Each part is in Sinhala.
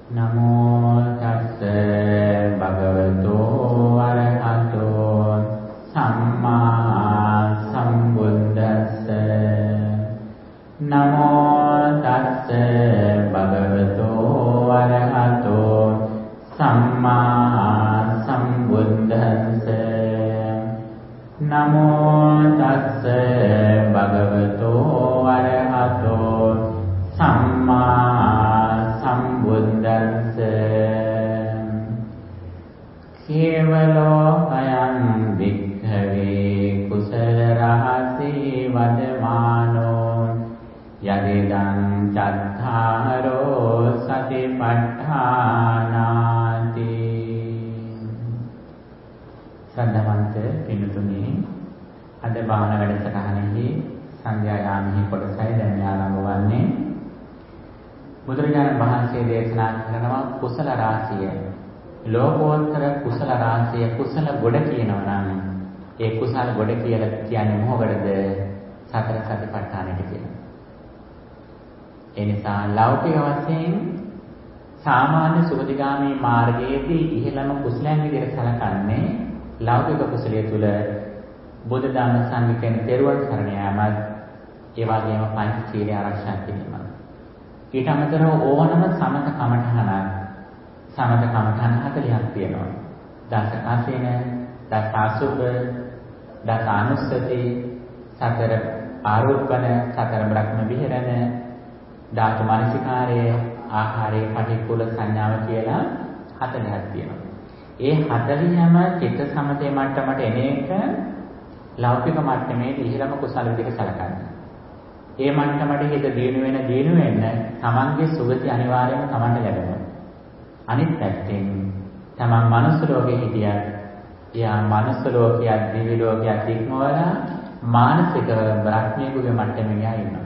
නමෝ තස්ස භගවතු අරහතෝ සම්මා සම්බුද්දස්ස නමෝ තස්ස භගවතු අරහතෝ සම්මා සම්බුද්දස්ස නමෝ තස්ස භගවතු අරහතෝ සම්මා සම්බුද්දස්ස කේවලෝ අයං වික්ඛවේ කුසල රහසී වදමානෝ යදිදං චත්තාරෝ සතිපට්ඨානාති. සද්ධාවන්ත පින්තුනි, අද භාවනා වැඩසටහනෙහි සංධ්‍යා යාමෙහි කොටසයි දැන් ආරම්භ වන්නේ. බුදුරජාණන් වහන්සේ දේශනා කරනවා කුසල රාශිය, ලෝකෝත්තර කුසල රාශිය, කුසල ගොඩ කියනවා නම් ඒ කුසල ගොඩ කියලා කියන්නේ මොකටද? සතර සතිපට්ඨානෙට කියලා. ඒ නිසා ලෞකික වශයෙන් සාමාන්‍ය සුගතිගාමී මාර්ගයේදී ඉහළම කුසලයන් විදිහට සැලකන්නේ ලෞකික කුසලයේ තුල බුද්ධ දාන සංඝ කියන තෙරුවන් සරණ යාමත්, ඒ වගේම පංචශීලයේ ආරක්ෂා කිරීම. ඊට අමතරව ඕනම සමත කමඨහන 40ක් තියෙනවා. දස කාසේන, දස අසුභ, දස අනුස්සති, සතර ආරෝපණ, සතර බ්‍රහ්ම විහරණ, ධාතු මනසිකාරය, ආහාරයේ පටික්කුල සංඥාව කියලා 40ක් තියෙනවා. ඒ 40ම චිත්ත සමතේ මට්ටමට එන එක ලෞකික මට්ටමේ ඉහළම කුසල විදිහට සැලකන්නේ. ඒ මට්ටමට හිත දිනු වෙන තමන්ගේ සුගති අනිවාර්යයෙන්ම තමන්ට ලැබෙනවා. අනිත් පැත්තෙන් තමන් මනුස්ස ලෝකෙ හිටියත්, එයා මනුස්ස ලෝකයක් දිවි ලෝකයක් ඉක්මවලා මානසික බ්‍රහ්මීකුගේ මට්ටමේ යා ඉන්නවා.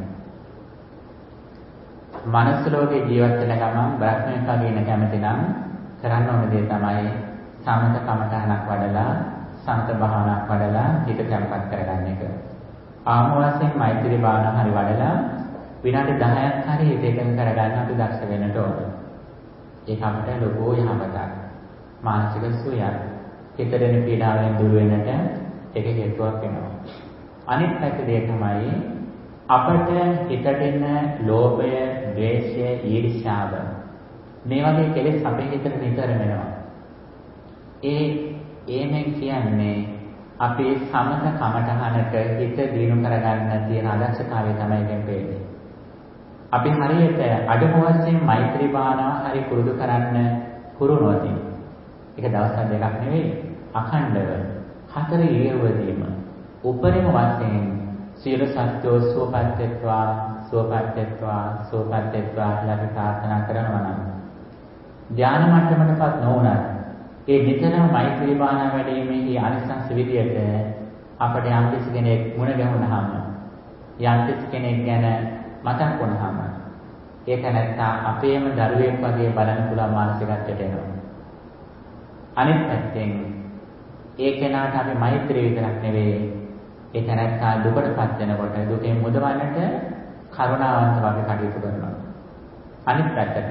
මනුස්ස ලෝකේ ජීවත් වෙන ගමන් බ්‍රහ්මීකගේ ඉන්න කැමති නම් කරන්න ඕන දේ තමයි සමත කමඨහනක් වඩලා, සන්ත භාවනාවක් වඩලා හිත තැම්පත් කරගන්න එක. ආම වශයෙන් මෛත්‍රී භාවනාව හරි වඩලා විනාඩි 10ක් හරි හිත එකඟ කරගන්න අපි දක්ෂ වෙන්නට ඕන. ඒක අපිට ලොකෝ යහපතක්. මානසික සුවයක්, හිතේ දෙන පීඩාවෙන් දුර වෙන්නට ඒක හේතුවක් වෙනවා. අනිත් පැත්තේ තමයි අපට හිතට එන ලෝභය, ද්වේෂය, ඊර්ෂ්‍යාව මේ වගේ කෙලෙස් අපේ හිතට නිතර වෙනවා. ඒනෙන් කියන්නේ අපේ සමත කමඨහනක හිත දිනු කරගන්න තියෙන අදක්ෂතාවය තමයි දැන් වෙන්නේ. අපි හරියට අඩුම වශයෙන් මෛත්‍රී භාවනාව හරි පුරුදු කරන්න පුරුණොත් ඒක දවස් දෙකක් නෙවෙයි, අඛණ්ඩව 4 ඉරියව්වදීම උපරිම වශයෙන් සියලු සත්‍යෝ සෝපත්ත්වා සෝපත්ත්වා සෝපත්ත්වා කියලා ප්‍රාර්ථනා කරනවා නම් ධානය මට්ටමටපත් නොවුණත් ඒ නිතරම මෛත්‍රී භාවනා වැඩීමේදී අනිසංස විදියට අපට යම් කෙනෙක් මුණ ගැහුණාම, යම් කෙනෙක් ගැන මතක් වුණාම ඒක නැත්තා අපේම දරුවෙක් වගේ බලන්න පුළුවන් මානසිකත්වයට එනවා. අනිත් පැත්තෙන් ඒ කෙනාට අපි මෛත්‍රී විතරක් නෙවෙයි, ඒක නැත්තා දුකටපත් වෙනකොට දුකෙන් මුදවන්නට කරුණාවන්තව අපි කටයුතු කරනවා. අනිත් පැත්තට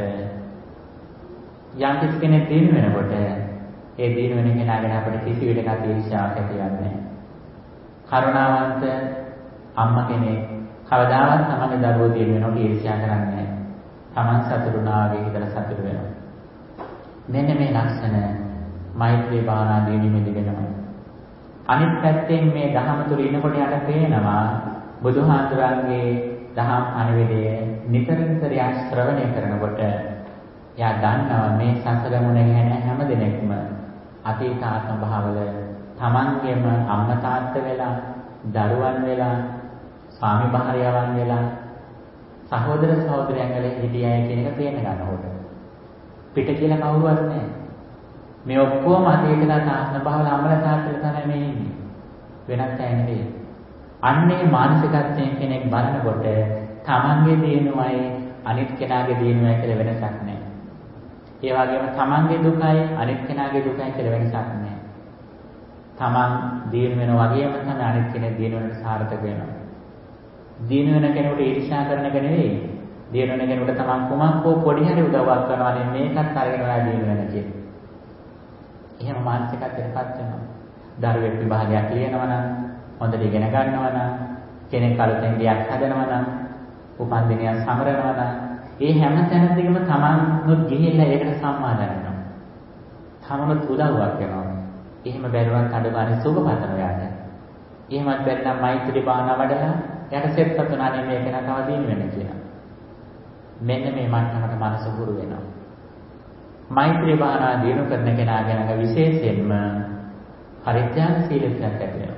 යම් කෙනෙක් දින වෙනකොට ඒ දින වෙන කෙනාගෙන අපිට කිසි විදිහකට ඊර්ෂ්‍යාවක් ඇති වෙන්නේ නැහැ. කරුණාවන්ත අම්මා කෙනෙක් කවදාවත් තමන්ගේ දරුවෝ දින වෙනකොට ඊර්ෂ්‍යා කරන්නේ නැහැ. තමන් සතුටුනා වගේ හිතලා සතුටු වෙනවා. මෙන්න මේ ලක්ෂණ මෛත්‍රී භාවනා දිනීමේදී වෙනවා. අනිත් පැත්තෙන් මේ දහම තුල ඉනකොට යට පේනවා බුදුහාඳුරන්ගේ දහම් අනිවිදය නිතර ශ්‍රවණය කරනකොට යා දන්නවා මේ සසර මුණ ගැහෙන හැම දිනෙකම අතීත ආත්ම භාවවල තමන්ගේම අම්මා තාත්තා වෙලා, දරුවන් වෙලා, ස්වාමි භාර්යාවන් වෙලා, සහෝදර සහෝදරයන් වෙලා හිටියයි කියන එක තේරුම් ගන්නකොට පිට කියලා කවුරුවත් නැහැ. මේ ඔක්කොම අතීත ආත්ම භාවවල අම්මලා තාත්තලා තමයි මේ ඉන්නේ. වෙනත් අය නෙවෙයි. අන්නේ මානසිකත්වයෙන් කෙනෙක් බලනකොට තමන්ගේ දිනුවයි අනිත් කෙනාගේ දිනුවයි කියලා වෙනසක් නැහැ. ඒ වගේම තමන්ගේ දුකයි අනිත් කෙනාගේ දුකයි කියලා වෙනසක් නැහැ. තමන් දිනු වෙන වගේම තමයි අනිත් කෙනෙක් දිනු වෙනට සාර්ථක වෙනවා. දිනු වෙන කෙනෙකුට ඊර්ෂ්‍යා කරන එක නෙවෙයි. දිනු වෙන කෙනෙකුට තමන් කුමක් හෝ පොඩි හරි උදව්වක් කරනවා නම් මේකත් අරගෙන ඔයා දිනු වෙන කියලා. එහෙම මානසිකත්වයටපත් වෙනවා. දරුවෙක් විභාගයක් ලියනවා නම්, හොඳට ඉගෙන ගන්නවා නම්, කෙනෙක් අලුතෙන් ගයක් හදනවා නම්, උපන්දිනයක් සමරනවා නම්, ඒ හැම තැනදීම තමන්ුත් ගිහිල්ලා ඒකට සම්මාදන් වෙනවා. තමනුත් උදව්වක් කරනවා. එහෙම බැලුවත් අඩුගානේ සුබපතන යාට. එහෙමත් බැරි නම් මෛත්‍රී භාවනා වඩලා යාට සෙත් පතුනානේ මේක නතව දින වෙන කියලා. මෙන්න මේ මට්ටමට මනස හුරු වෙනවා. මෛත්‍රී භාවනා දිනු කරන කෙනා ගැන විශේෂයෙන්ම පරිත්‍යාගශීලීත්වයක් ඇති වෙනවා.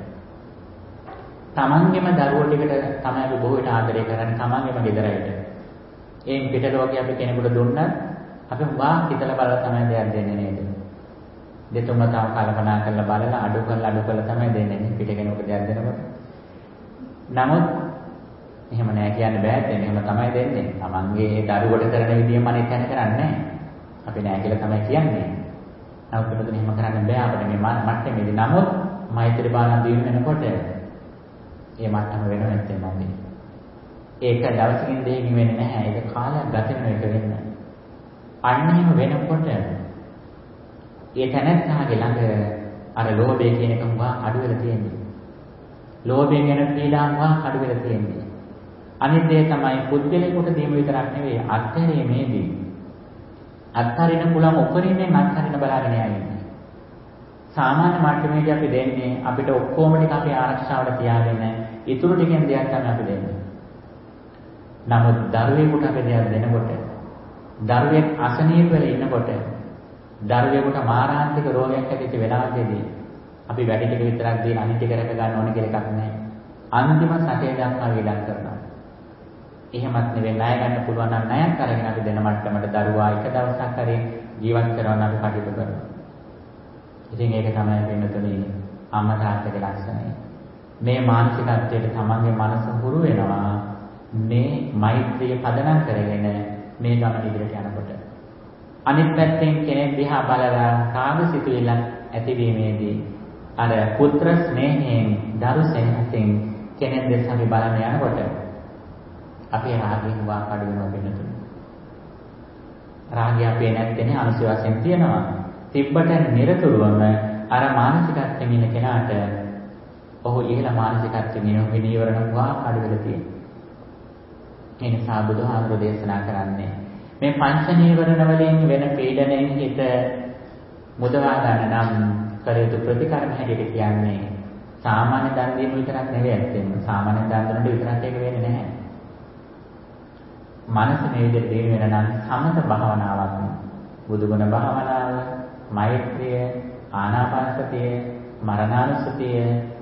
තමන්ගේම දරුවෝ ටිකට තමයි අපි බොහෝ විට ආදරය කරන්නේ තමන්ගේම ගෙදරයිද. ඒන් පිට ලෝකේ අපි කෙනෙකුට දුන්නත් අපි වා හිතලා බලලා තමයි දෙයක් දෙන්නේ නේද? දෙතුන්ම තව කල්පනා කරලා බලලා අඩු කරලා තමයි දෙන්නේ පිට කෙනෙකුට දෙයක් දෙනකොට. නමුත් එහෙම නෑ කියන්න බෑ දෙන්නේ. එහෙම තමයි දෙන්නේ. තමන්ගේ දරුවට කරන විදියම අනිත් තැන කරන්නේ නෑ. අපි නෑ කියලා තමයි කියන්නේ. නමුත් මෙතන එහෙම කරන්න බෑ අපිට මේ මට්ටමේදී. නමුත් මෛත්‍රී භාවනා දිනු වෙනකොට ඒ මට්ටම වෙනව නැත්නම් ඒක දවසකින් දෙකකින් වෙන්නේ නැහැ. ඒක කාලයක් ගත වෙන එක වෙන්නේ. අන්න එහෙම වෙනකොට ඒ තැනැත්තාගේ ළඟ අර ලෝභය කියන එක වහා අඩු වෙලා තියෙන්නේ. ලෝභයෙන් එන පීඩාව වහා අඩු වෙලා තියෙන්නේ. අනිත් දේ තමයි පුද්ගලයාට දීම විතරක් නෙවෙයි අත්හැරීමේදී අත්හරින්න පුළුවන් උපරිමයෙන් අත්හරින්න බලාගෙන යන්නේ. සාමාන්‍ය මට්ටමේදී අපි දෙන්නේ අපිට ඔක්කොම ටික අපේ ආරක්ෂාවට තියාගෙන ඉතුරු ටිකෙන් දෙයක් තමයි අපි දෙන්නේ. නමුත් දරුවෙකුට අපි දෙයක් දෙනකොට දරුවෙක් අසනීප වෙලා ඉන්නකොට දරුවෙකුට මාරාන්තික රෝගයක් ඇතිවෙච්ච වෙලාවකදී අපි වැඩි ටික විතරක් දීලා අනිත් ටික රැක ගන්න ඕන කියලා එකක් නැහැ. අන්තිම සතේ දක්වා වේදම් කරනවා. එහෙමත් නෙවෙයි ණය ගන්න පුළුවන් නම් ණයක් අරගෙන අපි දෙන මට්ටමට දරුවා එක දවසක් හරි ජීවත් කරවන්න අපි කටයුතු කරනවා. ඉතින් ඒක තමයි වෙනතුනේ අම්මා තාත්තගේ ලක්ෂණය. මේ මානසිකත්වයට තමන්ගේ මනස හුරු වෙනවා. මේ මෛත්‍රිය පදනම් කරගෙන මේ ගමන ඉදිරියට යනකොට අනිත් පැත්තෙන් කෙනෙක් දිහා බලලා කාමසිතුවිල්ල ඇතිවීමේදී අර පුත්‍ර ස්නේහයෙන් දරු සෙනෙහසින් කෙනෙක් දෙස අපි බලන්න යනකොට අපේ රාගයෙන් වා කඩ වෙනවා වෙනතුනේ. රාගය අපේ නැත්තේ අනුසය වශයෙන් තියෙනවා. තිබ්බට නිරතුරුවම අර මානසිකත්වයෙන් ඉන්න කෙනාට ඔහු ඉහළ මානසිකත්වයෙන් නීවරණ වා කඩ වෙලා තියෙනවා. ඒ නිසා බුදුහාමුදුරෝ දේශනා කරන්නේ මේ පංච නීවරණ වලින් වෙන පීඩණයෙන් හිත මුදවා ගන්න නම් කර යුතු ප්‍රතිකර්ම හැටියට කියන්නේ සාමාන්‍ය දන් දීම විතරක් නෙවෙයි ඇත්තෙම. සාමාන්‍ය දන් දුන්නට විතරක් ඒක වෙන්නේ නැහැ. මනස මේ විදිහට දිනු වෙන නම් සමත භාවනාවක් බුදුගුණ භාවනාව, මෛත්‍රිය, ආනාපානසතිය, මරණානුසතිය,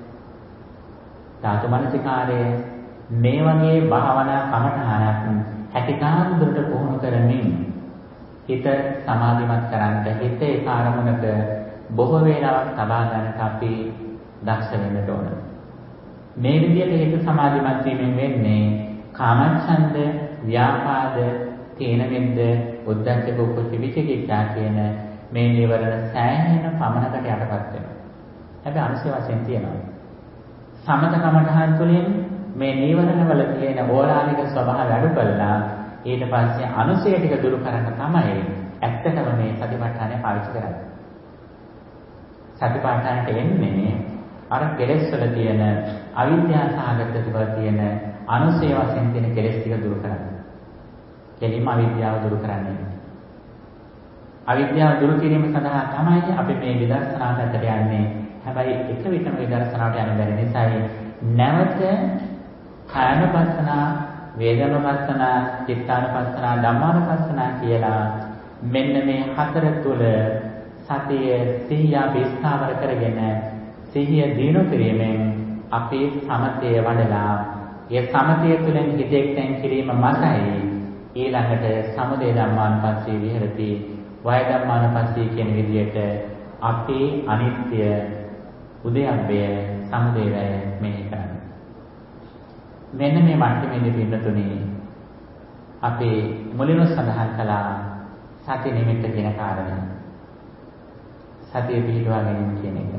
ධාතු මනසිකාරය මේ වගේ භාවනා කමඨහනක් හැකිතාක් දුරට පුහුණු කරමින් හිත සමාධිමත් කරන්ට හිත ඒ කාර්මණක බොහෝ වේලාවක් තබා ගන්නට අපි දක්ෂ වෙන්න ඕන. මේ විදිහට හිත සමාධිමත් වීමෙන් වෙන්නේ කාමච්ඡන්ද, ව්‍යාපාද, තීන මිද්ද, උද්ධච්ච කුක්කුච්ච විචිකිච්ඡා කියන මේ නිවරණ සෑහෙන පමණකට යටපත් වෙනවා. හැබැයි අනුසය වශයෙන් තියෙනවා. සමත කමඨහන් තුළින් මේ නීවරණ වල තියෙන ඕලානික ස්වභාවය අඩු කළා ඊට පස්සේ අනුසය ටික දුරු කරන්න තමයි ඇත්තටම මේ සතිපට්ඨානය පාවිච්චි කරන්නේ. සතිපට්ඨානට එන්නේ අර කෙලෙස් වල තියෙන අවිද්‍යාව සහගත වල තියෙන අනුසය වශයෙන් තියෙන කෙලෙස් ටික දුරු කරන්න. කෙලින්ම අවිද්‍යාව දුරු කරන්නේ. අවිද්‍යාව දුරු කිරීම සඳහා තමයි අපි මේ විදර්ශනාට ඇතට යන්නේ. හැබැයි එක විටම විදර්ශනාවට යන්න බැරි නිසායි නැවත කායනුපස්සනා, වේදනුපස්සනා, චිත්තානුපස්සනා, ධම්මානුපස්සනා කියලා මෙන්න මේ හතර තුල සතිය සිහිය විස්ථාවර කරගෙන සිහිය දිනු කිරීමෙන් අපේ සමතය වඩලා ඒ සමතය තුළින් හිතේ තැන් කිරීම මතයි ඊළඟට සමුදය ධම්මානුපස්සී විහෙරති, වය ධම්මානුපස්සී කියන විදිහට අපේ අනිත්‍ය, උදයබ්බය, සමුදය වය මෙහි කරන්නේ. මෙන්න මේ මට්ටමේදී පින්නතුනේ අපේ මුලින්ම සඳහන් කළා සති නිමිත්ත කියන කාරණය. සතිය පිළිවා ගැනීම කියන එක.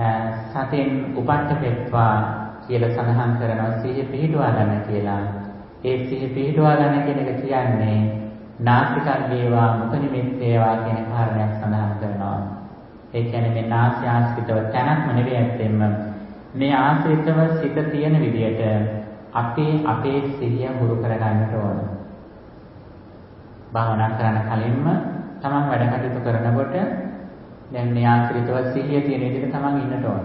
සතියෙන් උපට්ඨපෙත්වා කියලා සඳහන් කරනවා සිහිය පිළිවා ගන්න කියලා. ඒ සිහිය පිහිටුවා ගන්න කියන එක කියන්නේ නාසිකක් වේවා මුඛ නිමිත්ත වේවා කියන කාරණයක් සඳහන් කරනවා. ඒ කියන්නේ මේ නාසය ආශ්‍රිතව තැනක්ම නෙවෙයි ඇත්තෙම මේ ආශ්‍රිතව සිත තියෙන විදිහට අපේ සිහිය හුරු කරගන්නට ඕන. භාවනා කරන කලින්ම තමන් වැඩ කටයුතු කරනකොට දැන් මේ ආශ්‍රිතව සිහිය තියෙන විදිහට තමන් ඉන්නට ඕන.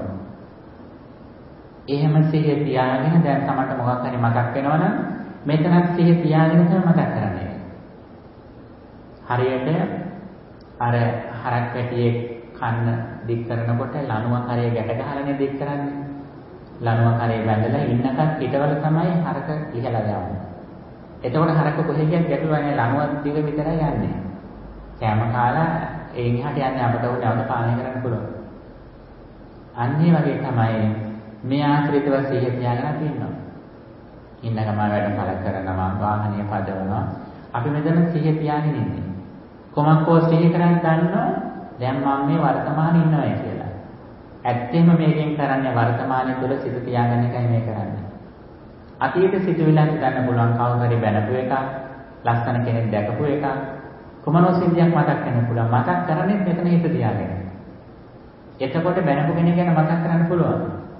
එහෙම සිහිය තියාගෙන දැන් තමන්ට මොකක් හරි මතක් වෙනවනම් මෙතනත් සිහිය තියාගෙන තමයි මතක් කරන්නේ. හරියට අර හරක් පැටියේ කන්න දික් කරනකොට ලණුව කරේ ගැට ගහලානේ දික් කරන්නේ. ලණුව කරේ වැඳලා ඉන්නකත් පිටවල තමයි හරක ඉහලා යන්නේ. එතකොට හරක කොහෙ ගියත් ගැටුවනේ ලණුව දිග විතරයි යන්නේ. කෑම කාලා ඒ ඉහට යන්නේ අපට උඩට පානය කරන්න පුළුවන්. අන්න ඒ වගේ තමයි මේ ආශ්‍රිතව සිහිය තියාගෙන ඉන්නවා. ඉන්න ගම වැඩ කරනවා වාහනය පදවනවා. අපි මෙතන සිහිය තියාගෙන ඉන්නේ. කොමක්කෝ සිහි කරන් ගන්නවා දැන් මම මේ වර්තමානයේ ඉන්නවා කියලා. ඇත්තෙම මේකෙන් කරන්නේ වර්තමානයේ තුල සිත තියාගන්න එකයි මේ කරන්නේ. අතීත සිතුවිල්ලක් ගන්න පුළුවන් කවුරු හරි බැනපු එකක්, ලස්සන කෙනෙක් දැකපු එකක්, කොමනෝ සිද්ධියක් මතක් වෙන්න පුළුවන්. මතක් කරන්නේ මෙතන හිත තියාගෙන. එතකොට බැනපු කෙනෙක් ගැන මතක් කරන්න පුළුවන්.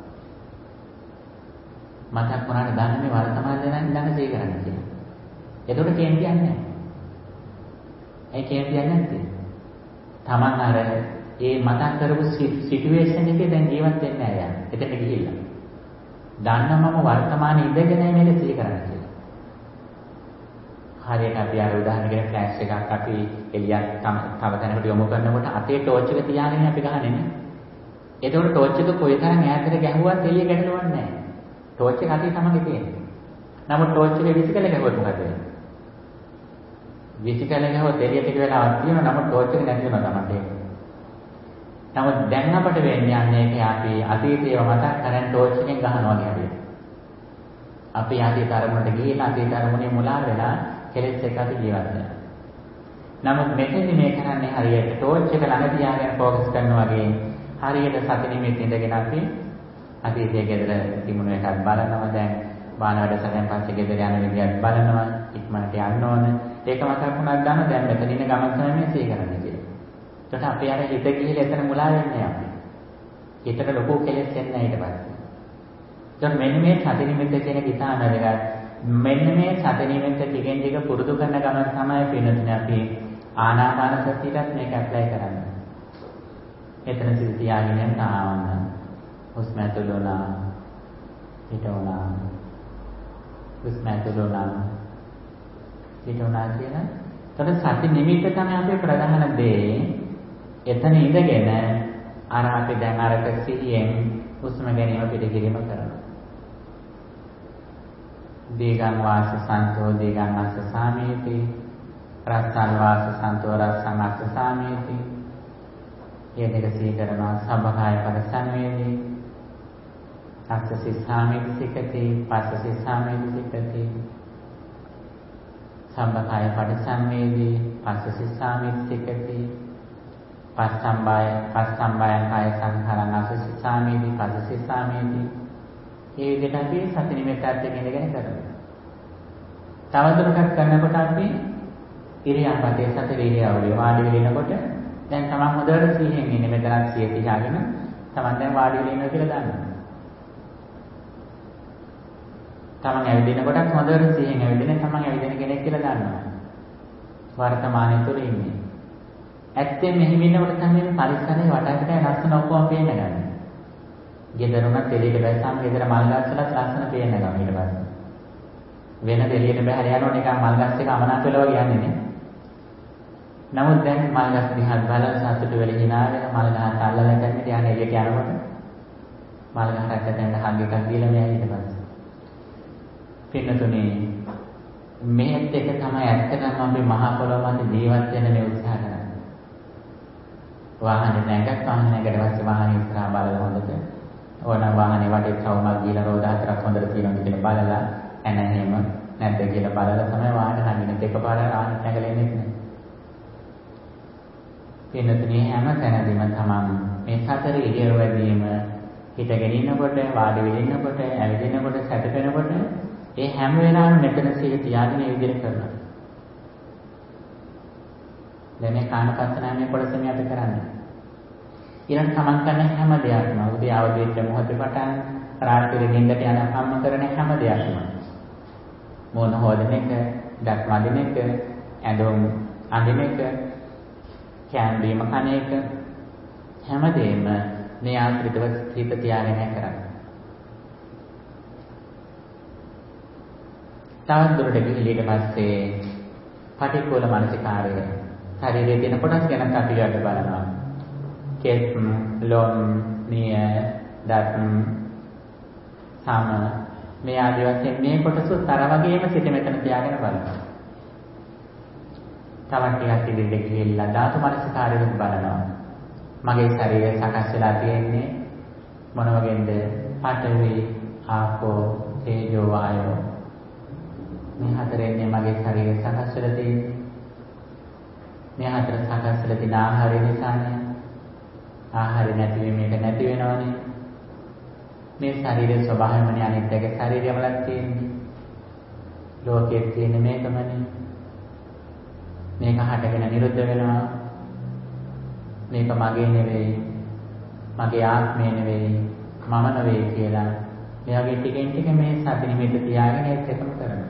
මතක් වුණාට දන්නේ වර්තමානයේ ඉඳන් සිහි කරන්න කියලා. එතකොට කේන්තියක් නැහැ. ඒ කේන්තියක් නැත්තේ. තමන් අර ඒ මතක් කරපු සිටුේෂන් එකේ දැන් ජීවත් වෙන්නේ නැහැ යා. එතෙට ගිහිල්ලා. දන්නමම වර්තමානයේ ඉඳගෙන මේක සිහි කරන්න කියලා. හරියට අපි අර උදාහරණයකට ෆ්ලෑෂ් එකක් අපි එළියක් තව තැනකට යොමු කරනකොට අතේ ටෝච් එක තියාගෙන අපි ගහන්නේ නේ. එතකොට ටෝච් එක කොයිතරම් ඈතට ගැහුවත් එළිය ගැටලුවක් නැහැ. ටෝච් එක අතේ තමයි තියෙන්නේ. නමුත් ටෝච් එක විසිකල ගැහුවොත් මොකද වෙන්නේ? විසිකල ගැහුවොත් එළිය ටික වෙලාවක් තියෙනවා. නමුත් ටෝච් එක නැති වෙනවා තමයි. නමුත් දැන් අපට වෙන්නේ යන්නේ අපි අතීතේව මතක් කරන් ටෝච් එකෙන් ගහනවා වගේ. අපි අතීත අරමුණට ගිහින් අතීත අරමුණේ මුලා වෙලා කෙලෙස් එක අපි ජීවත් වෙනවා. නමුත් මෙතෙන්දි මේ කරන්නේ හරියට ටෝච් එක ළඟ තියාගෙන ફોකස් කරනවා වගේ හරියට සති නිමිති ඉඳගෙන අපි අතීතයේ ගෙදර තිබුණ එකක් බලනවා. දැන් බාන වැඩසටහන් පස්සේ ගෙදර යන විදිහත් බලනවා. ඉක්මනට යන්න ඕන. ඒක මතක් වුණාක් ගන්න දැන් මෙතන ඉන්න ගමන් තමයි මේ සිහි කරන්නේ කියලා. ඒකට අපි අර හිත ගිහිල්ලා එතන මුලා වෙන්නේ අපි. හිතට ලොකු කෙලෙස් එන්නේ ඊට පස්සේ. ඒත් මෙන්න මේ සති නිමිත්ත කියන ගිතාන දෙක මෙන්න මේ සති නිමිත්ත ටිකෙන් ටික පුරුදු කරන ගමන් තමයි පින්නතුනේ අපි ආනාපාන සතියටත් මේක ඇප්ලයි කරන්නේ. එතන සිට තියාගෙන යන්න ආවන්න. හුස්ම ඇතුළේලා පිටවලා හුස්ම ඇතුළේලා පිටවලා කියන තර සති නිමිත්ත තමයි අපේ ප්‍රධාන දේ. එතන ඉඳගෙන අර අපි දැන් අරක සිහියෙන් හුස්ම ගැනීම පිළිගැනීම කරනවා. දීගං වාස සන්තෝ දීගං අස්ස සාමේති රස්සං වාස සන්තෝ රස්සං අස්ස සාමේති. මේ දෙක සිහි කරනවා. සබ්බකාය පරිසංවේදී අස්ස සිස්සාමේති සිකති පස්ස සිස්සාමේති සිකති. සබ්බකාය පරිසංවේදී පස්ස සිස්සාමේති සිකති. පස්සම්බාය කාය සංඛාරං අස්ස සිස්සාමේති පස්ස සිස්සාමේති. මේ විදිහට අපි සති නිමිත්තත් එක්ක ඉඳගෙන කරනවා. තවදුරටත් කරනකොට අපි ඉරියාපතේ සති ඉරියාවලිය වාඩි වෙනකොට දැන් තමන් හොඳට සිහියෙන් ඉන්නේ. මෙතනත් සිහිය තියාගෙන තමන් දැන් වාඩි වෙලා ඉන්නවා කියලා දන්නවා. තමන් ඇවිදිනකොටත් හොඳට සිහියෙන් ඇවිදින තමන් ඇවිදින කෙනෙක් කියලා දන්නවා. වර්තමානයේ තුල ඉන්නේ. ඇත්තෙන් මෙහෙම ඉන්නකොට තමයි පරිසරයේ වටපිටේ ලස්සන ඔක්කොම පේන්න ගන්නේ. ගෙදරුණත් එළියට බැස්සම ගෙදර මල් ගස්වලත් ලස්සන පේන්න ගම ඊට පස්සේ. වෙන එළියට බහැර යනකොට නිකන් මල් ගස් එක අමනාප වෙලා වගේ යන්නේ නේ. නමුත් දැන් මල් ගස් දිහා බලලා සතුටු වෙලා hina වෙන මල් ගහක් අල්ලලා ගන්න යන එළියට යනකොට මල් ගහකට දැන් හංග එකක් දීලා මෙයා ඊට පස්සේ. පින්නතුනේ මේත් එක තමයි ඇත්තටම අපි මහා පොළොව මත ජීවත් වෙන්න මේ උත්සාහ කරන්නේ. වාහනේ නැගත් වාහනේ නැගට පස්සේ වාහනේ ඉස්සරහා බලලා හොඳට ඕන වාහනේ වටේ තවමක් ගිහලා රෝද හතරක් හොඳට තියෙනවා කියලා බලලා එන එහෙම නැද්ද කියලා බලලා තමයි වාහනේ හරියට එකපාර ආහනේ නැගලා එන්නේ නැහැ. පින්නතුනේ හැම තැනදීම තමන් මේ සතර ඉරියව්වදීම හිටගෙන ඉන්නකොට වාඩි වෙලා ඉන්නකොට ඇවිදිනකොට සැතපෙනකොට ඒ හැම වෙලාවෙම මෙතන සිහි තියාගෙන මේ විදිහට කරනවා. දැන් මේ කායපස්සනාවේ කොටස මේ අපි කරන්නේ. ඊළඟ තමන් කරන හැම දෙයක්ම උදේ අවදිච්ච මොහොතේ පටන් රාත්‍රියේ නිින්දට යනකම්ම කරන හැම දෙයක්ම මොන හොදන එක, දත් මදින එක, ඇඳුම් අඳින එක, කෑම කන එක හැමදේම මේ ආශ්‍රිතව හිත තියාගෙන කරන්නේ. තවත් දුරට ගිහින් ඊට පස්සේ පටික්කුල මානසිකාරය ශරීරයේ තියෙන කොටස් ගැන අපි යට බලනවා. කෙස්, ලොම්, නිය, දත්, සම මේ ආදී වශයෙන් මේ කොටස තර වගේම සිට මෙතන තියාගෙන බලනවා. තවත් ටිකක් ඉදිරියට ගිහිල්ලා ධාතු මානසිකාරයෙන් බලනවා. මගේ ශරීරය සකස් වෙලා තියෙන්නේ මොන වගේද? පඨවි, ආපෝ, තේජෝ, වායෝ. මේ හතරෙන්නේ මගේ ශරීරය සකස් වෙලා තියෙන්නේ. මේ හතර සකස් වෙලා තියෙන ආහාරය නිසානේ. ආහාරය නැති වෙ මේක නැති වෙනවනේ. මේ ශරීරයේ ස්වභාවයමනේ අනිත් එක ශරීරයවලක් තියෙන්නේ. ලෝකයේ තියෙන්නේ මේකමනේ. මේක හටගෙන නිරුද්ධ වෙනවා. මේක මගේ නෙවෙයි, මගේ ආත්මය නෙවෙයි, මම නෙවෙයි කියලා මේ වගේ ටිකෙන් ටික මේ සති නිමිති තියාගෙන ඒත් එකම කරනවා.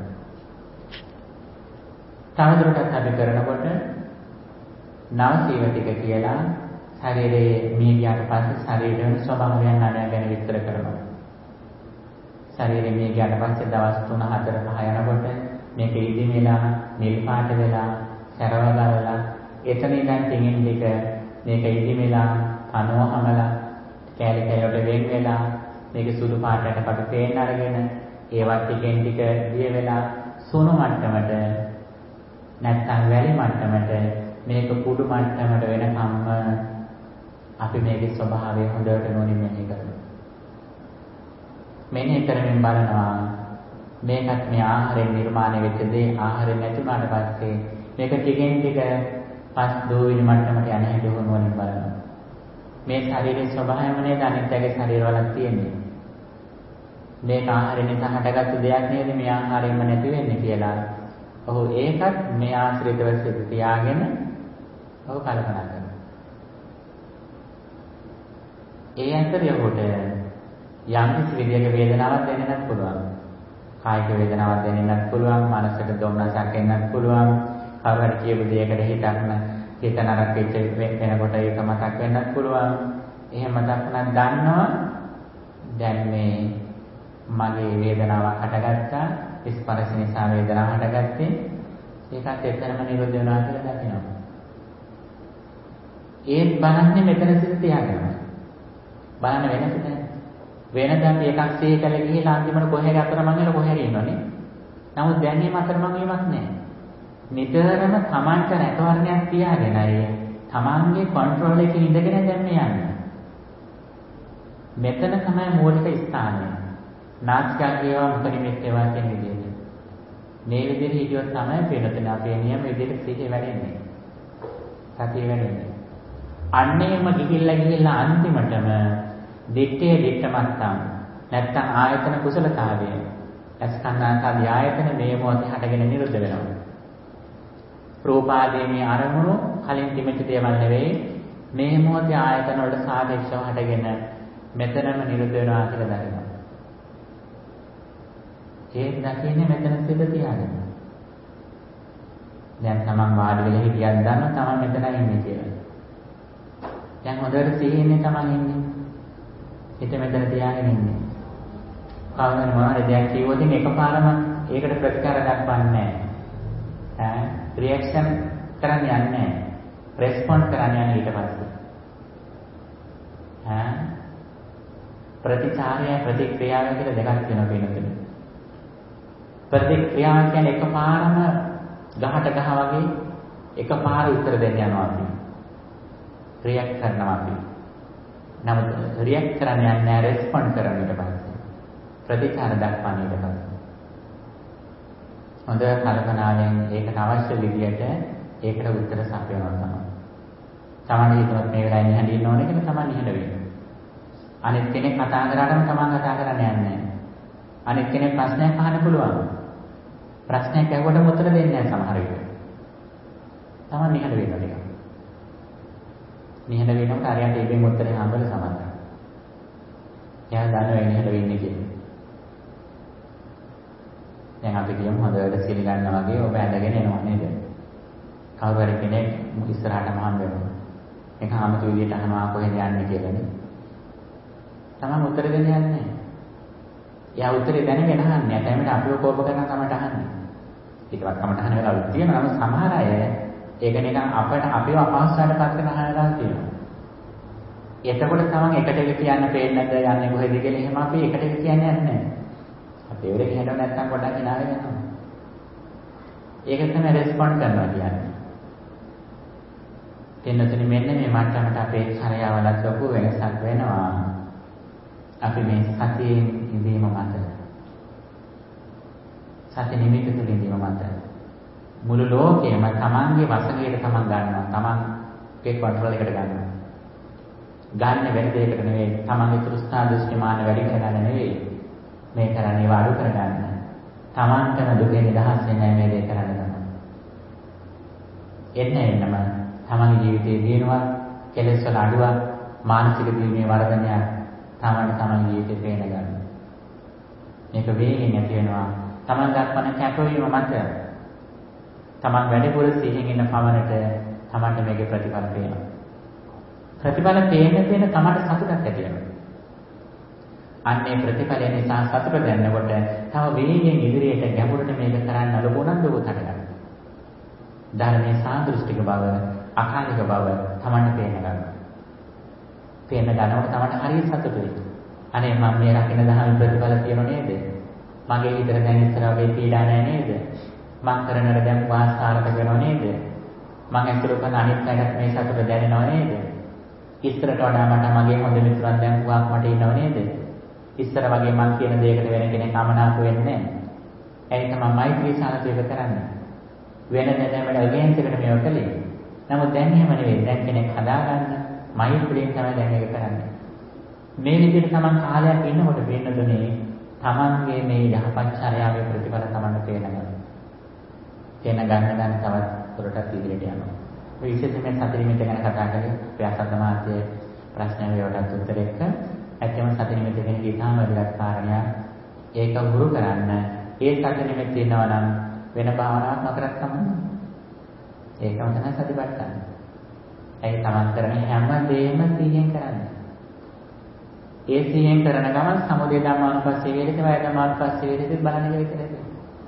තවදුරටත් අපි කරනකොට නවසීවතික කියලා ශරීරයේ මිය ගියාට පස්සේ ශරීරයේ වෙන ස්වභාවයන් ගැන විස්තර කරනවා. ශරීරයේ මිය ගියාට පස්සේ දවස් 3 4 5 යනකොට මේක ඉදින් වෙලා, නිල් පාට වෙලා, සරව ගලලා, එතන ඉඳන් ටිකින් ටික මේක ඉදින් වෙලා, කනෝහමලා, කැලි කැලට වෙන් වෙලා, මේක සුදු පාටට කට පේන්න අරගෙන, ඒවත් ටිකෙන් ටික දිය වෙලා සුණු මට්ටමට නැත්නම් වැලි මට්ටමට මේක කුඩු මට්ටමට වෙනකම්ම අපි මේකේ ස්වභාවය හොඳට නොනින් මෙහෙ කරනවා. මෙනෙහි කරමින් බලනවා මේකත් මේ ආහාරයෙන් නිර්මාණය වෙච්ච දේ ආහාරයෙන් නැති වුණාට පස්සේ මේක ටිකෙන් ටික පස් දෝවිලි මට්ටමට යන හැටි හොනුවනින් බලනවා. මේ ශරීරයේ ස්වභාවයම නේද අනිත්‍යගේ ශරීරවලක් තියෙන්නේ. මේක ආහාරයෙන් නිසා හටගත්තු දෙයක් නේද මේ ආහාරයෙන්ම නැති වෙන්නේ කියලා. ඔහු ඒකත් මේ ආශ්‍රිතව සිට තියාගෙන ඔහු කල්පනා කරනවා. ඒ අතරේ ඔහුට යම් කිසි විදියක වේදනාවක් දැනෙන්නත් පුළුවන්. කායික වේදනාවක් දැනෙන්නත් පුළුවන්, මානසික දොම්නසක් එන්නත් පුළුවන්. කවර කියපු දෙයකට හිත නරක වෙච්ච වෙනකොට ඒක මතක් වෙන්නත් පුළුවන්. එහෙම මතක් වුණා දන්නවා දැන් මේ මගේ වේදනාවක් හටගත්තා. ස්පර්ශ නිසා වේදනාව හටගත්තේ. ඒකත් එතරම් නිරෝධ වෙනවා කියලා දකිනවා. ඒත් බලන්නේ මෙතන සිට තියාගෙන. බලන්න වෙනසද? වෙනදාට එකක් සිහි කරලා ගිහලා අන්තිමට කොහේ අතරමං වෙලා කොහේ හරි ඉන්නෝනේ. නමුත් දැන් මේ අතරමං වීමක් නැහැ. නිතරම Tamanට රැකවරණයක් තියාගෙනයි Tamanගේ කන්ට්‍රෝල් එකේ ඉඳගෙන දැන් මේ යන්නේ. මෙතන තමයි මූලික ස්ථානය. නාස්කාගේවා මුපරිමෙත් ඒවා කියන විදිහට. මේ විදිහට හිටියොත් තමයි වෙනතන අපේ නියම විදිහට සිහිය වැඩෙන්නේ. සතිය වැඩෙන්නේ. අන්නේම ගිහිල්ලා අන්තිමටම දිත්තේ දිත්තමත්තම් නැත්තම් ආයතන කුසලතාවය අස්කන්ධාන්තාදී ආයතන මේ මොහොතේ හටගෙන නිරුද්ධ වෙනවා. රූපාදී මේ අරමුණු කලින් තිබෙච්ච දේවල් නෙවෙයි මේ මොහොතේ ආයතන වල සාපේක්ෂව හටගෙන මෙතනම නිරුද්ධ වෙනවා කියලා දකිනවා. ඒක දකින්නේ මෙතන සිට තියාගෙන. දැන් තමන් වාඩි වෙලා හිටියක් දන්නවා තමන් මෙතන ඉන්නේ කියලා. දැන් හොඳට සිහින්නේ තමන් ඉන්නේ. හිත මෙතන තියාගෙන ඉන්නේ. කවදාවත් මොනවාරි දෙයක් කිව්වොත් එකපාරම ඒකට ප්‍රතිකාර දක්වන්නේ නැහැ. රියැක්ෂන් කරන්න යන්නේ නැහැ. රෙස්පොන්ඩ් කරන්න යන්නේ ඊට පස්සේ. ප්‍රතිචාරය ප්‍රතික්‍රියාව කියලා දෙකක් තියෙනවා වෙනතන. ප්‍රතික්‍රියාව කියන්නේ එකපාරම ගහට ගහ වගේ එකපාර උත්තර දෙන්න යනවා අපි. රියැක්ට් කරනවා අපි. නමුත් රියැක්ට් කරන්න යන්නේ නැහැ රෙස්පොන්ඩ් කරන ඊට පස්සේ. ප්‍රතිචාර දක්වන්න ඊට පස්සේ. හොඳ කල්පනාවෙන් ඒකට අවශ්‍ය විදියට ඒකට උත්තර සපයනවා තමයි. තමන් හිතවත් මේ වෙලාවේ නිහඬ ඉන්න ඕනේ කියලා තමන් නිහඬ වෙනවා. අනිත් කෙනෙක් කතා කරාටම තමන් කතා කරන්න යන්නේ නැහැ. අනිත් කෙනෙක් ප්‍රශ්නයක් අහන්න පුළුවන්. ප්‍රශ්නයක් අහුවටම උත්තර දෙන්නේ නැහැ සමහර විට. තමන් නිහඬ වෙනවා ටිකක්. නිහඬ වෙනකොට අරයට ඒකෙන් උත්තරේ හම්බෙලා සමහරවිට. එයා දන්නවා නිහඬ වෙන්නේ කියලා. දැන් අපි කියමු හොඳට සිල් ගන්නවා වගේ ඔබ ඇඳගෙන එනවා නේද? කවුරු හරි කෙනෙක් ඉස්සරහටම හම්බ වෙනවා. ඒක හැමතු විදියට අහනවා කොහෙද යන්නේ කියලානේ. තමන් උත්තර දෙන්න යන්නේ නැහැ. එයා උත්තරේ දැනගෙන අහන්නේ. නැත්නම් අපිව කෝප කරන කමට අහන්නේ. ඒකවත් කමට අහන වෙලාවලු තියෙනවා. නමුත් සමහර අය ඒක නිකන් අපිව අපහසුතාවට පත් කරන අහනවා තියෙනවා. එතකොට තමන් එකට එක කියන්න පේන්නේ නැද්ද යන්නේ කොහෙද කියලා එහෙම අපි එකට එක කියන්නේ නැහැ. අපි ඒවල කියනවා නැත්නම් පොඩ්ඩක් hinaවෙ යනවා. ඒක තමයි රෙස්පොන්ඩ් කරනවා කියන්නේ. එන්නතනි මෙන්න මේ මට්ටමට අපේ චර්යාවලත් ලොකු වෙනසක් වෙනවා. අපි මේ සතියෙන් ඉඳීම මත සති නිමිති තුළ ඉඳීම මත මුළු ලෝකයම තමන්ගේ වශයෙන් තමන් ගන්නවා. තමන්ගේ කන්ට්‍රෝල් එකට ගන්නවා. ගන්න වෙන දෙයකට නෙවෙයි. තමන්ගේ තෘෂ්ණා දෘෂ්ටි මාන වැඩි කරගන්න නෙවෙයි. මේ කරන්නේ වාරු කරගන්න. තමන්ටම දුකේ නිදහස් වෙන්නේ මේ දේ කරන්න තමයි. එන්නම තමන්ගේ ජීවිතයේ දිනුවක්, කෙලෙස් වල අඩුවක්, මානසික දියුණුවේ වර්ධනයක් තමන්ගේ ජීවිතේ පේන ගන්න. මේක වේගෙන් ඇති වෙනවා. තමන් දක්වන කැපවීම මත තමන් වැඩිපුර සිහින් ඉන්න පමණට තමන්ට මේකේ ප්‍රතිඵල පේනවා. ප්‍රතිඵල පේන තමන්ට සතුටක් ඇති වෙනවා. අන්නේ ප්‍රතිඵලය නිසා සතුට දැනනකොට තව වේගෙන් ඉදිරියට ගැඹුරට මේක කරන්න ලොකු උනන්දුවක් හටගන්නවා. ධර්මයේ සාදෘෂ්ටික බව, අකාලික බව තමන්ට පේන ගන්නවා. පේන ගන්නකොට තමන්ට හරිය සතුටුයි. අනේ මම මේ රකින්න දහම ප්‍රතිඵල තියෙනව නේද? මගේ හිතට දැන් ඉස්සර වගේ පීඩා නැහැ නේද? මම කරනර දැන් වාසාරක වෙනව නේද? මම ඇතුළු කරන අනිත් පැයට මේ සතුට දැනෙනව නේද? ඉස්සරට වඩා මට මගේ හොඳ මිතුරන් දැන් වාක් මට ඉන්නව නේද? ඉස්සර වගේ මං කියන දෙයකට වෙන කෙනෙක් අමනාප වෙන්නේ නැහැ. ඒක තමයි මෛත්‍රී සානතියක කරන්නේ. වෙන දෙයකට අගේන්ස් එකට මේව කළේ. නමුත් දැන් එහෙම නෙවෙයි. දැන් කෙනෙක් හදාගන්න මෛත්‍රියෙන් තමයි දැන් ඒක කරන්නේ. මේ විදිහට තමන් කාලයක් ඉන්නකොට වෙන්නදුනේ තමන්ගේ මේ යහපත් චර්යාවේ ප්‍රතිඵල තමන්ට පේනවා. තේන ගන්න තවත් දුරටත් ඉදිරියට යනවා. මේ විශේෂයෙන් මේ සති නිමිත්ත ගැන කතා කරේ ව්‍යාසත් මාත්‍ය ප්‍රශ්න වලට උත්තර එක්ක ඇත්තම සති නිමිත්ත ගැන ඉතාම වැදගත් කාරණයක්. ඒක වුරු කරන්න ඒ සති නිමිත්ත ඉන්නවා නම් වෙන භාවනාවක් නොකරත් තමයි. ඒකම තමයි සතිපට්ඨාන. ඒ තමන් කරන හැම දෙයක්ම සිහියෙන් කරන්නේ. ඒ සිහියෙන් කරන ගමන් සමුදය ධම්මානුපස්සී වේදිත වය ධම්මානුපස්සී වේදිත බලන එක විතරයි.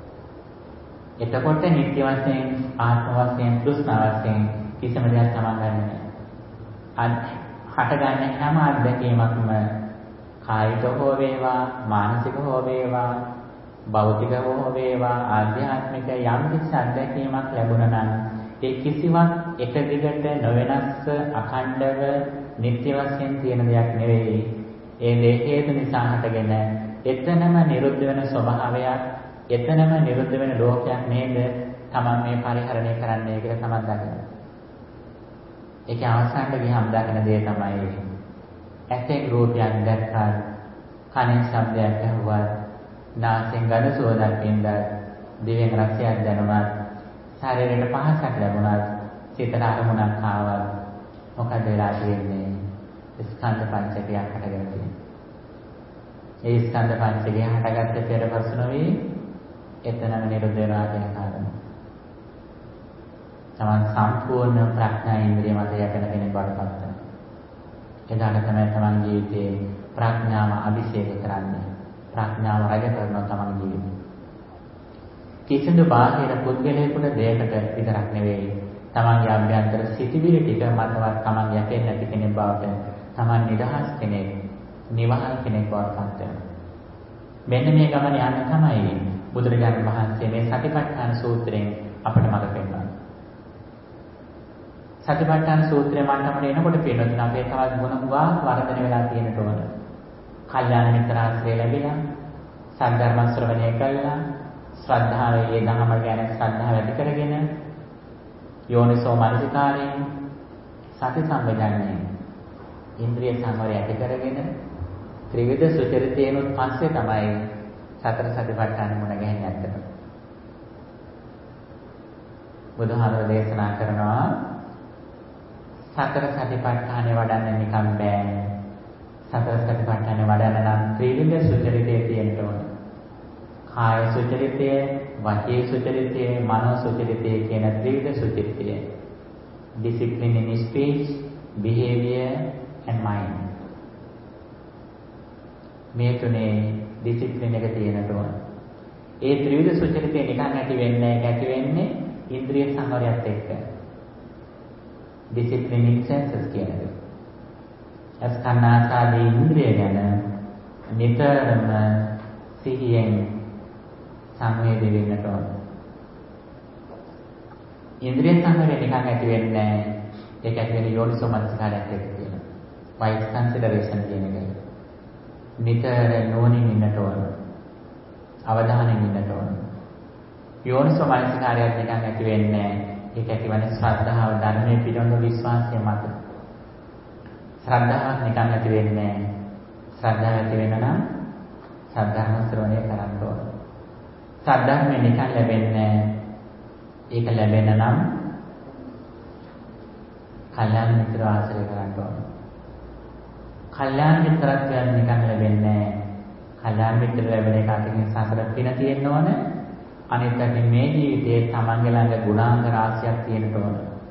එතකොට නිත්‍ය වශයෙන් ආත්ම වශයෙන් තෘෂ්ණා වශයෙන් කිසිම දෙයක් තමන් ගන්නෙ නැහැ. හටගන්න හැම අත්දැකීමක්ම කායික හෝ වේවා, මානසික හෝ වේවා, භෞතික හෝ වේවා, ආධ්‍යාත්මික යම් කිසි අත්දැකීමක් ලැබුණා නම් ඒ කිසිවක් එක දිගට නොවෙනස්ව අඛණ්ඩව නිත්‍ය වශයෙන් තියෙන දෙයක් නෙවෙයි. ඒ දේ හේතු නිසා හටගෙන එතනම නිරුද්ධ වෙන ස්වභාවයක්, එතනම නිරුද්ධ වෙන ලෝකයක් නේද තමන් මේ පරිහරණය කරන්නේ කියලා තමන් දකිනවා. ඒක අවසානට ගියම් දකින දේ තමයි ඇසෙන් රූපයක් දැක්කත්, කනෙන් ශබ්දයක් ඇහුවත්, නාසයෙන් ගඳ සුවඳක් වින්දත්, දිවෙන් රසයක් දැනුණත්, ශරීරයට පහසක් ලැබුණත්, සිතට අරමුණක් ආවත් මොකද වෙලා තියෙන්නේ? ස්කන්ධ පංචකයක් හටගෙන තියෙනවා. ඒ ස්කන්ධ පංචකය හටගත්ත පෙරපසු නොවේ එතනම නිරුද්ධ වෙනවා කියන කාරණා. තමන් සම්පූර්ණ ප්‍රඥා ඉන්ද්‍රිය මත යටන කෙනෙක් බවට පත් වෙනවා. එදාට තමයි තමන් ජීවිතේ ප්‍රඥාව අභිෂේක කරන්නේ. ප්‍රඥාව රජ කරනවා තමන් ජීවිතේ. කිසිදු බාහිර පුද්ගලයෙකුට දෙයකට විතරක් නෙවෙයි තමන්ගේ අභ්‍යන්තර සිතිවිලි ටික මතවත් තමන් යටෙන්නේ නැති කෙනෙක් බවට තමන් නිදහස් කෙනෙක්, නිවහල් කෙනෙක් බවට පත් වෙනවා. මෙන්න මේ ගමන යන්න තමයි බුදුරජාණන් වහන්සේ මේ සතිපට්ඨාන සූත්‍රයෙන් අපට මඟ පෙන්වන්නේ. සතිපට්ඨාන සූත්‍රය මට්ටමට එනකොට පේනවා අපේ තවත් ගුණ ගා වර්ධනය වෙලා තියෙනට ඕන. කල්යාණ මිත්‍ර ආශ්‍රය ලැබිලා, සද්ධර්ම ශ්‍රවණය කළා, ශ්‍රද්ධාවේ ධර්ම ගැන ශ්‍රද්ධාව ඇති කරගෙන, යෝනිසෝ මනසිකාරයෙන් සති සම්පජාන්නේ ඉන්ද්‍රිය සංවරය ඇති කරගෙන ත්‍රිවිධ සුචරිතයනොත් පස්සේ තමයි සතර සතිපට්ඨාන මුණ ගැහෙන්නේ නැත්තට. බුදුහාමුදුරේ දේශනා කරනවා සතර සතිපට්ඨානෙ වඩන්න නිකම් බෑ. සතර සතිපට්ඨානෙ වඩන්න නම් ත්‍රිවිධ සුචරිතය තියෙන්න ඕන. කාය සුචරිතය, වාචික සුචරිතය, මනෝ සුචරිතය කියන ත්‍රිවිධ සුචරිතය. Discipline in speech, behavior and mind. මේ තුනේ ඩිසිප්ලින් එක තියෙන්න ඕන. ඒ ත්‍රිවිධ සුචරිතය නිකන් ඇති වෙන්නේ නැහැ. ඇති වෙන්නේ ඉන්ද්‍රිය සංවරයත් එක්ක. ඩිසිප්ලින් ඉන් සෙන්සස් කියන්නේ. අස්කන්නාසාදී ඉන්ද්‍රිය ගැන නිතරම සිහියෙන් සංවේදී වෙන්න ඕන. ඉන්ද්‍රිය සංවරය නිකන් ඇති වෙන්නේ නැහැ. ඒක ඇති වෙන්නේ යෝනිසෝ මනසිකාරයත් එක්ක තියෙන. wise consideration කියන එක. නිතර නුවණින් ඉන්නට ඕන. අවධානයෙන් ඉන්නට ඕන. යෝනිසෝ මනසිකාරයත් නිකන් ඇති වෙන්නේ නැහැ. ඒක ඇතිවන්නේ ශ්‍රද්ධාව, ධර්මයේ පිළිබඳ විශ්වාසය මත. ශ්‍රද්ධාවක් නිකන් ඇති වෙන්නේ නැහැ. ශ්‍රද්ධාව ඇති වෙන නම් සද්ධර්ම ශ්‍රවණය කරන්න ඕන. සද්ධර්මය නිකන් ලැබෙන්නේ නැහැ. ඒක ලැබෙන්න නම් කල්යාණ මිත්‍ර ආශ්‍රය කරන්න ඕන. කල්යාණ මිත්‍රත්වයන් නිකන් ලැබෙන්නේ නැහැ. කල්යාණ මිත්‍ර ලැබෙන එක අතකින් සසර පින තියෙන්න ඕන. අනිත් අතින් මේ ජීවිතයේ තමන්ගේ ළඟ ගුණාංග රාශියක් තියෙන්න ඕන.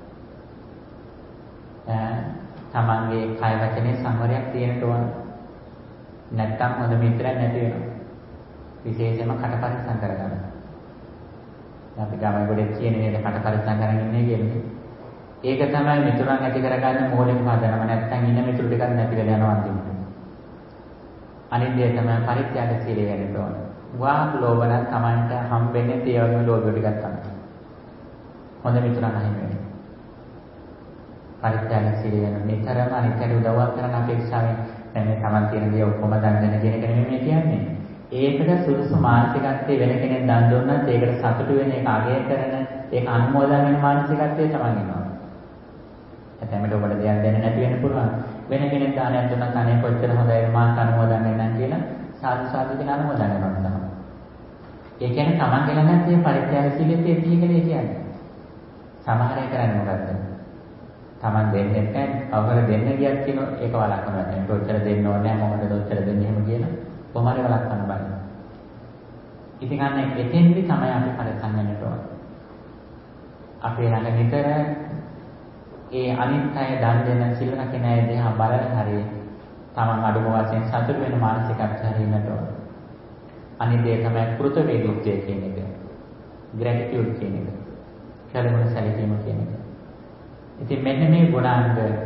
තමන්ගේ කය වචනේ සංවරයක් තියෙන්න ඕන. නැත්තම් හොඳ මිත්‍රයන් නැති වෙනවා. විශේෂයෙන්ම කට පරිස්සම් කරගන්න. අපි ගමයි ගොඩේ කියන නේද කට පරිස්සම් කරගෙන ඉන්නේ කියන්නේ. ඒක තමයි මිතුරන් ඇති කරගන්න මූලික පදනම. නැත්තම් ඉන්න මිතුරු ටිකක් නැති වෙලා යනවා අන්තිමට. අනිත් දේ තමයි පරිත්‍යාග සීලය වෙන්න ඕන. වාක් ලෝභන තමන්ට හම්බෙන්නේ ඒ වගේම ලෝභය ටිකක් තමයි. හොඳ මිතුරන් අහිමි වෙන්නේ. පරිත්‍යාග සීලය වෙන නිතරම අනිත්‍යයට උදව්වක් කරන අපේක්ෂාවෙන් මේ තමන් තියෙන දේ ඔක්කොම දන්නේ කියන එක නෙමෙයි මේ කියන්නේ. ඒකට සුදුසු මානසිකත්වයේ වෙන කෙනෙක් දන් දුන්නත් ඒකට සතුටු වෙන එක අගය කරන ඒක අනුමෝදන් වෙන මානසිකත්වයේ තමන් ඉන්නවා. එතැනට ඔබට දෙයක් දෙන්න නැති වෙන්න පුළුවන්. වෙන කෙනෙක් දානයක් දුන්නත් අනේ කොච්චර හොඳයි මාත් අනුමෝදන් වෙන්නම් කියලා සාදු සාදු කියන අනුමෝදන් වෙනවා තමයි. ඒ කියන්නේ තමන් ළඟ තියෙන පරිත්‍යාග සීලයේ තියෙන්නේ කියන්නේ. සමහර අය කරන්නේ මොකද්ද? තමන් දෙන්නේ නැහැ. අවුල දෙන්න ගියත් කියන ඒක වළක්වනවා. දැන් කොච්චර දෙන්න ඕනේ නැහැ මොකටද ඔච්චර දෙන්නේ එහෙම කියන කොහොමද වළක්වන්න බෑ. ඉතින් අන්න එතෙන්දි තමයි අපි පරිස්සම් වෙන්න ඕන. අපේ ළඟ නිතර ඒ අනිත් අය දන් දෙන සිල් රකින අය දිහා බලන හරිය තමන් අඩුම වශයෙන් සතුට වෙන මානසිකත්වයක් ඉන්නට ඕන. අනිත් දේ තමයි කෘතවේදීත්වය කියන එක. ග්‍රැටිටියුඩ් කියන එක. කලගුණ සැලකීම කියන එක. ඉතින් මෙන්න මේ ගුණාංග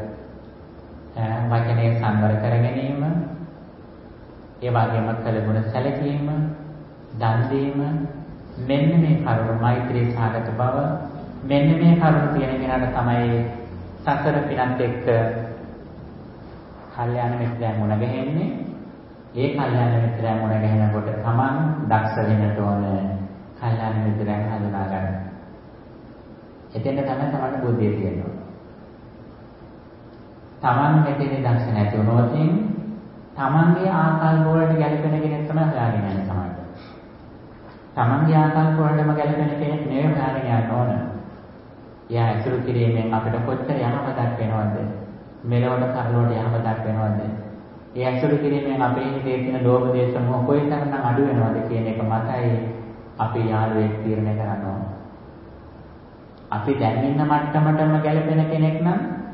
වචනේ සංවර කර ගැනීම, ඒ වගේම කලගුණ සැලකීම, දන් දීම, මෙන්න මේ කරුණ මෛත්‍රී සාගත බව, මෙන්න මේ කරුණ තියෙන කෙනාට තමයි සතර පිනත් එක්ක කල්යාණ මිත්‍රයන් මුණ ගැහෙන්නේ. ඒ කල්යාණ මිත්‍රයන් මුණ ගැහෙනකොට තමන් දක්ෂ වෙන්නට ඕන කල්යාණ මිත්‍රයන් හඳුනා ගන්න. එතෙන්ට තමයි තමන්ට බුද්ධිය තියෙනවා. තමන් මෙතන දක්ෂ නැති වුණොත් තමන්ගේ ආකල්ප වලට ගැලපෙන කෙනෙක් තමයි හොයාගෙන යන්නේ සමහරවිට. තමන්ගේ ආකල්ප වලටම ගැලපෙන කෙනෙක් නෙවෙයි හොයාගෙන යන්න ඕන. එයා ඇසුරු කිරීමෙන් අපිට කොච්චර යහපතක් වෙනවද? මෙලොවට කරලොවට යහපතක් වෙනවද? ඒ ඇසුරු කිරීමෙන් අපේ හිතේ තියෙන ලෝභ දේශ මොහ කොයිතරම් අඩු වෙනවද කියන එක මතයි අපි යාළුවෙක් තීරණය කරන්න ඕන. අපි දැන් ඉන්න මට්ටමටම ගැලපෙන කෙනෙක් නම්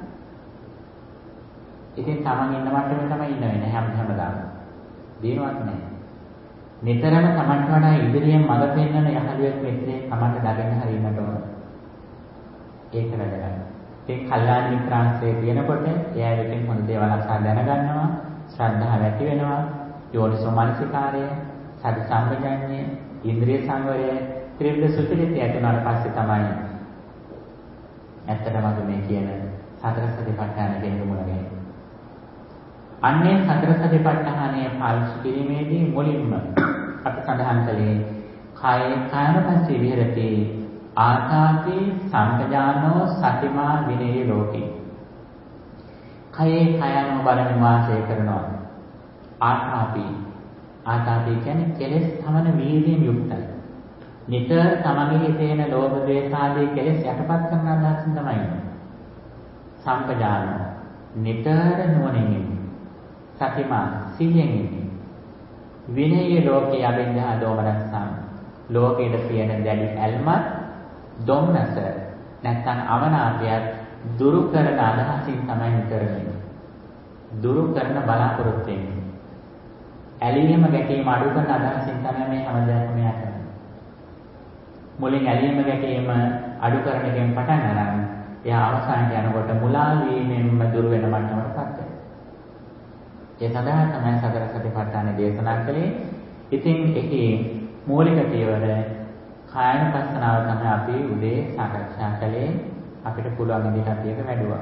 ඉතින් තමන් ඉන්න මට්ටමේ තමයි ඉන්න වෙන්නේ හැමදාම. දිනුවක් නැහැ. නිතරම තමන්ට වඩා ඉදිරියෙන් මඟ පෙන්වන යහළුවෙක් මෙතේ තමන්ට දකින්න හරියන්නට ඕන. ඒක වැදගත්. ඒ කල්යාණ මිත්‍රාංශයේ තියෙනකොට එයා එකෙන් හොඳ දේවල් අසා දැනගන්නවා, ශ්‍රද්ධාව ඇති වෙනවා, යෝනිසෝ මනසිකාරය, සති සම්පජඤ්ඤය, ඉන්ද්‍රිය සංවරය, ත්‍රිවිධ සුචරිතය ඇති වුණාට පස්සේ තමයි ඇත්තටම අපි මේ කියන සතර සතිපට්ඨාන කියන මුල ගැහෙන්නේ. අන්නේ සතර සතිපට්ඨානයේ පාවිච්චි කිරීමේදී මුලින්ම අපි සඳහන් කළේ කායපස්සේ විහෙරති ආතාපි සංකජානෝ සතිමා විනේ ලෝකේ. කයේ කයano බලන වාසය කරනවා. ආතාපි ආතාපය කියන්නේ කෙලෙස් තමන වීර්යයෙන් යුක්තයි. නිතර තමගේ හිතේ එන ලෝභ ද්වේෂ ආදී කෙලෙස් යටපත් කරන අදහසින් තමයි ඉන්නේ. සම්පජාන නිතර නුවණින් ඉන්නේ. සතිමා සිහියෙන් ඉන්නේ. විනය ලෝකේ අවිද්‍යා දෝමනස්සං ලෝකයේ තියෙන දැඩි ඇල්මත් දොම්නස නැත්නම් අවනාපයත් දුරු කරන අදහසින් තමයි නිතර ඉන්නේ. දුරු කරන බලාපොරොත්තු වෙන්නේ. ඇලීම ගැටීම අඩු කරන අදහසින් තමයි මේ හැමදේම කරන්නේ. මුලින් ඇලීම ගැටීම අඩු කරන එකෙන් පටන් ගන්න. එයා අවසානට යනකොට මුලා වීමෙන්ම දුර වෙන මට්ටමටපත් වෙනවා. ඒ සඳහා තමයි සතර සතිපට්ඨාන දේශනා කළේ. ඉතින් ඒකේ මූලික පියවර කායනුපස්සනාව තමයි අපි උදේ සාකච්ඡා කළේ. අපිට පුළුවන් විදිහට අපි ඒක වැඩුවා.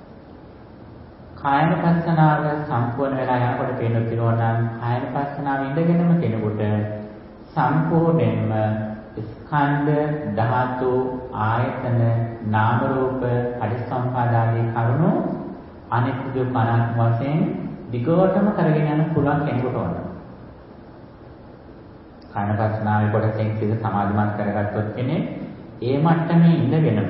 කායනුපස්සනාව සම්පූර්ණ වෙලා යනකොට පේනවා නම් කායනුපස්සනාව ඉඳගෙනම කෙනෙකුට සම්පූර්ණයෙන්ම ස්කන්ධ ධාතු ආයතන නාම රූප පරිසම්පාදාදී කරුණු අනිත්‍ය දුක්ඛ අනාත්ම වශයෙන් දිගටම කරගෙන යන්න පුළුවන් කෙනෙකුට ඕන. කායනුපස්සනාවේ කොටසෙන් සිත සමාධිමත් කරගත්තොත් කෙනෙක් ඒ මට්ටමේ ඉඳගෙනම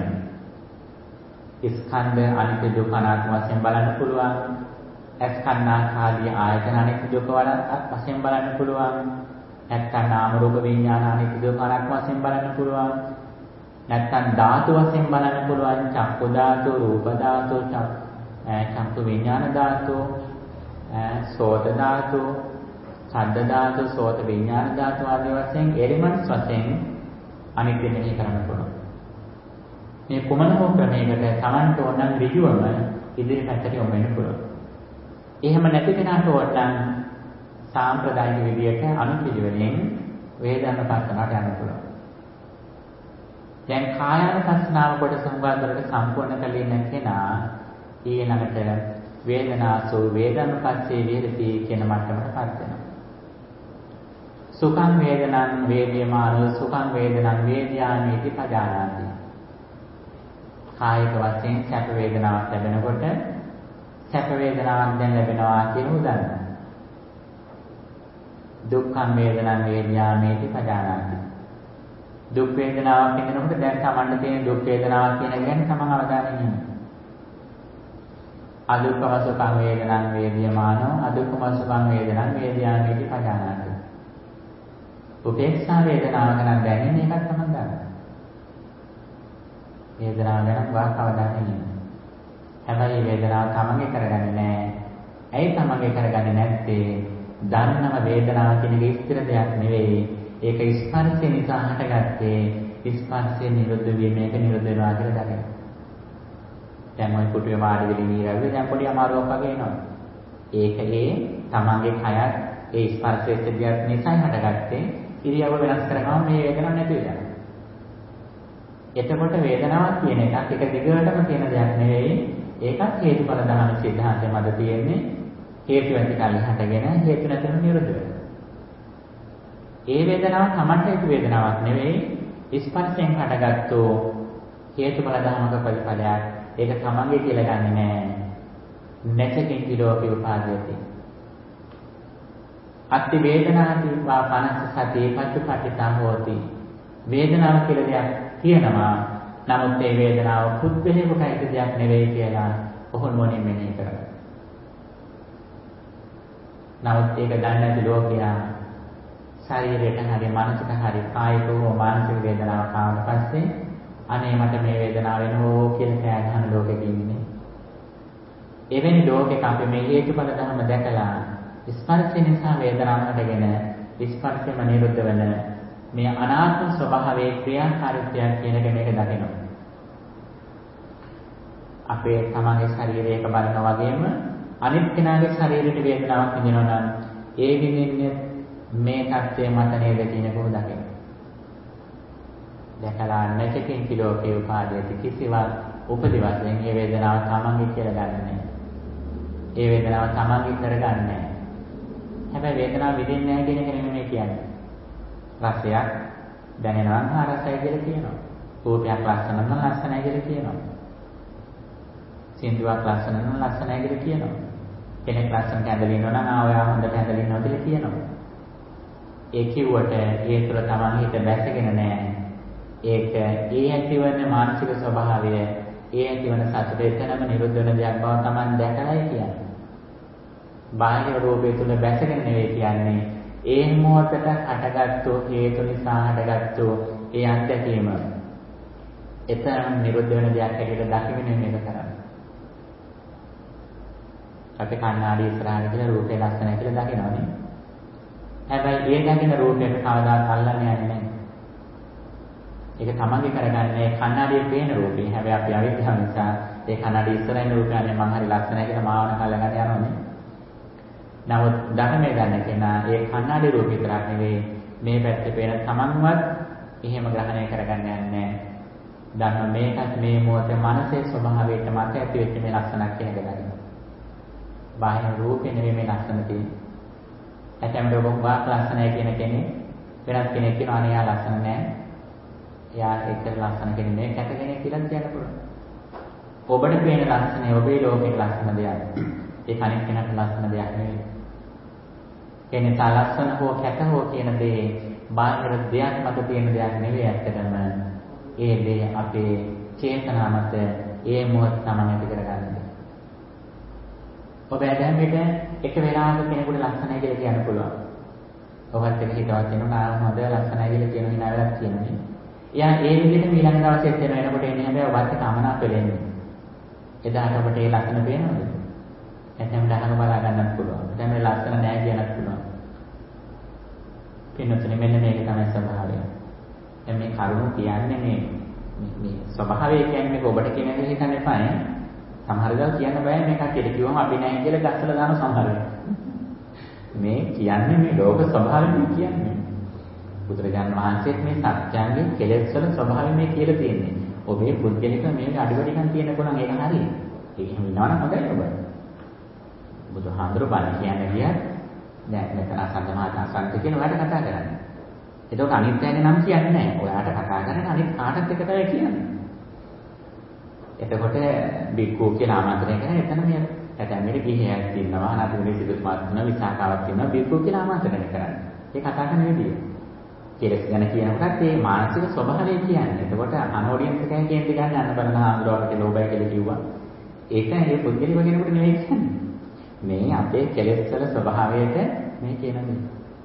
ස්කන්ධ අනිත්‍ය දුක්ඛ අනාත්ම වශයෙන් බලන්න පුළුවන්. ස්කන්ධාදී ආයතන අනිත්‍ය දුක්ඛ වශයෙන් බලන්න පුළුවන්. නැත්නම් නාම රූප විඥාන අනිත්‍ය දුක්ඛ අනාත්ම වශයෙන් බලන්න පුළුවන්. නැත්නම් ධාතු වශයෙන් බලන්න පුළුවන්. චක්කු ධාතු, රූප ධාතු, චක්කු විඥාන ධාතු, සෝත ධාතු, ශබ්ද ධාතු, සෝත විඥාන ධාතු ආදී වශයෙන් එලිමන්ට්ස් වශයෙන් අනිත්‍ය මෙහි කරන්න පුළුවන්. මේ කුමන හෝ ක්‍රමයකට Tamanට ඕන නම් ඍජුවම ඉදිරිපැත්තට යොමු වෙන්න පුළුවන්. එහෙම නැති කෙනාට ඕන නම් සාම්ප්‍රදායික විදියට අනුපිළිවෙලින් වේදනානුපස්සනාවට යන්න පුළුවන්. දැන් කායානුපස්සනාව කොටස හුඟක් සම්පූර්ණ කළේ නැත්නම් ඊළඟට වේදනාසෝ වේදනුපස්සේ විහෙරති කියන මට්ටමටපත් වෙනවා. සුඛං වේදනං වේද්‍යමානෝ සුඛං වේදනං වේද්‍යාමේති පජානාති. කායික වශයෙන් සැප වේදනාවක් ලැබෙනකොට සැප වේදනාවක් දැන් ලැබෙනවා කියන උදාහරණ. දුක්ඛං වේදනං වේද්‍යාමේති පජානාති. දුක් වේදනාවක් වෙනකොට දැන් තමන්ට තියෙන දුක් වේදනාවක් කියන එක ගැන තමන් අවධානයෙන් ඉන්න. අදුක්ඛම සුඛං වේදනං වේද්‍යමානෝ අදුක්ඛම සුඛං වේදනං වේද්‍යාමේති පජානාති. උපේක්ෂා වේදනාව ගැන දැනෙන එකක් තමයි ගන්න. වේදනාව ගැන වාක් අවධානයෙන් ඉන්න. හැබැයි වේදනාව තමන්ගේ කරගන්නේ නැහැ. ඇයි තමන්ගේ කරගන්නේ නැත්තේ? දන්නම වේදනාව කියන එක ස්ථිර දෙයක් නෙවෙයි. ඒක ස්පර්ශය නිසා හටගත්තේ. ස්පර්ශය නිරුද්ධ වීම මේක නිරුද්ධ වෙනවා කියලා දකින්න. දැන් ওই කුටුවේ වාඩි වෙලා ඉඳලා දැන් පොඩි අමාරුවක් වගේ එනවා. ඒක තමන්ගේ කයත් ඒ ස්පර්ශයේ දෙයක් නිසා හටගත්තේ. ඉරියව්ව වෙනස් කරනවා මේ වේදනාවක් නැති වෙනවා. එතකොට වේදනාවක් කියන එකක් එක දිගටම තියෙන දෙයක් නෙවෙයි. ඒකත් හේතුඵල ධර්ම සිද්ධාන්තය මත තියෙන්නේ. හේතු ඇති කලින් හටගෙන හේතු නැතිව නිරුද්ධ වෙනවා. ඒ වේදනාව තමන්ට හේතු වේදනාවක් නෙවෙයි. ස්පර්ශයෙන් හටගත්තු හේතුඵල ධර්මක ප්‍රතිඵලයක්. ඒක තමන්ගේ කියලා ගන්නෙ නෑ. නැචකින් කිලෝපි උපාදීයති. අත්ති වේදනාති වා පනස්ස සතිය පච්චපටිතා හෝති. වේදනාව කියලා දෙයක් තියෙනවා. නමුත් ඒ වේදනාව පුද්ගලයෙකුට අයිති දෙයක් නෙවෙයි කියලා ඔහු නොනින් මෙනෙහි කරනවා. නමුත් ඒක දන්නේ නැති ලෝකයා ශරීරයට හරි මනසට හරි කායික හෝ මානසික වේදනාවක් ආවට පස්සේ අනේ මට මේ වේදනාව වෙනවෝ කියලා කෑ ගහන ලෝකෙක ඉන්නේ. එවැනි ලෝකයක අපි මේ හේතුඵල ධර්ම දැකලා ස්පර්ශය නිසා වේදනාව හටගෙන ස්පර්ශයම නිරුද්ධ වෙන මේ අනාත්ම ස්වභාවයේ ක්‍රියාකාරීත්වයක් කියන එක මේක දකිනවා. අපේ තමන්ගේ ශරීරයක බලන වගේම අනිත් කෙනාගේ ශරීරයට වේදනාවක් විඳිනවා නම් ඒ විඳින්නේ මේ தත්ත්වය මත නේද කියන එක දකිනවා. දැකලා නැචකින් කිලෝකේ උපාදීයති කිසිවක් උපදි වශයෙන් මේ වේදනාව තමන්ගේ කියලා ගන්න නැහැ. ඒ වේදනාව තමන්ගේ කරගන්නේ නැහැ. හැබැයි වේදනාව විඳින්නේ නැහැ කියන එක නෙමෙයි කියන්නේ. රසයක් දැනෙනවා නම් රසයි කියලා කියනවා. රූපයක් ලස්සන නම් ලස්සනයි කියලා කියනවා. සින්දුවක් ලස්සන නම් ලස්සනයි කියලා කියනවා. කෙනෙක් ලස්සනට ඇඳලා ඉන්නවා නම් ආ ඔයා හොඳට ඇඳලා ඉන්නවා කියලා කියනවා. ඒ කිව්වට ඒ තුළ තමන් හිත බැසගෙන නැහැ. ඒක ඒ ඇතිවන මානසික ස්වභාවය, ඒ ඇතිවන සතුට එතනම නිරුද්ධ වෙන දෙයක් බව තමන් දැකලායි කියන්නේ. බාහිර රූපය තුළ බැසගෙන නෙවෙයි කියන්නේ. ඒ මොහොතට හටගත්තු හේතු නිසා හටගත්තු ඒ අත්දැකීම එතනම නිරුද්ධ වෙන දෙයක් හැටියට දකින්න මේක කරන්නේ. අපි කණ්ණාඩි ඉස්සරහට කියලා රූපේ ලස්සනයි කියලා දකිනවනේ. හැබැයි ඒ දකින රූපයට කවදාත් අල්ලන්නේ නැහැ. ඒක තමන්ගේ කරගන්නේ කණ්ණාඩියේ පේන රූපේ. හැබැයි අපි අවිද්‍යාව නිසා ඒ කණ්ණාඩි ඉස්සරහින් රූපයනේ මං හරි ලස්සනයි කියලා මාවන කල්ලකට යනවනේ. නමුත් ධර්මයේ ගන්න කෙනා ඒ කණ්ණාඩි රූප විතරක් නෙවෙයි මේ පැත්තේ පේන තමන්වත් එහෙම ග්‍රහණය කරගන්න යන්නේ ධර්ම මේකත් මේ මොහොතේ මනසේ ස්වභාවයට මත ඇති වෙච්ච මේ ලක්ෂණක් කියන එක ගන්න. බාහිර රූපේ නෙවෙයි මේ ලක්ෂණ තියෙන්නේ. ඇතැම් රෝගවා ලක්ෂණය කියන කෙනෙක් වෙනත් කෙනෙක් කියනවා අනේ යා ලක්ෂණ නැහැ. එයා ඒක ලක්ෂණ කෙනෙක් නෙවෙයි කැත කෙනෙක් කියලා කියන්න පුළුවන්. ඔබට පේන ලක්ෂණය ඔබේ ලෝකේ ලක්ෂණ දෙයක්. ඒක අනිත් කෙනාට ලක්ෂණ දෙයක් නෙවෙයි. කෙනෙක් ලක්ෂණ හෝ කැත හෝ කියන දේ බාහිර දෙයක් මත තියෙන දෙයක් නෙවෙයි ඇත්තටම. ඒ දේ අපේ චේතනා මත ඒ මොහොත තමයි ඇති කරගන්නේ. ඔබ දැන් මෙතන එක වෙලාවක කෙනෙකුට ලක්ෂණයි කියලා කියන්න පුළුවන්. ඔබත් එක හිතවත් වෙනවා හොඳ ලක්ෂණයි කියලා කියන හිනා වෙලක් කියනනේ. එයා ඒ විදිහට ඊළඟ දවසෙත් එනකොට එන්නේ හැබැයි ඔබත් එක්ක අමනාප වෙන්නේ. එදාට ඔබට ඒ ලක්ෂණ පේනවද? නැත්නම් දහන බලා ගන්නත් පුළුවන්. දැන් මේ ලක්ෂණ නැහැ කියන්නත් පුළුවන්. පින්නතුනේ මෙන්න මේක තමයි ස්වභාවය. දැන් මේ කරුණු කියන්නේ මේ ස්වභාවය කියන්නේ මේක ඔබට කියන එක හිතන්න එපා නේ. සමහර දවස් කියන්න බෑ මේ කටියට කිව්වම අපි නැහැ කියලා ගස්සලා දාන සමහර මේ කියන්නේ මේ ලෝක ස්වභාවය කියන්නේ. බුදුරජාණන් වහන්සේත් මේ සත්‍යයන්ගේ කෙලෙස් වල ස්වභාවය මේ කියලා තියෙන්නේ. ඔබේ පුද්ගලික මේක අඩුවඩිකම් තියෙන කොනම් ඒක හරි. ඒක එහෙම වෙනවනම් හොඳයි ඔබ. බුදුහාඳුරු බණ කියන්නේ කියත් දැන් මෙතන අසංගමාත කියන ඔයාලට කතා කරන්නේ. ඒකට අනිත් අයගේ නම් කියන්නේ නැහැ. ඔයාලට කතා කරන්නේ අනිත් කාටත් එක තමයි කියන්නේ. එතකොට බික්කෝ කියලා ආමන්ත්‍රණය කරන එතන මේ ඇතැම්මේ ගිහියක් ඉන්නවා අනාථුනේ සිදුමාත් වෙන විසාකාවක් තියෙනවා බික්කෝ කියලා ආමන්ත්‍රණය කරන්නේ. ඒ කතා කරන විදිය. කෙලස් ගැන කියනකොටත් මේ මානසික ස්වභාවය කියන්නේ. එතකොට අනෝඩියන්ස් එකෙන් කියන්නේ ගන්න අන්න බලන ආන්දරවට ලෝබයි කියලා කිව්වා. ඒක ඒ පුද්ගලික කෙනෙකුට නෙවෙයි කියන්නේ. මේ අපේ කෙලස් වල ස්වභාවයට මේ කියන දේ.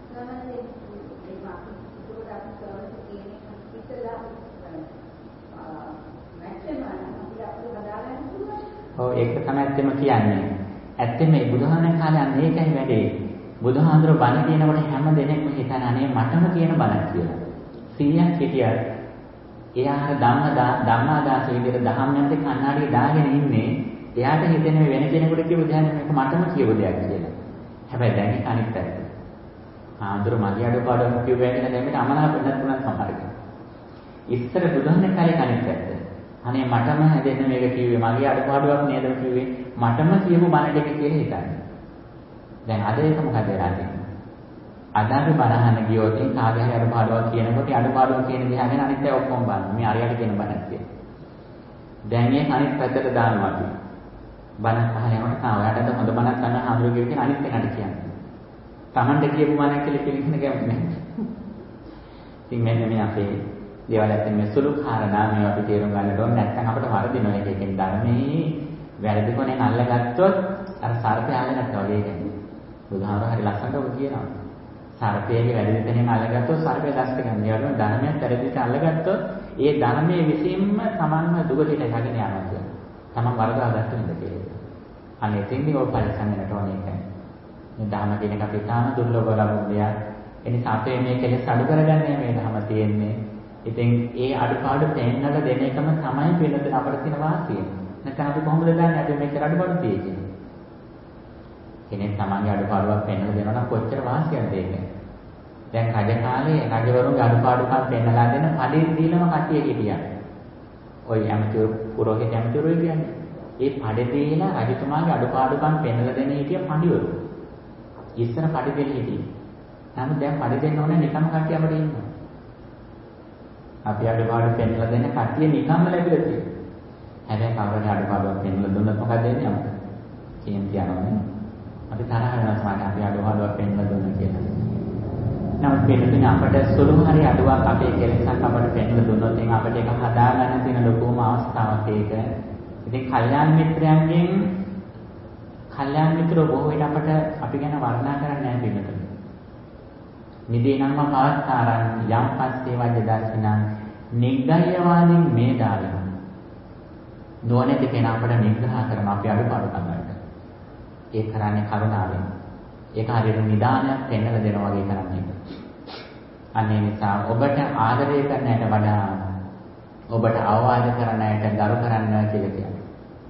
ඔව් ඒක තමයි ඇත්තම කියන්නේ. ඇත්තම මේ බුදුහාමයන් කාලේ අන්න ඒකයි වැඩේ. බුදුහාඳුර බණ කියනකොට හැම දෙනෙක්ම හිතන අනේ මටම කියන බණක් කියලා. 100ක් හිටියත් එයා ධම්මාදාස විදිහට දහම් යන්තේ කන්නාඩිය දාගෙන ඉන්නේ. එයාට හිතෙන්නේ වෙන කෙනෙකුට කියව දෙයක් මේක මටම කියව දෙයක් කියලා. හැබැයි දැන් ඒක අනිත් පැත්ත. ආඳුර මගේ අඩපාඩුවක් කිව්වා කියලා දැන් මේක අමනාප වෙන්නත් පුළුවන් සමහරවිට. ඉස්සර බුදුහාමයන් කාලේ අනිත් පැත්ත. අනේ මටම හැදෙන්න මේක කිව්වේ මගේ අඩපාඩුවක් නේද කිව්වේ මටම කියපු බණ ටික කියලා හිතන්නේ. දැන් අද ඒක මොකද වෙලා තියෙන්නේ? අද අපි බණහන ගියොත් කාගේ හරි අඩපාඩුවක් කියනකොට අඩපාඩුවක් කියන දිහාගෙන අනිත් අය ඔක්කොම බලනවා. මේ අරයට කියන බණක් කියලා. දැන් මේ අනිත් පැත්තට දානවා අපි. බණක් අහලා යනකොට ඔයාටද හොඳ බණක් ගන්න හඳුරු කියව කියන අනිත් එකට කියන්නේ. Tamante කියපු බණක් කියලා පිළිගන්න කැමති නැහැ. ඉතින් මෙන්න මේ අපේ දේවල් ඇත්තේ මේ සුළු කාරණා මේවා අපි තේරුම් ගන්න ඕනේ නැත්නම් අපිට වරදිනවා එකකින් ධර්මයේ වැරදි කොනේ අල්ලගත්තොත් අර සර්පය අල්ලගත්තා වගේ කියන්නේ. බුදුහාමර හරි ලස්සනට ඔබ කියනවා. සර්පයේ වැරදි තැනින් අල්ලගත්තොත් සර්පය දැස්ක ගන්න. ඒ වගේම ධර්මයක් වැරදිට අල්ලගත්තොත් ඒ ධර්මයේ විසින්ම තමන්ම දුගතියට යගෙන යනවා කියන්නේ. තමන් වරදවා ගන්න නේද කියලා. අනේ එතෙන්දී ඔය පරිස්සම් වෙනට ඕනේ ඒකයි. මේ ධර්ම කියන එක අපේ තාම දුර්ලභ ලබුණියක්. එනිසා අපේ මේ කෙලෙස් අඩු කරගන්නේ මේ ධර්ම තියෙන්නේ. ඉතින් ඒ අඩුපාඩු පෙන්නලා දෙන එකම තමයි වෙනද අපිට තියෙන වාසිය. නැත්නම් අපි කොහොමද දන්නේ අපි මේක අඩුපාඩු තියෙන්නේ? කෙනෙක් තමන්ගේ අඩුපාඩුවක් පෙන්නලා දෙනවා නම් කොච්චර වාසියක්ද ඒක? දැන් රජ කාලේ රජවරුන්ගේ අඩුපාඩුකම් පෙන්නලා දෙන පඩි දීලම කට්ටිය හිටියා. ඔය ඇමතිවරු පුරෝහිත ඇමතිවරු කියන්නේ. ඒ පඩි දීලා රජතුමාගේ අඩුපාඩුකම් පෙන්නලා දෙන හිටිය පඬිවරු. ඉස්සර පඩි දෙන්න හිටියේ. නමුත් දැන් පඩි දෙන්න ඕනේ නිකම් කට්ටිය අපිට ඉන්නවා. අපි අඩුපාඩු පෙන්නලා දෙන කට්ටිය නිකම්ම ලැබිලා තියෙනවා. හැබැයි කවුරුහරි අඩුපාඩුවක් පෙන්නලා දුන්නොත් මොකද වෙන්නේ අපිට? කේන්ති යනවනේ. අපි තරහ වෙනවා සමහරවිට අපි අඩුපාඩුවක් පෙන්නලා දුන්නා කියලා. නමුත් පිළිතුරේ අපට සුළු හරි අඩුවක් අපේ කෙලෙසක් අපට පෙන්වලා දුන්නොත් එන් අපිට ඒක හදාගන්න තියෙන ලොකුම අවස්ථාවක් ඒක. ඉතින් කල්යාණ මිත්‍රයන්ගෙන් කල්යාණ මිත්‍රෝ බොහෝ විට අපට අපි ගැන වර්ණනා කරන්නේ නැහැ පිළිතුරේ. නිදීනම්ම පවත්තාරන් යම් පස්සේ වජ්‍ය දර්ශනං නිග්ගයවාදීන් මේ දාලන. නොනැති කෙනා අපට නිග්‍රහ කරන අපි අඩුපාඩුකම් වලට. ඒ කරන්නේ කරුණාවෙන්. ඒක හරියට නිදානයක් පෙන්වලා දෙනවා වගේ කරන්නේ. අනේ නිසා ඔබට ආදරය කරන අයට වඩා ඔබට අවවාද කරන අයට ගරු කරන්න කියලා කියනවා.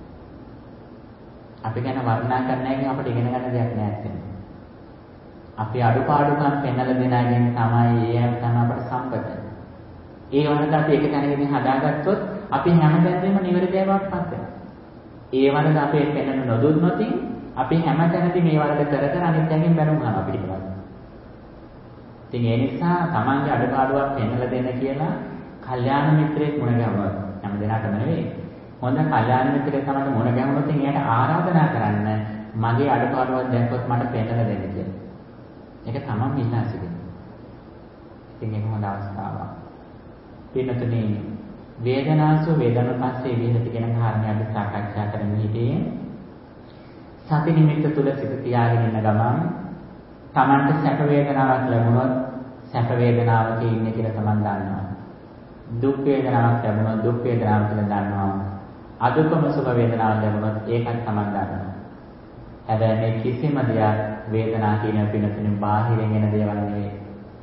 අපි ගැන වර්ණනා කරන එකෙන් අපිට ඉගෙන ගන්න දෙයක් නැහැ. අපි අඩුපාඩුකම් පෙන්වලා දෙන අයගෙන් තමයි ඒ තමයි අපට සම්පත. ඒ වරද අපි එක තැනකින් හදාගත්තොත් අපි හැමදැනම නිවැරදිවවත් පත් වෙනවා. ඒ වරද අපේ පෙන්වන්න නොදුන්නොත් අපි හැමතැනදී මේ වරද කර කර අනිත් එකෙන් බැනුම් අහනවා පිළිබඳ. ඉතින් ඒ නිසා තමන්ගේ අඩුපාඩුවක් පෙන්වලා දෙන්න කියලා කල්යාණ මිත්‍රයෙක් මුණ ගැහුවා. හැම දිනකටම නෙවෙයි. හොඳ කල්යාණ මිත්‍රයෙක් තමයි මුණ ගැහුනොත් එයාට ආරාධනා කරන්න මගේ අඩුපාඩුවක් දැක්කොත් මට පෙන්වලා දෙන්න කියලා. ඒක තමන් ඉල්ලා සිටිනවා. ඉතින් ඒක හොඳ අවස්ථාවක්. පින්නතුනේ වේදනාසු වේදනුපස්සේ විහෙති කියන කාරණේ අපි සාකච්ඡා කරමු ඉතින්. සති නිමිත්ත තුල සිත තියාගෙන ඉන්න ගමන් තමන්ට සැප වේදනාවක් ලැබුණොත් සැප වේදනාවක ඉන්නේ කියලා තමන් දන්නවා. දුක් වේදනාවක් ලැබුණොත් දුක් වේදනාව කියලා දන්නවා. අදුක්කම සුඛ වේදනාවක් ලැබුණොත් ඒකත් තමන් දන්නවා. හැබැයි මේ කිසිම දෙයක් වේදනාව කියන පිනතුනේ බාහිරින් එන දේවල් නෙවෙයි.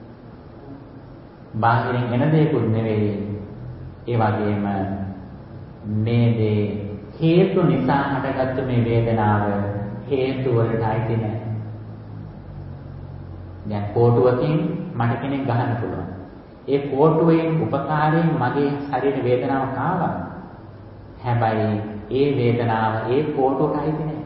බාහිරින් එන දේකුත් නෙවෙයි. ඒ වගේම මේ දේ හේතු නිසා හටගත්තු මේ වේදනාව හේතු වලට අයිති නැහැ. දැන් කෝටුවකින් මට කෙනෙක් ගහන්න පුළුවන්. ඒ කෝටුවේ උපකාරයෙන් මගේ ශරීර වේදනාවක් ආවා. හැබැයි ඒ වේදනාව ඒ කෝටුවට අයිති නැහැ.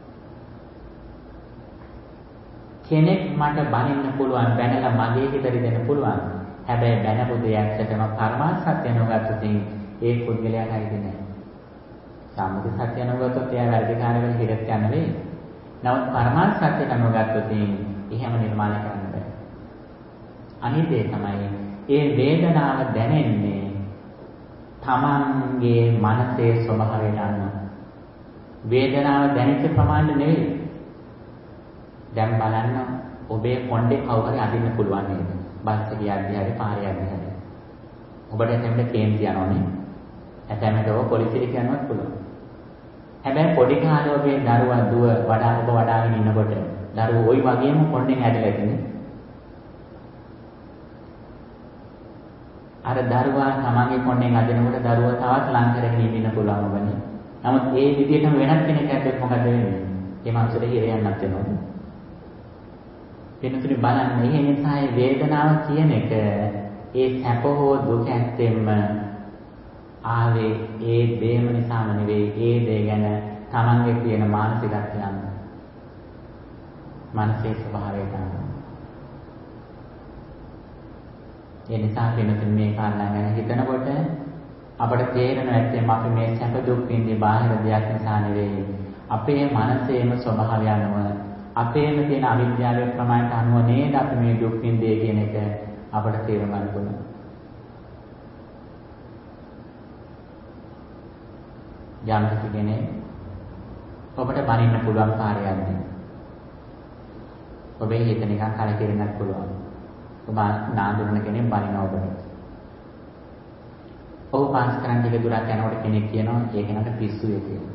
කෙනෙක් මට බනින්න පුළුවන්, බැනලා මගේ හිත රිදෙන්න පුළුවන්. හැබැයි බැනපු දේ ඇත්තටම පරමාර්ථ සත්‍ය නොගත්තොත් ඒ පුද්ගලයාට අයිති නැහැ. සම්මුති සත්‍ය නොගත්තොත් එයා වැඩිකාරයෙක් හිරත් යන්න වෙයි. නමුත් පරමාර්ථ සත්‍ය නොගත්තොත් එහෙම නිර්මාණය කරන්න බෑ. අනිත් ඒ තමයි ඒ වේදනාව දැනෙන්නේ තමන්ගේ මනසේ ස්වභාවයට අනුව. වේදනාව දැනෙච්ච ප්‍රමාණය නෙවෙයි. දැන් බලන්න ඔබේ කොණ්ඩේ කවුරු හරි අදින්න පුළුවන් නේද? බස් එකේ යද්දී හරි පාරේ යද්දී හරි. ඔබට එතෙන්ට කේන්ති යනවනේ. ඇතැමට ඔබ පොලිසියට යනවත් පුළුවන්. හැබැයි පොඩි කාලේ ඔබේ දරුවා දුව ඔබ වඩාගෙන ඉන්නකොට දරුවෝ ওই වගේම කොණ්ඩෙන් ඇදලා ඉන්නේ. අර දරුවා තමන්ගේ කොණ්ඩෙන් අදිනකොට දරුවා තවත් ලං කරගෙන ඉන්න පුළුවන් ඔබනේ. නමුත් ඒ විදිහටම වෙනත් කෙනෙක් ඇද්දොත් මොකද වෙන්නේ? ඒ මනුස්සර හිරයන්නත් වෙනවා. වෙනතුනි බලන්න මේ නිසා ඒ වේදනාව කියන එක ඒ සැප හෝ දුක ඇත්තෙම ආවේ ඒ දේම නිසාම නෙවෙයි. ඒ දේ ගැන තමන්ගේ තියෙන මානසිකත්වය අනුව. මානසික ස්වභාවයට අනුව. ඒ නිසා වෙනතුනි මේ කාරණා ගැන හිතනකොට අපට තේරෙනවා ඇත්තෙම අපි මේ සැප දුක් විඳි බාහිර දෙයක් නිසා නෙවෙයි. අපේ මනසේම ස්වභාවය අනුව අපේම තියෙන අවිද්‍යාවේ ප්‍රමාණයට අනුව නේද අපි මේ දුක් විඳින්නේ කියන එක අපට තේරුම් ගන්න ඕන. යම් කෙනෙක් ඔබට බනින්න පුළුවන් කාර්යයක්. ඔබේ හිත නිකන් කලකිරෙන්නත් පුළුවන්. ඔබ නාඳුනන කෙනෙක් බනිනවා ඔබට. ඔව් පාස් කරන් ටික දුරක් යනකොට කෙනෙක් කියනවා ඒ කෙනාට පිස්සුවේ කියලා.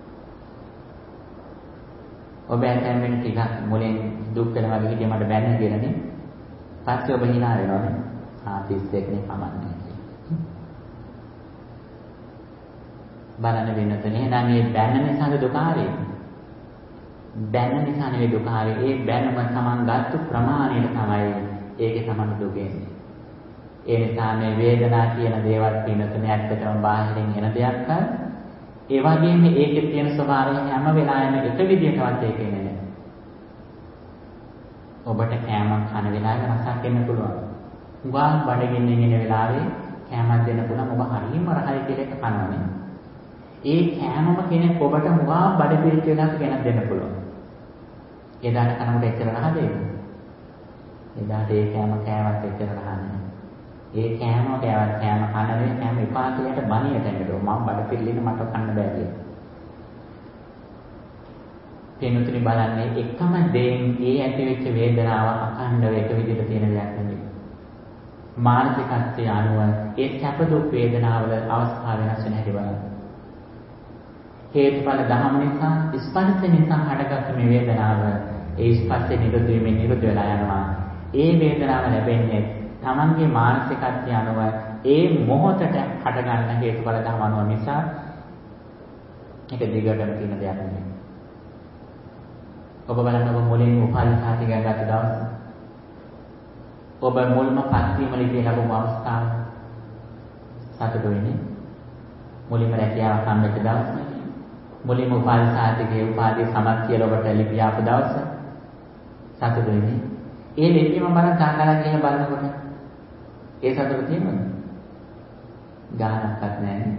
ඔබ ඇතැම් වෙන ටිකක් මුලින් දුක් වෙනවා වගේ හිතේ මට බැන්න කියලානේ. පස්සේ ඔබ hina වෙනවානේ. පිස්සෙක් නේ කමන්නේ කියලා. බලන්න වෙනතනේ එහෙනම් මේ බැන්න නිසාද දුක ආවේ? බැන්න නිසා නෙවෙයි දුක ආවේ. ඒ බැන්නම Taman ගත්තු ප්‍රමාණයට තමයි ඒකේ Taman දුක එන්නේ. ඒ නිසා මේ වේදනා කියන දේවල් පිනතුනේ ඇත්තටම බාහිරින් එන දෙයක් අර ඒ වගේම ඒකේ තියෙන ස්වභාවය හැම වෙලාවෙම එක විදිහටවත් ඒක එන්නේ නැහැ. ඔබට කෑමක් කන වෙලාවෙ රසක් එන්න පුළුවන්. උගා බඩගින්නෙන් එන වෙලාවේ කෑමක් දෙන්න පුළුවන්. ඔබ හරියම රහයි කියලා එක කනවනේ. ඒ කෑමම කෙනෙක් ඔබට උගා බඩ පිරිච්ච වෙලාවක ගෙනත් දෙන්න පුළුවන්. එදාට කනකොට එච්චර රහ දෙන්නේ එදාට ඒ කෑමත් එච්චර රහන්නේ. ඒ කෑම කනවේ කෑම එපා කියලාට බණියට එන්නදෝ මම බඩ පිළිලින මට කන්න බෑ කියලා. තේනුතුනි බලන්නේ එකම දෙයින් ඒ ඇතිවෙච්ච වේදනාව අඛණ්ඩව එක විදිහට තියෙන දෙයක් නෙවෙයි. මානසිකත්වයේ අනුව ඒ සැප දුක් වේදනාවල අවස්ථා වෙනස් වෙන හැටි බලන්න. හේතුඵල ධම නිසා ස්පර්ශ නිසා හටගත් මේ වේදනාව ඒ ස්පර්ශේ නිරුද්ධ වීමෙන් නිරුද්ධ වෙලා යනවා. ඒ වේදනාව ලැබෙන්නේ තමන්ගේ මානසිකත්වයේ අනුව ඒ මොහොතට හටගන්න හේතුඵල ධම අනුව නිසා ඒක දිගටම තියෙන දෙයක් නෙවෙයි. ඔබ බලන්න ඔබ මුලින් උපාධිසාති ගත දවස ඔබ මුල්ම පත්වීම ලිපිය ලැබුණු අවස්ථාව සතුටු වෙන්නේ මුලින්ම රැකියාව සම්බෙච්ච දවස මුලින්ම උපාධිසාතිගේ උපාධිය සමත් කියලා ඔබට ලිපිය ආපු දවස සතුටු වෙන්නේ ඒ ලිපියම බලන් තාංගලා කියන බලනකොට ඒ සතුට තියෙනවද? ගානක්වත් නැහැ.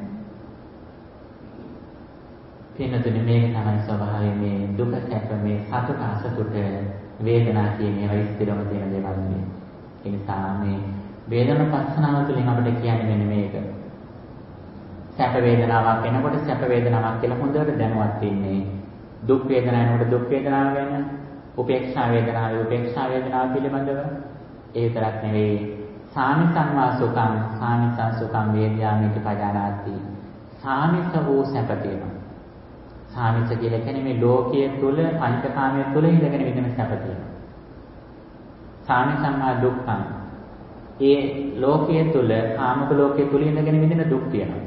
පින්නතුනි මේක තමයි ස්වභාවය මේ දුක සැප මේ සතුට අසතුට වේදනා කියන ඒවා ස්ථිරව තියෙන දේවල් නෙවෙයි. ඒ නිසා මේ වේදනාපස්සනාව තුළින් අපිට කියන්නේ මෙන්න මේක. සැප වේදනාවක් එනකොට සැප වේදනාවක් කියලා හොඳට දැනුවත් වෙන්නේ. දුක් වේදනාවනකොට දුක් වේදනාව ගැන, උපේක්ෂා වේදනාව පිළිබඳව ඒ විතරක් නෙවෙයි. සාමිසංවා සුඛං සාමිසං සුඛං වේද්‍යාමිති පජානාති. සාමිස වූ සැප තියෙනවා. සාමිස කියලා කියන්නේ මේ ලෝකයේ තුල පංචකාමයේ තුල ඉඳගෙන විඳින සැප තියෙනවා. සාමිසංවා දුක්ඛං. ඒ ලෝකයේ තුල කාමක ලෝකයේ තුල ඉඳගෙන විඳින දුක් තියෙනවා.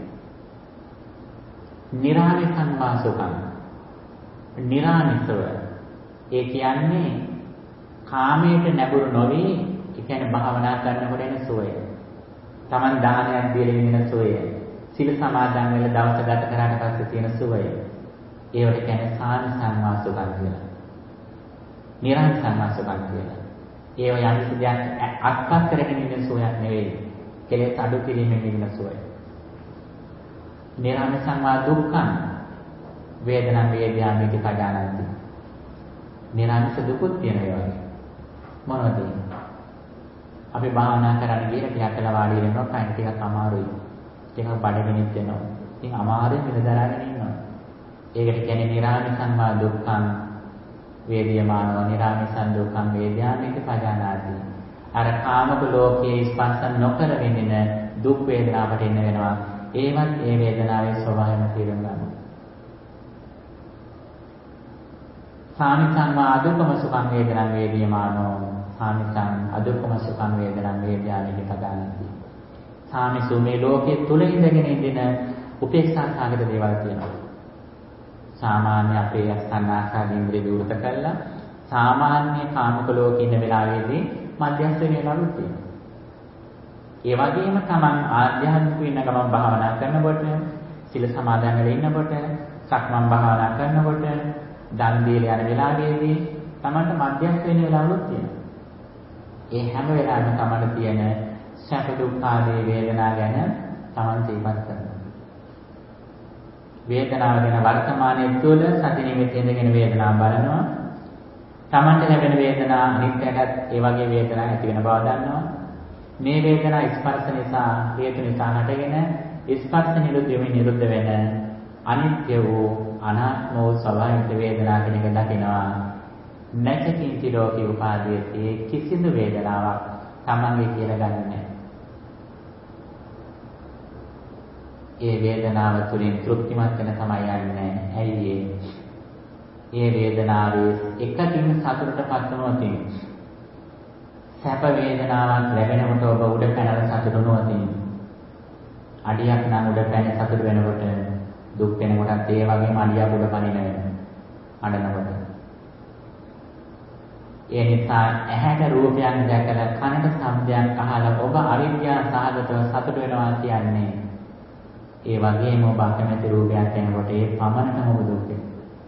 නිරාමිසංවා සුඛං. නිරාමිසව ඒ කියන්නේ කාමයට නැඹුරු නොවි ඒ කියන්නේ භාවනා කරනකොට එන සෝය. Taman දානයක් දීලා විඳින සෝය. සිල් සමාදන් වෙලා දවස ගත කරාට පස්සේ තියෙන සෝය. ඒවට කියන්නේ සාමිසංවා සුඛං කියලා. නිරාමිසංවා සුඛං කියලා. ඒව යම් කිසි දෙයක් අත්පත් කරගෙන ඉන්න සෝයක් නෙවෙයි. කෙලෙස් අඩු කිරීමෙන් ඉන්න සෝය. නිරාමිසංවා දුක්ඛං වේදනා වේද්‍යාමිති පජානාති. නිරාමිස දුකුත් තියෙන ඒවා. මොනවද? අපි භාවනා කරන්න ගිහලා ටිකක් කළා වාඩි වෙනවා කයින් ටිකක් අමාරුයි. ටිකක් බඩගිනිත් වෙනවා. ඉතින් අමාරුවෙන් මිල දරාගෙන ඉන්නවා. ඒකට කියන්නේ නිරාමිසංවා දුක්ඛං වේදියමානෝ නිරාමිසං දුක්ඛං වේද්‍යාමිති පජානාති. අර කාමක ලෝකයේ ස්පර්ශ නොකර වෙන්න දුක් වේදනාවට එන්න වෙනවා. ඒවත් ඒ වේදනාවේ ස්වභාවයම තේරුම් ගන්න. සාමිසංවා අදුක්ඛම සුඛං වේදනං වේදියමානෝ සාමිසං අදුක්ඛම සුඛං වේදනං වේද්‍යාමිති පජානාති. සාමිසු මේ ලෝකයේ තුල ඉඳගෙන ඉඳින උපේක්ෂා සාගත දේවල් තියෙනවා. සාමාන්‍ය අපේ අස්තනාකාරී ඉන්ද්‍රිය විවෘත කළා සාමාන්‍ය කාමක ලෝකේ ඉන්න වෙලාවේදී මධ්‍යස්ථ වෙනවලුත් තියෙනවා. ඒ වගේම Taman ආධ්‍යාත්මික වෙන ගමන් භාවනා කරනකොට සිල් සමාදන් වෙලා ඉන්නකොට සක්මන් භාවනා කරනකොට දන් දීලා යන වෙලාවේදී Tamanට මධ්‍යස්ථ වෙන වෙලාවලුත් තියෙනවා. ඒ හැම වෙලාවෙම Tamanට තියෙන සැප දුක් ආදී වේදනා ගැන Taman සිහිපත් කරනවා. වේදනාව ගැන වර්තමානයේ තුල සති නිමිති ඉඳගෙන වේදනාව බලනවා. Tamanට ලැබෙන වේදනා අනිත්‍යයටත් ඒ වගේ වේදනා ඇති වෙන බව දන්නවා. මේ වේදනා ස්පර්ශ නිසා හේතු නිසා හටගෙන ස්පර්ශ නිරුද්ධ වෙන අනිත්‍ය වූ අනාත්ම වූ ස්වභාවික වේදනා කෙනෙක් දකිනවා. නැචකින්ති ලෝකේ උපාදීයති කිසිදු වේදනාවක් Tamanගේ කියලා ගන්නෙ නැහැ. ඒ වේදනාව තුළින් තෘප්තිමත් වෙන තමයි යන්නේ. ඇයි ඒ වේදනාවේ එකකින් සතුටටපත් වුණොත් සැප වේදනාවක් ලැබෙනකොට ඔබ උඩ පැනලා සතුට වෙනවද? අඩියක් නම් උඩ පැන සතුට වෙනකොට දුක් වෙනකොටත් ඒ වගේම අඩියක් උඩ පනින වෙනවා. අඬනකොට. ඒ නිසා ඇහැට රූපයක් දැකලා කනට ශබ්දයක් අහලා ඔබ අවිද්‍යාව සහගතව සතුට වෙනවා කියන්නේ ඒ වගේම ඔබ අකමැති රූපයක් එනකොට ඒ පමණටම ඔබ දුක් වෙනවා.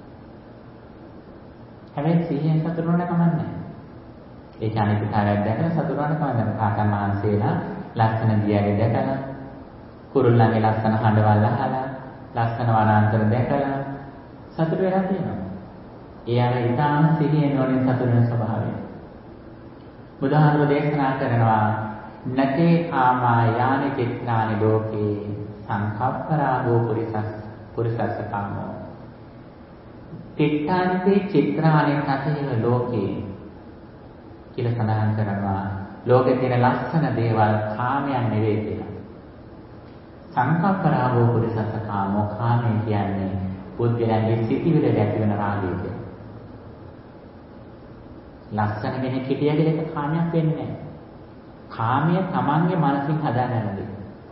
හැබැයි සිහියෙන් සතුට වෙන්න කමන්නේ. ඒ ඥානිකාරයක් දැකලා සතුට වෙන්න කමන්නේ. කාටන් මහන්සියලා ලස්සන දියගේ දැකලා කුරුල්ලන්ගේ ලස්සන හඬවල් අහලා ලස්සන වනාන්තර දැකලා සතුට වෙලා තියෙනවා. ඒ අර ඊටාම සිහියෙන් වලින් සතුට වෙන ස්වභාවය. බුදුහාමුදුරෝ දේශනා කරනවා නතේ කාමා යානි චිත්‍රානි ලෝකේ සංකප්පරාගෝ පුරිසස්ස කාමෝ තිට්ඨාන්ති චිත්‍රානි තතේව ලෝකේ කියලා සඳහන් කරනවා. ලෝකේ තියෙන ලස්සන දේවල් කාමයන් නෙවෙයි කියලා. සංකප්පරාගෝ පුරිසස්ස කාමෝ කාමය කියන්නේ පුද්ගලයන්ගේ සිතිවිලි ඇති වෙන රාගය කියලා. ලස්සන කෙනෙක් හිටිය කියලා ඒක කාමයක් වෙන්නේ නැහැ. කාමය තමන්ගේ මනසින් හදාගන්න දෙයක්.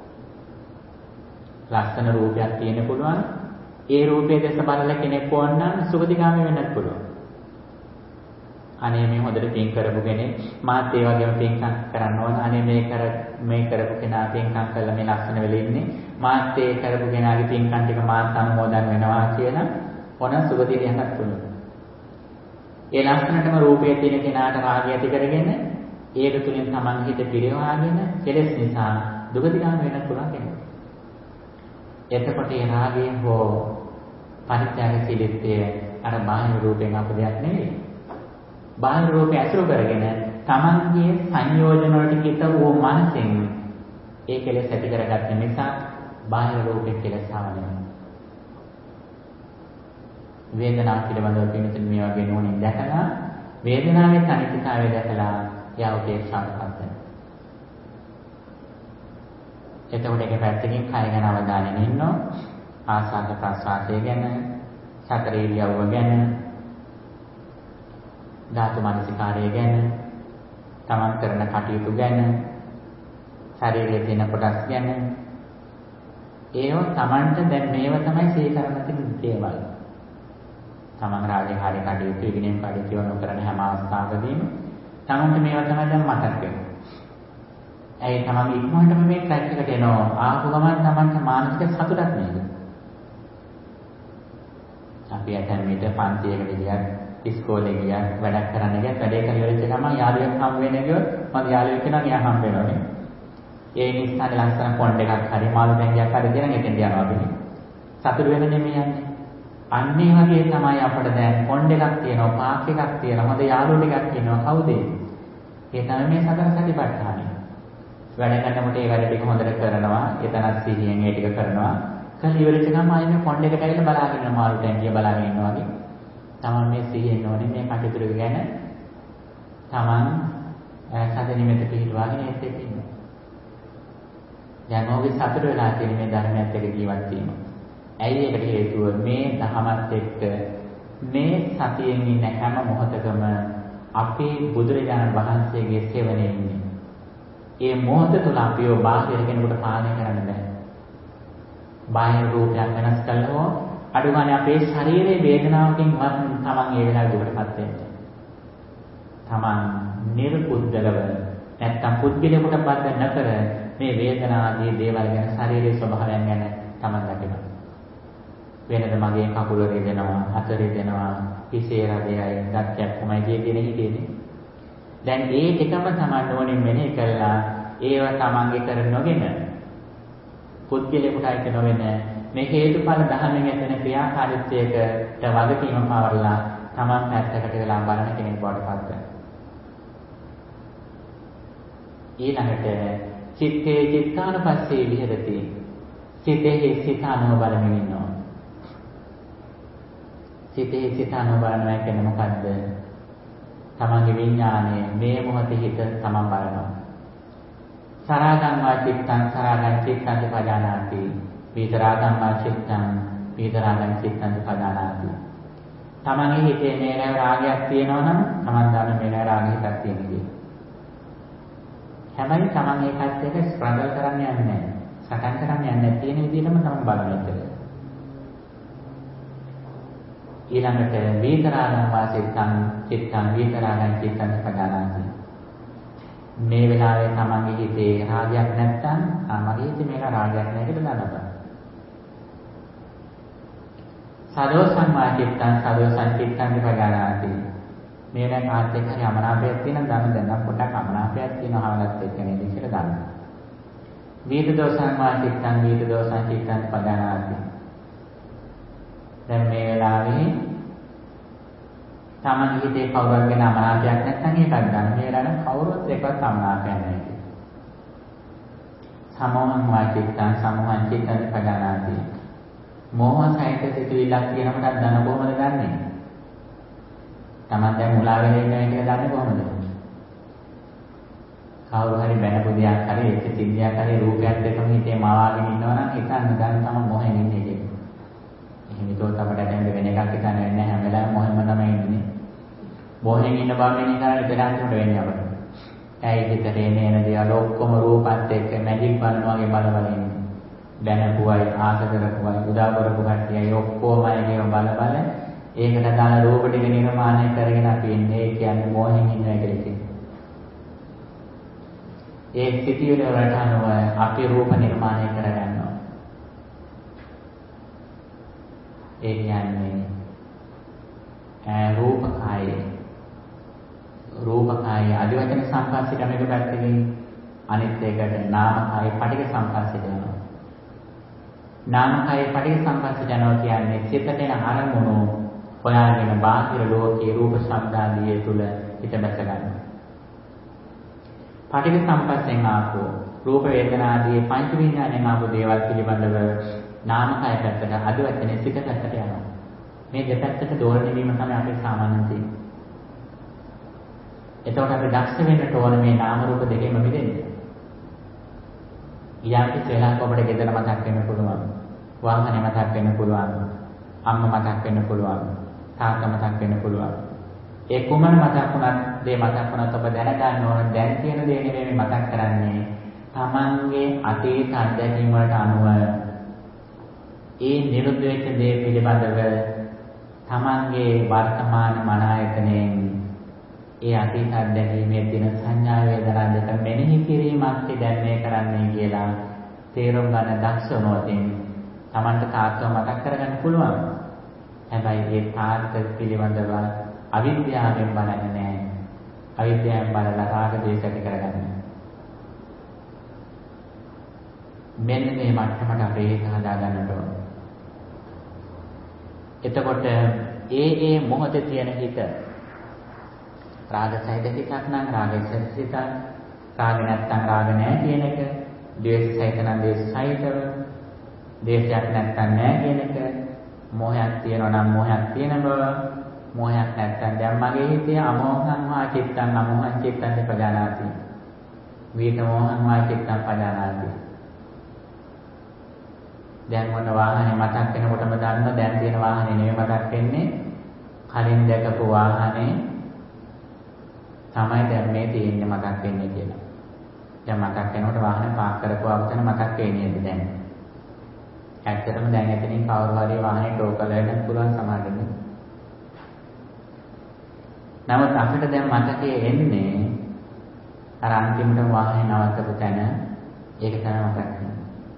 ලස්සන රූපයක් තියෙන්න පුළුවන්. ඒ රූපයේ දැස බලලා කෙනෙක් ඕන නම් සුගතිගාමී වෙන්නත් පුළුවන්. අනේ මේ හොඳට පින් කරපු කෙනෙක් මාත් ඒ වගේම පින්කම් කරන්න ඕන. අනේ මේ කරපු කෙනා පින්කම් කළා මේ ලස්සන වෙලෙ ඉන්නේ. මාත් ඒ කරපු කෙනාගේ පින්කම් ටික මාත් අනුමෝදන් වෙනවා කියලා ඕන සුගතියට යන්නත් පුළුවන්. ඒ ලස්සනටම රූපයේ තියෙන කෙනාට රාගය ඇති කරගෙන ඒක තුලින් තමන් හිත පිරවගෙන කෙලෙස් නිසා දුගතිගාමී වෙන්නත් පුළුවන් කෙනෙක්. එතකොට ඒ රාගයෙන් හෝ පරිත්‍යාගශීලීත්වය අර බාහිර රූපයෙන් අප දෙයක් නෙවෙයි. බාහිර රූපය අසුර කරගෙන තමන්ගේ සංයෝජන වලට කිත වූ මනසෙන් ඒ කෙලෙස් ඇති කරගත්ත නිසා බාහිර රූපේ කෙලෙස් ආවනේ. වේදනාව පිළිබඳව පිළිතුරු මේ වගේ නෝනින් දැකලා වේදනාවේ අනිත්‍යතාවය දැකලා යා උපේක්ෂාවට පත් වෙනවා. එතකොට ඒක පැත්තකින් කය ගැන අවධානයෙන් ඉන්නවා. ආසන්න ප්‍රසආසය ගැන, සතර ඉරියව්ව ගැන, ධාතු මනසිකාරය ගැන, තමන් කරන කටයුතු ගැන, ශරීරයේ තියෙන කොටස් ගැන. ඒව තමන්ට දැන් මේව තමයි සිහි කරන්න තියෙන දේවල්. තමන් රාජකාරී කටයුතු ඉගෙනීම් කටයුතු කරන හැම අවස්ථාවකදීම තමන්ට මේවා තමයි දැන් මතක් වෙන්නේ. ඇයි තමන්ගේ ඉක්මනටම මේ ට්‍රැක් එකට එනවා. ආපු ගමන් තමන්ට මානසික සතුටක් නේද? අපි අතන මේක පන්තියකට ගියත්, ඉස්කෝලේ ගියත්, වැඩක් කරන්න ගියත්, වැඩේ කරලා ඉවරච්ච ගමන් යාළුවෙක් හම් වෙන්න ගියොත් මගේ යාළුවෙක් කෙනා ගියා හම් වෙනවනේ. ඒ නිසා ලස්සන ෆොන්ට් එකක් හරි මාළු ටැංකියක් හරි දෙන එකෙන් යනවා අපි. සතුට වෙන නෙමෙයි යන්නේ. අන්නේ වගේ තමයි අපිට දැන් ෆොන්ට් එකක් තියෙනවා, පාක් එකක් තියෙනවා, හොඳ යාළුවෝ ටිකක් තියෙනවා. කවුද ඒ? ඒ තමයි මේ සතර සතිපට්ඨානය. වැඩ කරනකොට ඒ වැඩ ටික හොඳට කරනවා, එතනත් සිහියෙන් ඒ ටික කරනවා. කල් ඉවරෙච්ච ගමන් ආයෙ මේ ෆොන්ට් එකට ඇවිල්ලා බලාගෙන ඉන්න මාළු ටැංකිය බලාගෙන ඉන්නවා වගේ. තමන් මේ සිහියෙන් ඕනේ මේ කටයුතු ගැන තමන් සැදෙනිමෙත පිළිවාගෙන ඒත් එක්ක ඉන්නවා. දැන් ඔහුගේ සතුට වෙලා තියෙන මේ ධර්මයත් එක්ක ජීවත් වීම. ඇයි ඒකට හේතුව මේ දහමත් එක්ක මේ සතියෙන් ඉන්න හැම මොහොතකම අපේ බුදුරජාණන් වහන්සේගේ සේවනයේ ඉන්නේ. ඒ මොහොත තුළ අපිව බාහිර කෙනෙකුට පාලනය කරන්න බෑ. බාහිර රූපයක් වෙනස් කළා අඩුගානේ අපේ ශරීරයේ වේදනාවකින් තමන් ඒ වෙලාවේ දුකටපත් වෙන්නේ. තමන් නිර්පුද්දලව නැත්තම් පුද්ගලයාට බද්ධ නැතර මේ වේදනා ආදී දේවල් ගැන ශරීරයේ ස්වභාවයන් ගැන තමන් දකිනවා. වෙනද මගේ කකුල රෙදෙනවා, අත රෙදෙනවා, හිසේ රදයයි, දත්යක් කොමයි කියන හිතේනේ. දැන් ඒ ටිකම තමන් ඕනෙන් මෙනෙහි කරලා ඒව තමන්ගේ කර නොගෙන පුද්ගලයාට අයිති නොවෙන මේ හේතුඵල ධර්මයෙන් ඇතිවෙන ක්‍රියාකාරීත්වයකට වගකීම පවරලා තමන් පැත්තකට වෙලා බලන කෙනෙක් බවට පත් වෙනවා. ඊළඟට චිත්තේ චිත්තානුපස්සේ විහෙරති. සිතේ සිතානුව බලමින් ඉන්නවා. සිතේ සිතානුව බලනවා කියන්නේ මොකද්ද? තමන්ගේ විඥානය මේ මොහොතේ හිත තමන් බලනවා. සරාගං වා චිත්තං සරාගං චිත්තං පජානාති. විතරාගං වා චිත්තං විතරාගං චිත්තං පජානාති. තමන්ගේ හිතේ මේ රාගයක් තියෙනවා නම් තමන් දන්න මේ රාගයක් තියෙනවා. හැබැයි තමන් ඒකත් එක්ක ස්ට්‍රගල් කරන්න යන්නේ නැහැ. සටන් කරන්න යන්නේ නැහැ. තියෙන විදිහටම තමන් බලන එක. ඊළඟට විතරාගං වා චිත්තං විතරාගං චිත්තං පජානාති. මේ වෙලාවේ තමන්ගේ හිතේ රාගයක් නැත්නම් මගේ හිතේ මේක රාගයක් නැහැ කියලා දන්නවා. සදෝසං වා චිත්තං සදෝසං චිත්තං පජානාති. මේ වෙලාවේ කාත් එක්ක හරි අමනාපයක් තියෙන දැන් පොඩ්ඩක් අමනාපයක් තියෙනවා හවලත් එක්ක නේද කියලා දන්නවා. වීත දෝසං වා චිත්තං වීත දෝසං චිත්තං පජානාති. දැන් මේ වෙලාවේ තමන්ගේ හිතේ කවුරුත්ගෙන අමනාපයක් නැත්නම් ඒකක් ගන්න. මේරණ කවුරුත් එකවත් අමනාපයක් නැහැ. සමෝහං වාචිත්තං සමෝහං චිත්තං පජානාති. මෝහ සහිත සිතුවිල්ලක් කියනකොට දන්න කොහොමද දන්නේ? තමන් දැන් මුලා වෙලා ඉන්නවා කියලා දන්නේ කොහොමද? කවුරු හරි බැනපු දෙයක් හරි එක්ක සිද්ධියක් හරි රූපයක් දෙකම හිතේ මවාගෙන ඉන්නවා නම් හිතන්න ගන්න තමයි මොහෙන් ඉන්නේ කියන්නේ. එහෙම හිතුවොත් අපිට දැන් වෙන එකක් හිතන්න වෙන්නේ නැහැ. හැම වෙලාවෙම මොහෙන්ම තමයි ඉන්නේ. මොහෙන් ඉන්න බව මෙන්න කරලා ඉතලාන්ට වෙන්නේ අපිට. ඇයි හිතේ එන දේවල් ඔක්කොම රූපත් එක්ක මැජික් බලනවා වගේ බල බල ඉන්නේ. බැනපුවයි ආස කරපුවයි උදා කරපු කට්ටියයි ඔක්කොම අයගේ බල බල ඒකට දාන රූප ටික නිර්මාණය කරගෙන අපි ඉන්නේ. ඒ කියන්නේ මොහෙන් ඉන්නවා කියලා කියන්නේ. ඒ සිටියුල වලට අනුව අපි රූප නිර්මාණය කරගන්නවා. ඒ කියන්නේ රූපකාය අදිවචන සංකල්පිත මේක පැත්තකින් අනිත් එකට නාමකාය පටික සංකල්පිත යනවා. නාමකාය පටික සංකල්පිත යනවා කියන්නේ සිතට එන අරමුණු හොයාගෙන බාහිර ලෝකයේ රූප ශබ්ද ආදී තුල හිත බැස ගන්නවා. පටික සම්පස්යෙන් ආපෝ රූප වේදනා ආදී පංච විඥානයෙන් ආපු දේවල් පිළිබඳව නාමකය පැත්තට අදවැත්තේ සිත පැත්තට යනවා. මේ දෙපැත්තට දෝරණය වීම තමයි අපේ සාමාන්‍ය තියෙන්නේ. එතකොට අපි දක්ෂ වෙන්න ඕන මේ නාම රූප දෙකෙම මිදෙන්න. ඊයන්ති වෙලාවක අපිට ගෙදර මතක් වෙන්න පුළුවන්. වාහනේ මතක් වෙන්න පුළුවන්. අම්මා මතක් වෙන්න පුළුවන්. තාත්තා මතක් වෙන්න පුළුවන්. ඒ කුමන මතක් වුණත් දේ මතක් වුණත් ඔබ දැනගන්න ඕන දැන් තියෙන දේ නෙමෙයි මතක් කරන්නේ. තමන්ගේ අතීත අත්දැකීම් වලට අනුව ඒ නිරුද්ධ වෙච්ච දේ පිළිබඳව තමන්ගේ වර්තමාන මන ආයතනයෙන් ඒ අතීත අත්දැකීමේ තියෙන සංඥා වේදනා දෙක මෙනෙහි කිරීමක් දැන් මේ කරන්නේ කියලා තේරුම් ගන්න දක්ෂ වුණොත් තමන්ට තාත්තව මතක් කරගන්න පුළුවන්. හැබැයි ඒ තාත්ත පිළිබඳව අවිද්‍යාවෙන් බලන්නේ නැහැ. අවිද්‍යාවෙන් බලලා රාග දේශ ඇති කරගන්න. මෙන්න මේ මට්ටමට අපේ හිත හදා ගන්නට ඕන. එතකොට ඒ මොහොතේ තියෙන හිත රාග සහිත හිතක් නම් රාග සහිත හිතක්, රාග නැත්නම් රාග නැහැ කියන එක, ද්වේෂ සහිත නම් ද්වේෂ සහිතව, ද්වේෂයක් නැත්නම් නැහැ කියන එක, මෝහයක් තියෙනවා නම් මෝහයක් තියෙන බව, මෝහයක් නැත්නම් දැන් මගේ හිතේ අමෝහං වා චිත්තං අමෝහං චිත්තං පජානාති. විත මෝහං වා චිත්තං පජානාති. දැන් මොන වාහනේ මතක් වෙනකොටම දන්න දැන් තියෙන වාහනේ නෙවෙයි මතක් වෙන්නේ. කලින් දැකපු වාහනේ තමයි දැන් මේ තියෙන්නේ මතක් වෙන්නේ කියලා. දැන් මතක් වෙනකොට වාහනේ පාක් කරපු අවතන මතක් වෙන්නේ නේද දැන්? ඇත්තටම දැන් එතනින් කවුරු හරි වාහනේ ටෝ කරලා යන්න පුළුවන් සමහරවිට. නමුත් අපිට දැන් මතකයේ එන්නේ අර අන්තිමට වාහනේ නවත්තපු තැන ඒක තමයි මතක් වෙන්නේ.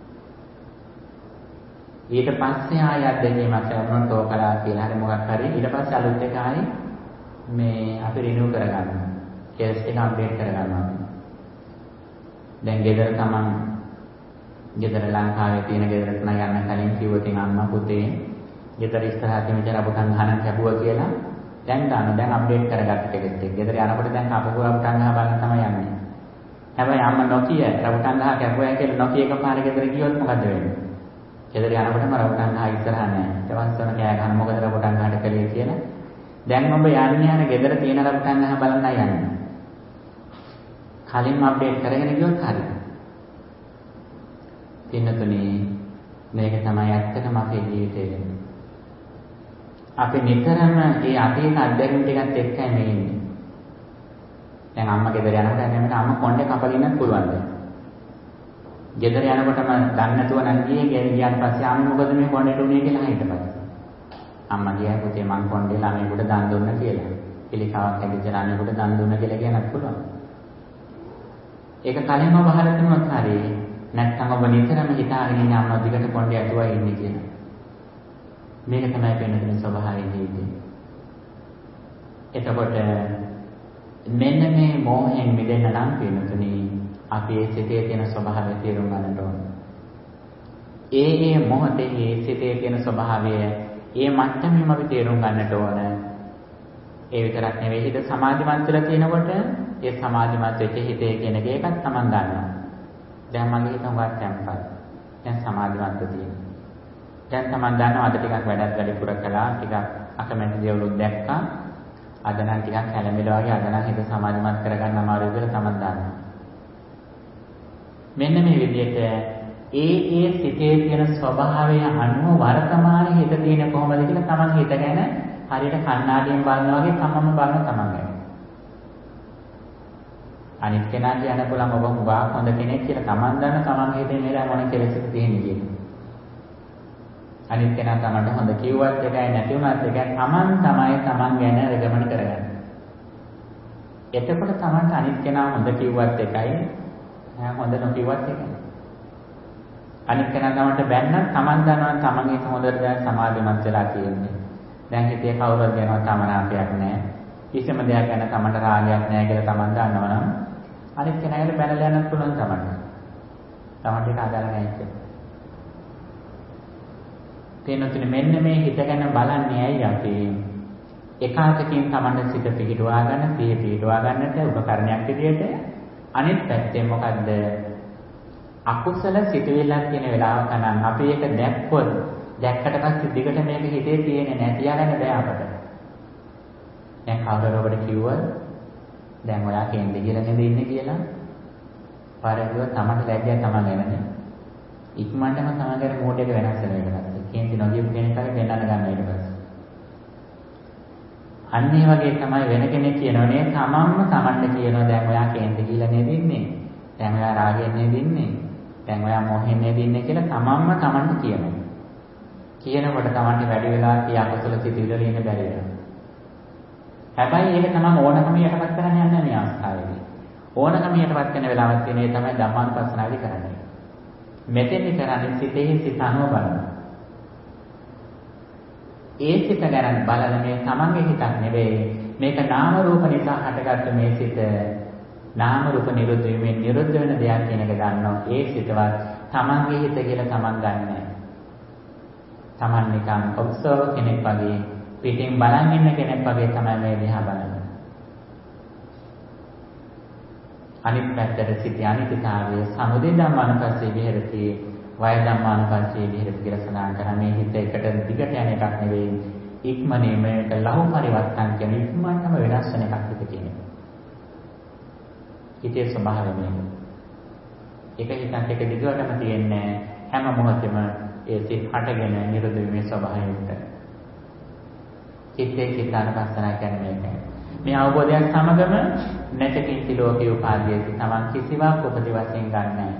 ඊට පස්සේ ආයෙත් දෙන්නීමක් කරනවා ටෝ කරලා කියලා හරි මොකක් හරි ඊට පස්සේ අලුත් එක ආයි මේ අපි රිනිව් කරගන්නවා. කෙලස් එක අප්ඩේට් කරගන්නවා. දැන් ගෙදර තමන් ගෙදර ලංකාවේ තියෙන ගෙදරට නම් යන්න කලින් කිව්වොත් අම්මා පුතේ ගෙදර ඉස්සරහට මෙච්චර අපුටන් ගහන්න කැපුවා කියලා දැන් දැන් අප්ඩේට් කරගත්ත කෙලස් එක. ගෙදර යනකොට දැන් අපුටන් ගහ බලන්න තමයි යන්නේ. හැබැයි අම්මා නොකිය අපුටන් ගහ කැපුවා කියලා නොකිය එකපාරට ගෙදර ගියොත් මොකද වෙන්නේ? ගෙදර යනකොටම රවුටන් ගහ ඉස්සරහ නැහැ. ඊටවස්සන කෑ ගන්න මොකද රවුටන් ගහට කලේ කියලා. දැන් ඔබ යන්නේ යන ගෙදර තියෙන රවුටන් ගහ බලන්නයි යන්නේ. කලින්ම අප්ඩේට් කරගෙන ගියොත් හරියි. පින්නතුනේ මේක තමයි ඇත්තටම අපේ ජීවිතේ වෙන්නේ. අපි නිතරම මේ අතීත අත්දැකීම් ටිකත් එක්කයි මේ ඉන්නේ. දැන් අම්මා ගෙදර යනකොට එන්නට අම්මා කොණ්ඩේ කපලින්නත් පුළුවන් දැන්. ගෙදර යනකොටම දන්නේ නැතුව නම් ගියාට පස්සේ ආමි මොකද මේ කොණ්ඩේට උනේ කියලා හිතපස්සේ. අම්මා ගියා පුතේ මං කොණ්ඩේ ළමයෙකුට දන් දුන්න කියලා. පිළිකාවක් හැදිච්ච ළමයෙකුට දන් දුන්න කියලා කියන්නත් පුළුවන්. ඒක කලින්ම බහලා තිබුණොත් හරියි. නැත්නම් ඔබ නිතරම හිතාගෙන ඉන්න අම්මා දිගට කොණ්ඩේ ඇතුවයි ඉන්නේ කියලා. මේක තමයි වෙන ස්වභාවය ජීවිතේ. එතකොට මෙන්න මේ මෝහයෙන් මිදෙන්න නම් වෙනතුනේ අපි ඒ සිතේ තියෙන ස්වභාවය තේරුම් ගන්නට ඕන. ඒ මොහොතේ ඒ සිතේ තියෙන ස්වභාවය ඒ මට්ටමෙම අපි තේරුම් ගන්නට ඕන. ඒ විතරක් නෙවෙයි හිත සමාධිමත් වෙලා තියෙනකොට ඒ සමාධිමත් වෙච්ච හිතේ කියන එක ඒකත් Taman දන්නවා. දැන් මගේ හිත හුඟක් තැම්පත්. දැන් සමාධිමත් තියෙනවා. දැන් Taman දන්නවා අද ටිකක් වැඩක් වැඩිපුර කළා, ටිකක් අකමැති දේවලුත් දැක්කා. අද නම් ටිකක් කැළඹිලා වගේ අද නම් හිත සමාධිමත් කරගන්න අමාරුයි කියලා Taman දන්නවා. මෙන්න මේ විදිහට ඒ සිතේ තියෙන ස්වභාවය අනුව වර්තමානයේ හිත තියෙන කොහොමද කියලා Taman හිතගෙන හරියට කණ්ණාඩියෙන් බලනවා වගේ තමම බලන තමන් ගැන. අනිත් කෙනා කියන්න පුළුවන් ඔබ හුඟක් හොඳ කෙනෙක් කියලා තමන් දන්න තමන්ගේ හිතේ නේද මොන කෙලෙසද තියෙන්නේ කියලා. අනිත් කෙනා තමන්ට හොඳ කිව්වත් එකයි නැති වුණත් එකයි තමන් තමයි තමන් ගැන රෙගමන කරගන්නේ. එතකොට තමන්ට අනිත් කෙනා හොඳ කිව්වත් එකයි හොඳ නොකිව්වත් එකයි. අනිත් කෙනා තමන්ට බැන්නත් තමන් දන්නවා තමන්ගේ හොඳට දැන් සමාධිමත් වෙලා තියෙන්නේ. දැන් හිතේ කවුරුත් ගැනවත් තමනාපයක් නැහැ. කිසිම දෙයක් ගැන තමන්ට රාගයක් නැහැ කියලා තමන් දන්නවනම් අනිත් කෙනාට බැනලා යන්නත් පුළුවන් තමන්ට. තමන්ට ඒක අදාළ නැහැ කියලා. තේනොතුනේ මෙන්න මේ හිත ගැන බලන්නේ ඇයි අපි? එකාතකින් තමන්ට සිත පිහිටුවා ගන්න, සිහිය පිහිටුවා ගන්නට උපකරණයක් විදියට අනිත් පැත්තේ මොකද්ද? අකුසල සිතුවිල්ලක් කියන වෙලාවක නම් අපි ඒක දැක්කොත් දැක්කට පස්සේ දිගට මේක හිතේ තියෙන්නේ නැති යන බෑ අපට. දැන් කවුරුහරි ඔබට කිව්වොත් දැන් ඔයා කේන්දේ කියලා නේද ඉන්නේ කියලා. පාරේව තමන්ට ලැජ්ජා තමන් එනනේ. ඉක්මනටම තමන්ගේ මෝඩ් එක වෙනස් වෙනවා. කේන්දේ නොගියපු කෙනෙක් හරි දෙන්නන්න ගන්න ඊට පස්සේ. අන්න ඒ වගේ තමයි වෙන කෙනෙක් කියනෝනේ තමන්ම තමන්ට කියනවා දැන් ඔයා කේන්දේ කියලා නේද ඉන්නේ. දැන් ඔයා රාගයෙන් නේද ඉන්නේ. දැන් ඔයා මොහෙන් නේද ඉන්නේ කියලා තමන්ම තමන්ට කියනවා. කියනකොට තමන්ට වැඩි වෙලා තිය අකුසල සිතිවිලි ඉන්න බැරි වෙනවා. හැබැයි ඒක තමයි ඕනකම යටපත් කරන්න යන්නේ මේ අවස්ථාවේදී. ඕනකම යටපත් කරන වෙලාවක් තියෙන ඒ තමයි ධම්මානුපස්සනාවේදී කරන්නේ. මෙතෙන්දි කරන්නේ සිතෙහි සිත අනුව බලනවා. ඒ සිත ගැන බලන මේ තමන්ගේ හිතක් නෙවෙයි මේක නාම රූප නිසා හටගත්ත මේ සිත නාම රූප නිරුද්ධ වීමෙන් නිරුද්ධ වෙන දෙයක් කියන එක ගන්නවා. ඒ සිතවත් තමන්ගේ හිත කියලා තමන් ගන්නෑ. තමන් නිකන් ඔබ්සර්වර් කෙනෙක් වගේ පිටින් බලන් ඉන්න කෙනෙක් වගේ තමයි මේ දිහා බලන්නේ. අනිත් පැත්තට සිටි අනිත්‍යතාවයේ සමුදය ධම්මානුපස්සේ විහෙරති වය ධම්මානුපස්සේ විහෙරති කියලා සඳහන් කරා. මේ හිත එකට දිගට යන එකක් නෙවෙයි ඉක්මනේ මේක ලහු පරිවර්තන කියන ඉක්මනටම වෙනස් වෙන එකක් හිත කියන්නේ. හිතේ ස්වභාවය මේක. එක හිතක් එක දිගටම තියෙන්නේ හැම මොහොතෙම ඒ සිත් හටගෙන නිරුද්ධ වීමේ ස්වභාවයට. චිත්තේ චිත්තානුපස්සනා කියන්නේ මේක. මේ අවබෝධයත් සමගම නැතකින්ති ලෝකේ උපාදීයති තමන් කිසිවක් උපදි වශයෙන් ගන්නෑ.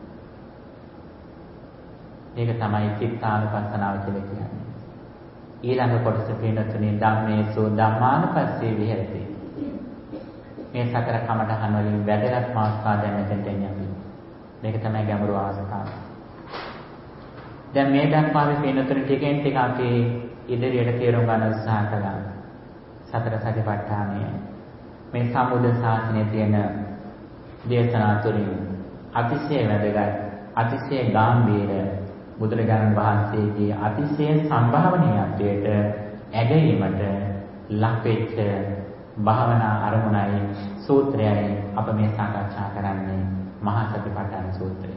මේක තමයි චිත්තානුපස්සනාව කියලා කියන්නේ. ඊළඟ කොටස පින්නතුනේ ධම්මේසු ධම්මානුපස්සේ විහෙරති. මේ සතර කමඨහන් වලින් වැදගත් මාස්කා දැන් මෙතෙන්ට එන්නේ. මේක තමයි ගැඹුරු අවස්ථාව. දැන් මේ දක්වා අපි පින්නතුනේ ටිකෙන් ටික අපි ඉදිරියට තේරුම් ගන්න උත්සාහ කළා. සතර සතිපට්ඨානය මේ සම්බුද්ධ ශාසනයේ තියෙන දේශනා තුළින් අතිශය වැදගත් අතිශය ගැඹීර බුදුරජාණන් වහන්සේගේ අතිශය සම්භාවනීයත්වයට ඇගීමට ලක් වෙච්ච භාවනා අරමුණයි සූත්‍රයයි අප මේ සාකච්ඡා කරන්නේ මහා සතිපට්ඨාන සූත්‍රය.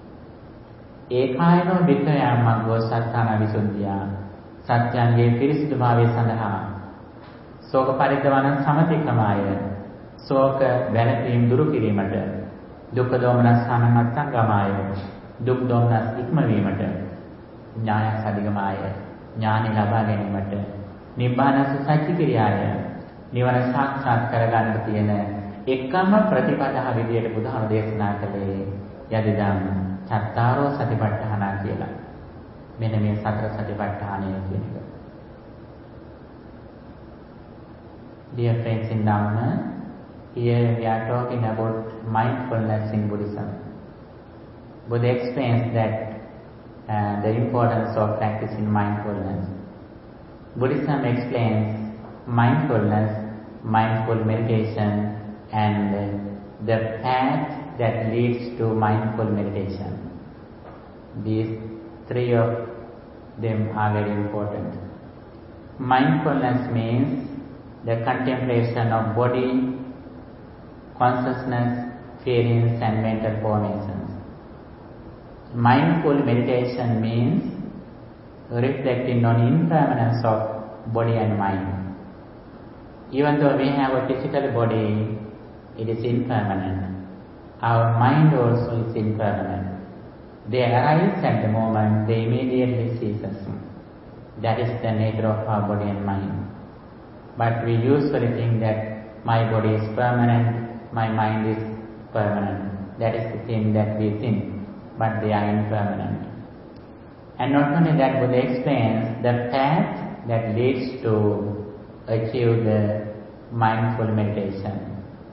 ඒකායනෝ වික්‍රයම් මග්ගෝ සත්තාන විසුද්ධිය සත්‍යංගේ පිරිසිදුභාවය සඳහා ශෝක පරිද්දවන සමතික්‍රමාය ශෝක වැළපීම් දුරු කිරීමට දුක්ඛ දෝමනස් සානමත්තංගමාය දුක් දෝමනස් ඉක්මවීමට ඥායස් අධිගමාය ඥානෙ ලබා ගැනීමට නිබ්බානස සත්‍ය ක්‍රියාය නිවන සාක්ෂාත් කරගන්න තියෙන එකම ප්‍රතිපදාව විදියට බුදුහාම දේශනා කළේ යදිදම් චත්තාරෝ සතිපට්ඨාන කියලා. මෙන්න මේ සතර සතිපට්ඨානය කියන එක. Dear friends in Dhamma, here we are talking about mindfulness in Buddhism. Buddha explains that the importance of practicing mindfulness. Buddhism explains mindfulness, mindful meditation, and the path that leads to mindful meditation. These three of them are very important. Mindfulness means the contemplation of body, consciousness, feelings and mental formations. Mindful meditation means reflecting on impermanence of body and mind. Even though we have a physical body, it is impermanent. Our mind also is impermanent. They arise at the moment, they immediately ceases. That is the nature of our body and mind. But we usually think that my body is permanent, my mind is permanent. That is the thing that we think, but they are impermanent. And not only that, Buddha explains the path that leads to achieve the mindful meditation,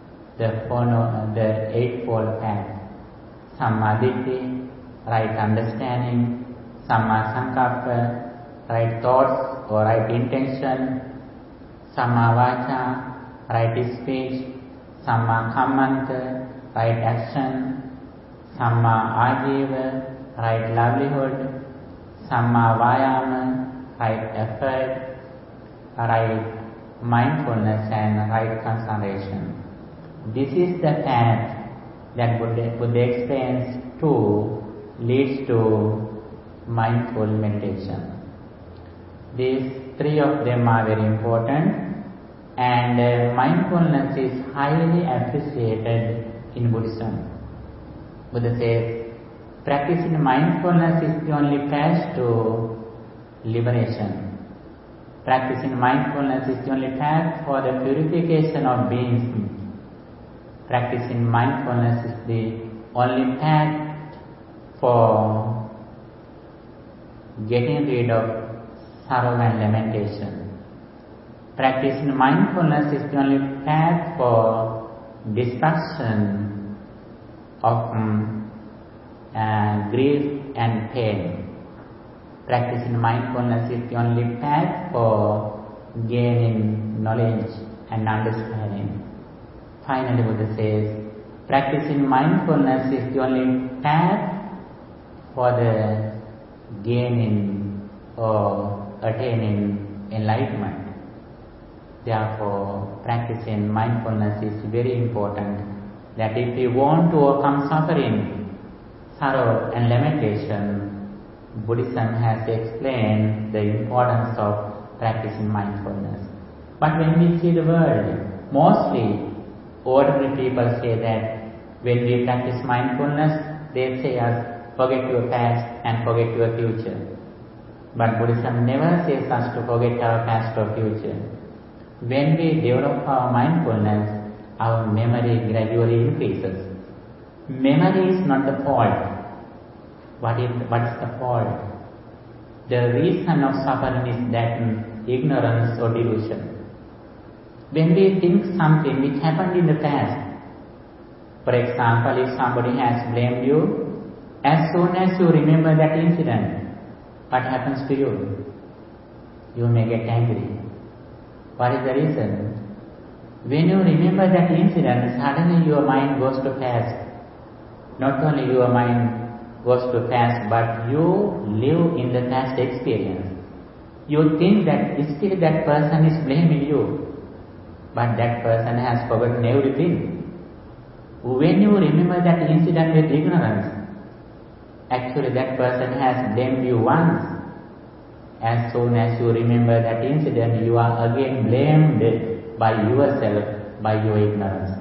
the eightfold path: Sammaditthi, right understanding; Samma Sankappa, right thoughts or right intention; Samma Vaca, right speech; Samma Kammanta, right action; Samma Ajiva, right livelihood; Samma Vayama, right effort; right mindfulness and right concentration. This is the path that Buddha explains leads to mindful meditation. These three of them are very important, and mindfulness is highly appreciated in Buddhism. Buddha says, practicing mindfulness is the only path to liberation. Practicing mindfulness is the only path for the purification of beings. Practicing mindfulness is the only path for getting rid of sorrow and lamentation. Practicing mindfulness is the only path for destruction of grief and pain. Practicing mindfulness is the only path for gaining knowledge and understanding. Finally, Buddha says, practicing mindfulness is the only path for the gaining or attaining enlightenment. Therefore, practicing mindfulness is very important, that if we want to overcome suffering, sorrow and lamentation, Buddhism has explained the importance of practicing mindfulness. But when we see the world, mostly ordinary people say that when we practice mindfulness, they say us, forget your past and forget your future. But Buddhism never says us to forget our past or future. When we develop our mindfulness, our memory gradually increases. Memory is not the fault. What is the fault? The reason of suffering is that ignorance or delusion. When we think something which happened in the past, for example, if somebody has blamed you, as soon as you remember that incident, what happens to you? You may get angry. What is the reason? When you remember that incident, suddenly your mind goes to past. Not only your mind goes to past, but you live in the past experience. You think that still that person is blaming you, but that person has forgotten everything. When you remember that incident with ignorance, actually that person has blamed you once. As soon as you remember that incident, you are again blamed by yourself, by your ignorance.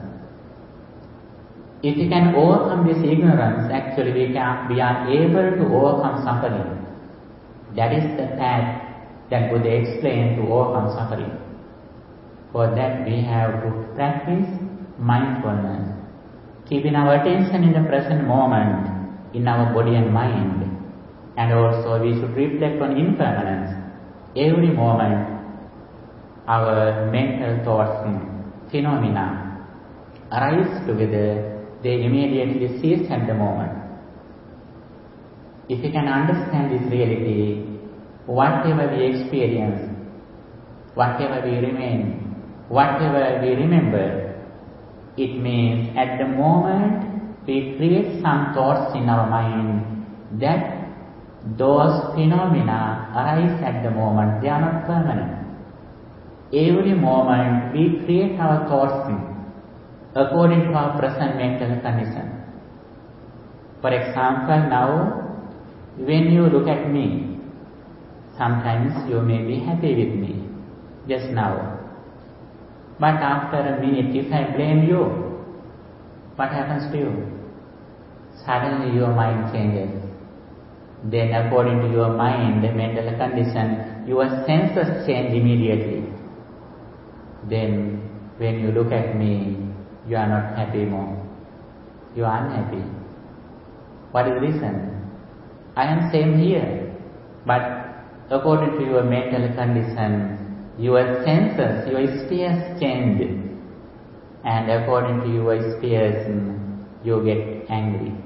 If we can overcome this ignorance, actually we are able to overcome suffering. That is the path that Buddha explained to overcome suffering. For that we have to practice mindfulness, keeping our attention in the present moment, in our body and mind. And also we should reflect on impermanence. Every moment our mental thoughts, phenomena arise together, they immediately cease at the moment. If we can understand this reality, whatever we experience, whatever we remain, whatever we remember, it means at the moment we create some thoughts in our mind, that those phenomena arise at the moment, they are not permanent. Every moment we create our thoughts according to our present mental condition. For example, now when you look at me, sometimes you may be happy with me, just now. But after a minute, if I blame you, what happens to you? Suddenly your mind changes. Then according to your mind, mental condition, your senses change immediately. Then when you look at me, you are not happy more. You are unhappy. What is the reason? I am same here. But according to your mental condition, your senses, your spheres change. And according to your spheres, you get angry.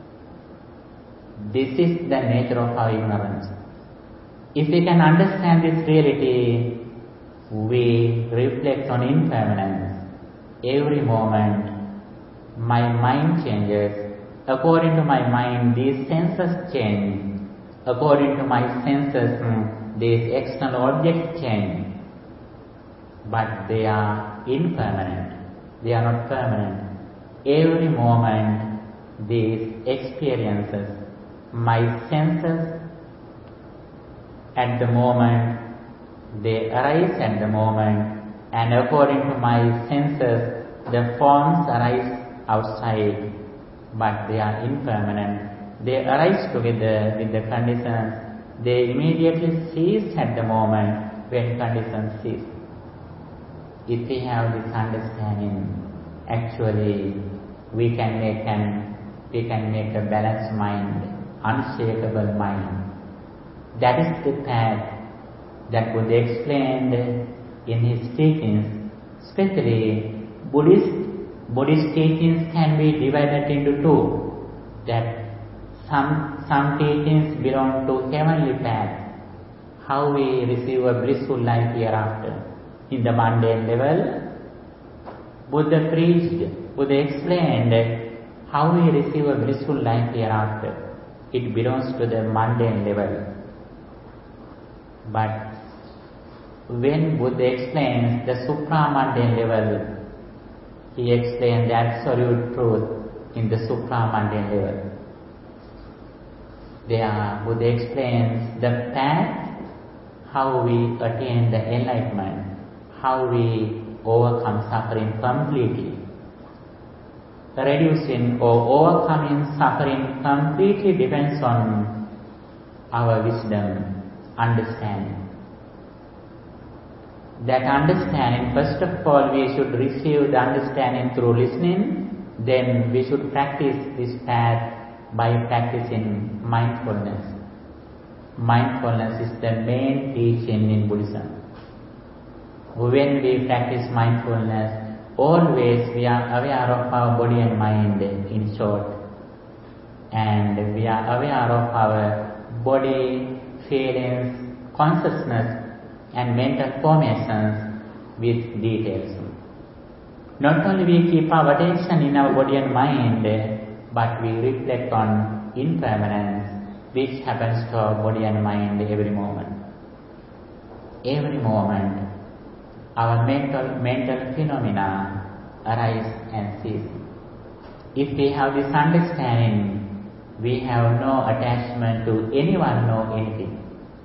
This is the nature of our ignorance. If we can understand this reality, we reflect on impermanence. Every moment, my mind changes. According to my mind, these senses change. According to my senses, these external objects change. But they are impermanent. They are not permanent. Every moment, these experiences, my senses, at the moment, they arise at the moment, and according to my senses, the forms arise outside, but they are impermanent. They arise together with the conditions. They immediately cease at the moment when conditions cease. If we have this understanding, actually we can make a balanced mind, unshakable mind. That is the path that Buddha explained in his teachings. Especially Buddhist teachings can be divided into two. That some teachings belong to heavenly path, how we receive a blissful life hereafter. In the mundane level, Buddha explained how we receive a blissful life hereafter. It belongs to the mundane level. But when Buddha explains the supramundane level, he explains the absolute truth in the supramundane level. There, Buddha explains the path, how we attain the enlightenment, how we overcome suffering completely. Reducing or overcoming suffering completely depends on our wisdom, understanding. That understanding, first of all, we should receive the understanding through listening, then we should practice this path by practicing mindfulness. Mindfulness is the main teaching in Buddhism. When we practice mindfulness, always we are aware of our body and mind, in short. And we are aware of our body, feelings, consciousness and mental formations with details. Not only we keep our attention in our body and mind, but we reflect on impermanence which happens to our body and mind every moment. Every moment, our mental phenomena arise and cease. If we have this understanding, we have no attachment to anyone nor anything.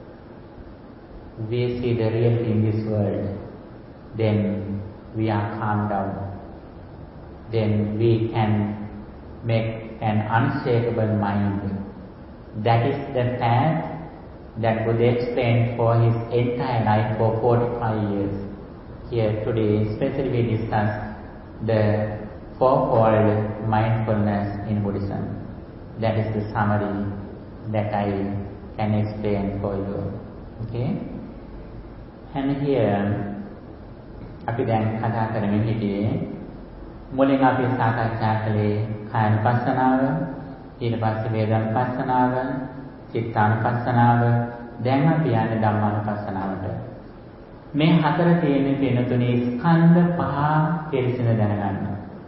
We see the reality in this world, then we are calmed down. Then we can make an unshakable mind. That is the path that Buddha explained for his entire life for 45 years. Here today, especially we discuss the fourfold mindfulness in Buddhism. That is the summary that I can explain for you. Okay? And here, අපි දැන් කතා කරමින් හිටියේ මුලින් අපි සාකච්ඡා කළේ කායනුපස්සනාව, ඊට පස්සේ වේදනානුපස්සනාව, චිත්තානුපස්සනාව, දැන් අපි යන්නේ ධම්මානුපස්සනාවට. මේ හතර තියෙන වෙනතුනේ ස්කන්ධ පහ පිළිසින දැනගන්න.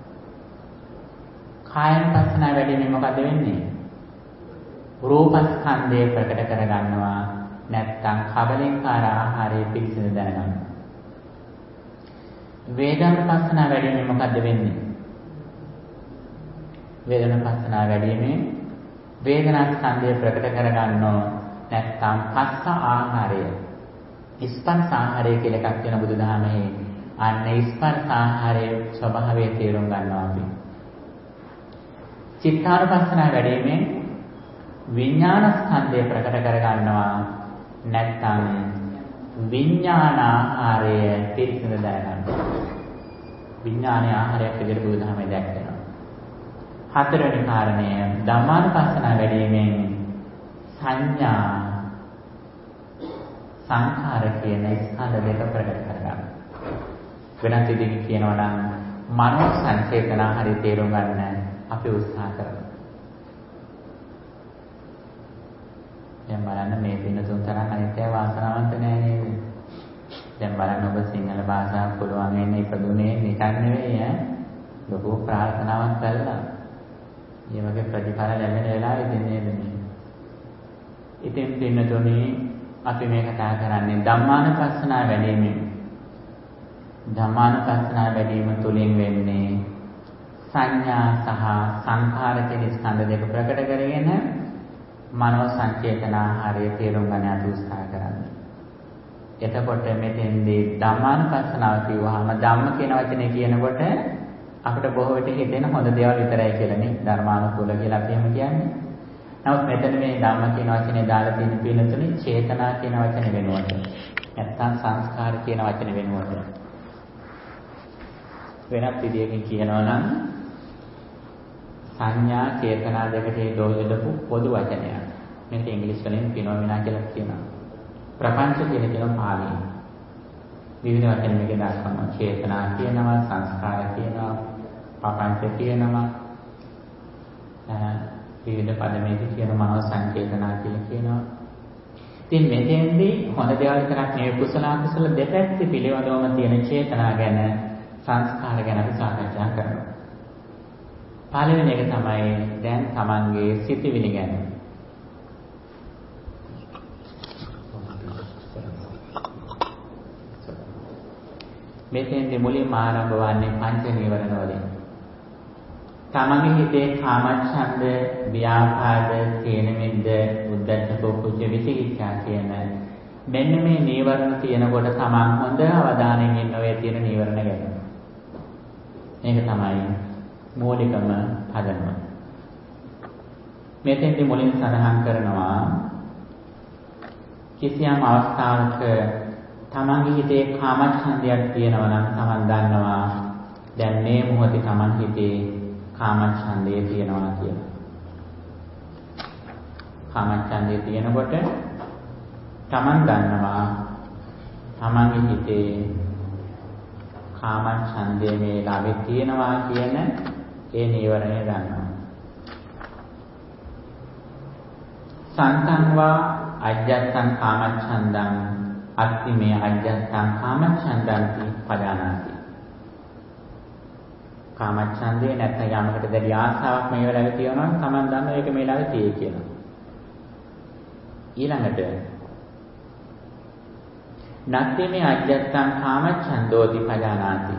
කායනුපස්සනාව වැඩිමේ මොකද වෙන්නේ? රූපස්කන්ධය ප්‍රකට කරගන්නවා, නැත්නම් කබලින්කාර ආහාරයේ පිළිසින දැනගන්නවා. වේදනානුපස්සනාව වැඩිමෙන් මොකද්ද වෙන්නේ? වේදනානුපස්සනාව වැඩිමෙන් වේදනා ස්කන්ධය ප්‍රකට කරගන්නෝ නැත්නම් පස්ස ආහාරය. ස්පර්ශ ආහාරය කියලා එකක් තියෙන බුදුදහමේ. අන්න ස්පර්ශ ආහාරයේ ස්වභාවය තේරුම් ගන්නවා අපි. චිත්තානුපස්සනාව වැඩිමෙන් විඥාන ස්කන්ධය ප්‍රකට කරගන්නවා නැත්නම් විඥාන ආහාරය පිරිසිදු දැනගන්නවා. විඥානයේ ආහාරයක් විදිහට බුදුදහමේ දැක්වෙනවා. හතරවෙනි කාරණය ධම්මානුපස්සනාව වැඩිමෙන් සංඥා සංඛාර කියන ස්කන්ධ දෙක ප්‍රකට කරගන්නවා. වෙනත් විදිහකින් කියනවා නම් මනෝ සංචේතනා හරි තේරුම් ගන්න අපි උත්සාහ කරනවා. දැන් බලන්න මේ දින තුන් තරම් අනිත්‍ය වාසනාවන්ත නෑ නේද? දැන් බලන්න ඔබ සිංහල භාෂාව පුළුවන් වෙන්නේ ඉපදුනේ නිකන් නෙවෙයි ඈ. ලොකු ප්‍රාර්ථනාවක් කළා. මේ වගේ ප්‍රතිඵල ලැබෙන වෙලාවෙ දෙන්නේ නෙමෙයි. ඉතින් පින්නතුනේ අපි මේ කතා කරන්නේ ධම්මානුපස්සනාව වැඩිමෙන්. ධම්මානුපස්සනාව වැඩිම තුලින් වෙන්නේ සංඥා සහ සංඛාර කියන ස්කන්ධ දෙක ප්‍රකට කරගෙන මනෝ සංචේතන ආහාරය තේරුම් ගන්න උත්සාහ කරන්නේ. එතකොට මෙතෙන්දී ධම්මානුපස්සනාව කියවහම ධම්ම කියන වචනේ කියනකොට අපිට බොහෝ විට හිතෙන හොඳ දේවල් විතරයි කියලානේ ධර්මානුකූල කියලා අපි එහෙම කියන්නේ. නමුත් මෙතන මේ ධම්ම කියන වචනේ දාලා තියෙන පිළිතුරේ චේතනා කියන වචනේ වෙනුවට නැත්නම් සංස්කාර කියන වචනේ වෙනුවට වෙනත් විදියකින් කියනවා නම් සංඥා චේතනා දෙකට යොදපු පොදු වචනයක්. මේකට ඉංග්‍රීසි වලින් ෆිනොමිනා කියලා කියනවා. ප්‍රපංච කියන පාලියෙන් විවිධ වචන මේක දක්වනවා. චේතනා කියනවා, සංස්කාර කියනවා, ප්‍රපංච කියනවා. විවිධ පද මේක කියන මනෝ සංචේතනා කියලා කියනවා. ඉතින් මෙතෙන්දී හොඳ දේවල් විතරක් නෙවෙයි කුසල අකුසල දෙපැත්තේ පිළිවෙලවම තියෙන චේතනා ගැන සංස්කාර ගැන අපි සාකච්ඡා කරනවා. පළවෙනි එක තමයි දැන් Tamanගේ සිතිවිලි ගැන. මෙතෙන්දී මුලින්ම ආරම්භ වන්නේ පංච නීවරණ වලින්. Tamanගේ හිතේ කාමච්ඡන්ද, ව්‍යාපාද, තීන මිද්ද, උද්ධච්ච කුච්ච විචිකිච්ඡා කියන මෙන්න මේ නීවරණ තියෙනකොට Taman හොඳ අවධානයෙන් ඉන්න ඔය තියෙන නීවරණ ගැන. මේක තමයි මූලිකම පදනම. මෙතෙන්දී මුලින් සඳහන් කරනවා කිසියම් අවස්ථාවක තමන්ගේ හිතේ කාමච්ඡන්දයක් තියෙනවා නම් තමන් දන්නවා දැන් මේ මොහොතේ තමන් හිතේ කාමච්ඡන්දය තියෙනවා කියලා. කාමච්ඡන්දය තියෙනකොට තමන් දන්නවා තමන්ගේ හිතේ කාමච්ඡන්දයේ මේ ලාභේ තියෙනවා කියන ඒ නීවරණය ගන්නවා. සංසංවා අජ්ජත්තං කාමච්ඡන්දං අත්ති මේ අජ්ජත්තං කාමච්ඡන්දන්ති පදානාති. කාමච්ඡන්දේ නැත්නම් යමකට දැඩි ආසාවක් මේ වෙලාවේ තියෙනවා නම් Taman දන්නවා ඒක මේ වෙලාවේ තියෙයි කියලා. ඊළඟට නත්ති මේ අජ්ජත්තං කාමච්ඡන්දෝති පදානාති.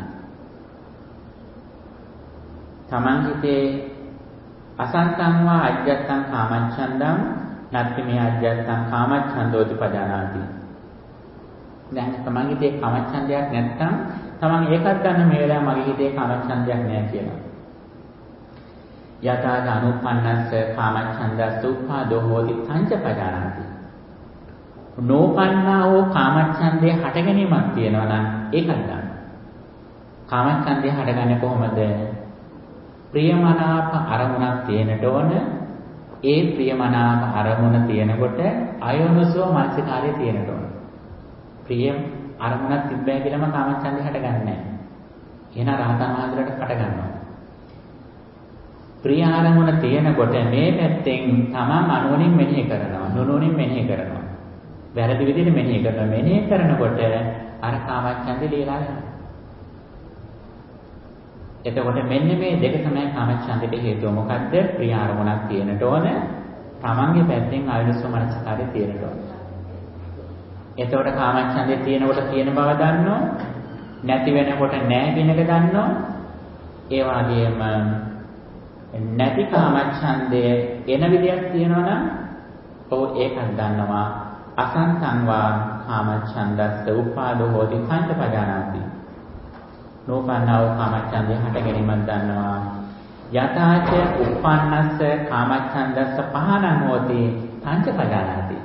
තමන් හිතේ අසංසංවා අජ්ජත්තං කාමච්ඡන්දං නත්ති මේ අජ්ජත්තං කාමච්ඡන්දෝති පදානාති. දැන් තමන් හිතේ කාමච්ඡන්දයක් නැත්නම් තමන් ඒකත් ගන්න මේ වෙලාව මගේ හිතේ කාමච්ඡන්දයක් නැහැ කියලා. යථාද අනුපන්නස්ස කාමච්ඡන්දස්ස උප්පාදෝ හෝති තංච පදානාති. නෝපන්නා වූ කාමච්ඡන්දේ හට ගැනීමක් තියෙනවා නම් ඒකත් ගන්න. කාමච්ඡන්දේ හටගන්නේ කොහොමද? ප්‍රියමනාප අරමුණක් තියෙනට ඕන. ඒ ප්‍රියමනාප අරමුණ තියෙනකොට අයෝනසෝ මානසිකාරය තියෙනට ඕන. ප්‍රිය අරමුණක් තිබ්බයි කියලාම කාමච්ඡන්දේ හටගන්නේ නැහැ. එහෙනම් රහතන් වහන්සේලාට හට ගන්නවා. ප්‍රිය අරමුණ තියෙනකොට මේ පැත්තෙන් තමන් අනුවණින් මෙනෙහි කරනවා. නුනුවණින් මෙනෙහි කරනවා. වැරදි විදිහට මෙනෙහි කරනවා. මෙනෙහි කරනකොට අර කාමච්ඡන්දේ ලීලා යනවා. එතකොට මෙන්න මේ දෙක තමයි කාමච්ඡන්දේට හේතුව. මොකද්ද? ප්‍රිය අරමුණක් තියෙනට ඕන. තමන්ගේ පැත්තෙන් ආයුෂ මනසකාරය තියෙනට ඕන. එතකොට කාමච්ඡන්දේ තියෙනකොට තියෙන බව දන්නෝ. නැති වෙනකොට නැහැ කියන එක දන්නවා. ඒ වගේම නැති කාමච්ඡන්දය එන විදියක් තියෙනවා නම් ඔව් ඒකත් දන්නවා. අසංසං වා කාමච්ඡන්දස්ස උපාදෝ හෝති සංචපජානාති. නෝපන්නව කාමච්ඡන්දය හට ගැනීමක් දන්නවා. යථාච උපන්නස්ස කාමච්ඡන්දස්ස පහනං හෝති සංචපජානාති.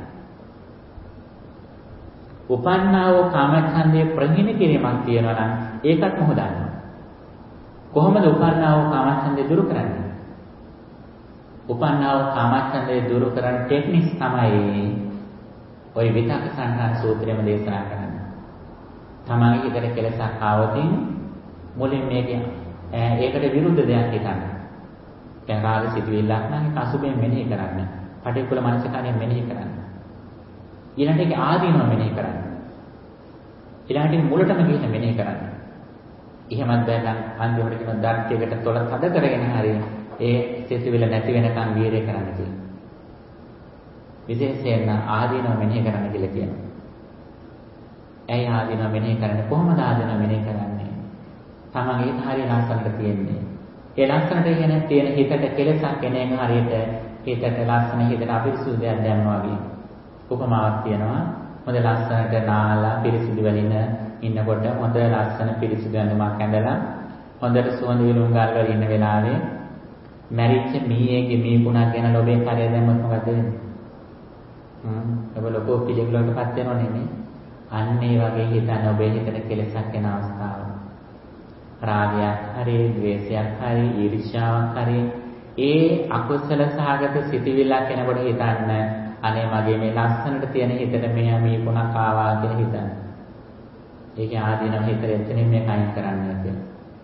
උපන්නව කාමච්ඡන්දයේ ප්‍රහීන කිරීමක් තියෙනවා නම් ඒකත් මොහොත දන්නවා. කොහොමද උපන්නව කාමච්ඡන්දය දුරු කරන්නේ? උපන්නව කාමච්ඡන්දය දුරු කරන ටෙක්නික්ස් තමයි ඔය විතක සංහාර සූත්‍රයේම දේශනා කරන්නේ. තමන්ගේ හිතට කෙලසක් ආවොතින් මුලින් ඒකට විරුද්ධ දෙයක් හිතන්න. දැන් රාග සිතුවිල්ලක් නම් ඒක අසුබෙන් මෙනෙහි කරන්න. පටික්කුල මනසකාරයෙන් මෙනෙහි කරන්න. ඊළඟට ඒක ආදීනව මෙනෙහි කරන්න. ඊළඟට ඒක මුලටම ගිහින් මෙනෙහි කරන්න. එහෙමත් බැලන් අන්තිමට කියන ධර්ත්‍යයකට තොල තද කරගෙන හරි ඒ සිතුවිල්ල නැති වෙනකන් වීර්ය කරන්න කියලා. විශේෂයෙන් ආදීනව මෙනෙහි කරන්න කියලා කියනවා. ඇයි ආදීනව මෙනෙහි කරන්නේ? කොහොමද ආදීනව මෙනෙහි කරන්නේ? තමන්ගේ හරිය ලස්සනට තියෙන්නේ. ඒ ලස්සනට තියෙන හිතට කෙලසක් එන එක හරියට හිතට ලස්සන හිතට අපිරිසුදු දෙයක් දැම්මා වගේ. උපමාවක් තියෙනවා. හොඳ ලස්සනට නාලා පිරිසිදු වෙලින ඉන්නකොට හොඳ ලස්සන පිරිසිදු ඇඳුමක් ඇඳලා හොඳට සුවඳ විලවුන් ගල් වල ඉන්න වෙලාවේ මැරිච්ච මීයේගේ මීකුණක් ගැන ලොබේ කරේ දැම්මොත් මොකද වෙන්නේ? ඔබ ලොකෝ පිළිගලකටපත් වෙනව නෙමෙයි. අන්න ඒ වගේ හිතන ඔබේ හිතට කෙලසක් එන අවස්ථාව. රාගයක් හරි, ද්වේෂයක් හරි, ඊර්ෂ්‍යාවක් හරි ඒ අකුසල සහගත සිතිවිල්ලක් එනකොට හිතන්න අනේ මගේ මේ ලස්සනට තියෙන හිතට මෙයා මේ කොනක් ආවා කියලා හිතන්න. ඒක ආදීනව හිතට එතනින් මේක අයින් කරන්න කියලා.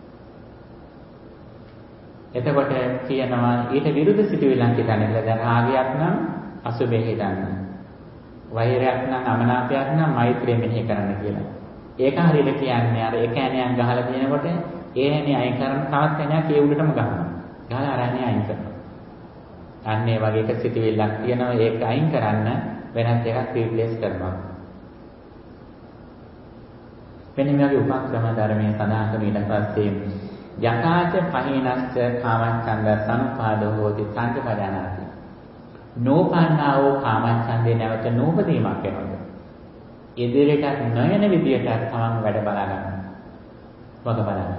එතකොට කියනවා ඊට විරුද්ධ සිතිවිල්ලක් හිතන්න කියලා. දැන් රාගයක් නම් අසුබේ හිතන්න. වෛරයක් නම් අමනාපයක් නම් මෛත්‍රිය මෙනෙහි කරන්න කියලා. ඒක හරියට කියන්නේ අර එක ඇණයක් ගහලා තියෙනකොට ඒ ඇණේ අයින් කරන තවත් ඇණයක් ඒ උඩටම ගහනවා. ගහලා අර ඇණේ අයින් කරනවා. අන්න ඒ වගේ එක සිතුවිල්ලක් තියෙනවා ඒක අයින් කරන්න වෙනත් එකක් රීප්ලේස් කරනවා. මෙන්න මේ වගේ උපක්‍රම ධර්මයේ සඳහන් කරන ඊට පස්සේ යථාච පහිනස්ස කාමච්ඡන්ද සනුපාදෝ හෝති සංකපදානාති. නෝපන්නා වූ කාමච්ඡන්දේ නැවත නූපදීමක් වෙනවා. ඉදිරියට නොයන විදියට තමන් වැඩ බලා ගන්න. වග බලන්න.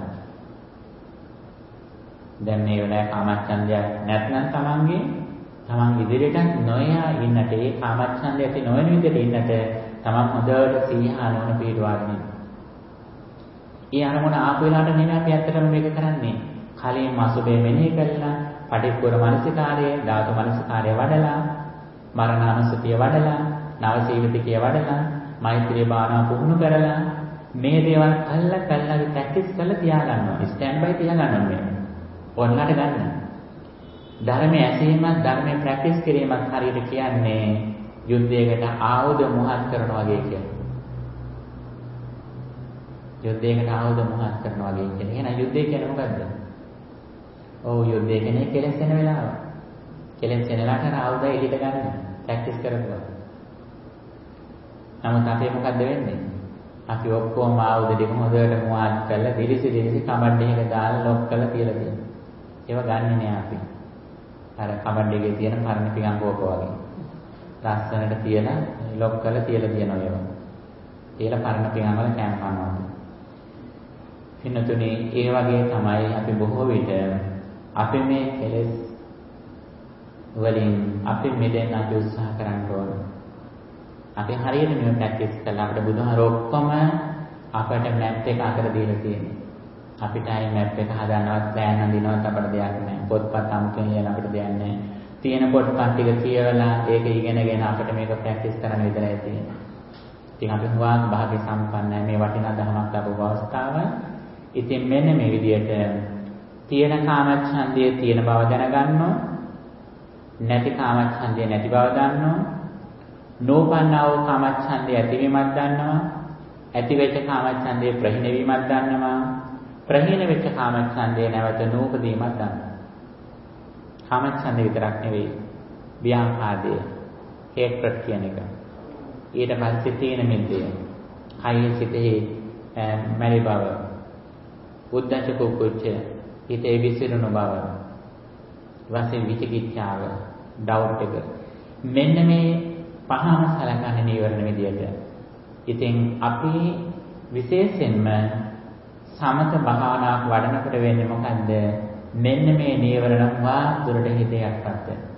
දැන් මේ වෙලාවේ කාමච්ඡන්දය නැත්නම් තමන් ඉදිරියට නොයා ඉන්නට ඒ කාමච්ඡන්දය ඇති නොවන විදියට ඉන්නට තමන් හොඳට සීහානෝන පිටවාගෙන. ඒ අරමුණ ආපු වෙලාවට නෙමෙයි අපි ඇත්තටම මේක කරන්නේ. කලින් මාසුබේ මෙනෙහි කළා, පටික්කුල මනසිකාරය, ධාතු මනසිකාරය වඩලා, මරණානුස්සතිය වඩලා, නවසීවිතිකය වඩලා, මෛත්‍රී භාවනාව පුහුණු කරලා මේ දේවල් කල්ලා ප්‍රැක්ටිස් කරලා තියාගන්නවා. ස්ටෑන්ඩ් බයි තියාගන්නවා මේ. ඔන්නට ගන්න. ධර්මයේ ඇසීමත් ධර්මයේ ප්‍රැක්ටිස් කිරීමත් හරියට කියන්නේ යුද්ධයකට ආයුධ මුහත් කරනවා වගේ කියන්නේ. යුද්ධයකට ආයුධ මුහත් කරනවා වගේ කියන්නේ. එහෙනම් යුද්ධය කියන්නේ මොකද්ද? ඔව් යුද්ධය කියන්නේ කෙලෙස් වෙන වෙලාව. කෙලෙස් වෙන වෙලාවට ආයුධය එළියට ගන්න. ප්‍රැක්ටිස් කරනවා. නමුත් අපි මොකද්ද වෙන්නේ? අපි ඔක්කොම ආයුධ දෙක හොඳට මුවාත් කරලා දිලිසි කබඩේක දාලා ලොක් කරලා තියලා තියෙනවා. ඒව ගන්නෙ නෑ අපි. අර කබඩේකේ තියෙන පරණ පිඟන් කෝප වගේ. ලස්සනට තියලා ලොක් කරලා තියලා තියෙනවා ඒවා. තියලා පරණ පිඟන් වල කෑම කනවා. පින්නතුනේ ඒ වගේ තමයි අපි බොහෝ විට අපි මේ කෙලෙස් වලින් අපි මෙදෙන්න අපි උත්සාහ කරන්න ඕන. අපි හරියට මේ ප්‍රැක්ටිස් කළා අපිට බුදුහාර ඔක්කොම අපට මැප් එක අතර දීලා තියෙනවා. අපිට ආයේ මැප් එක හදාන්නවත් ප්ලෑන් අඳිනවත් අපිට දෙයක් නැහැ. පොත්පත් අමුතුවෙන් ලියන්න අපිට දෙයක් නැහැ. තියෙන පොත්පත් ටික කියවලා ඒක ඉගෙනගෙන අපිට මේක ප්‍රැක්ටිස් කරන්න විතරයි තියෙන්නේ. ඉතින් අපි හුඟක් භාග්‍ය සම්පන්නයි මේ වටිනා ධර්මයක් ලැබුව අවස්ථාව. ඉතින් මෙන්න මේ විදිහට තියෙන කාමච්ඡන්දයේ තියෙන බව දැනගන්නවා. නැති කාමච්ඡන්දයේ නැති බව දන්නවා. නෝපන්නා වූ කාමච්ඡන්දයේ ඇතිවීමක් දන්නවා. ඇති වෙච්ච කාමච්ඡන්දයේ ප්‍රහීන වීමක් දන්නවා. ප්‍රහීන වෙච්ච කාමච්ඡන්දයේ නැවත නූපදීමක් දන්නවා. කාමච්ඡන්දේ විතරක් නෙවෙයි ව්‍යාපාදය, හේට්‍රඩ් කියන එක. ඊට පස්සේ තීන මිද්දය. කයේ සිතෙහි මැරි බව, උද්දච්ච කුක්කුච්ච, හිතේ විසිරුණු බව, වශයෙන් විචිකිච්ඡාව, ඩවුට් එක. මෙන්න මේ පහම සලකන්නේ නීවරණ විදියට. ඉතින් අපි විශේෂයෙන්ම සමත භාවනාවක් වඩනකොට වෙන්නේ මොකද්ද? මෙන්න මේ නීවරණ වාදුරට හිතේ යටපත් වෙන.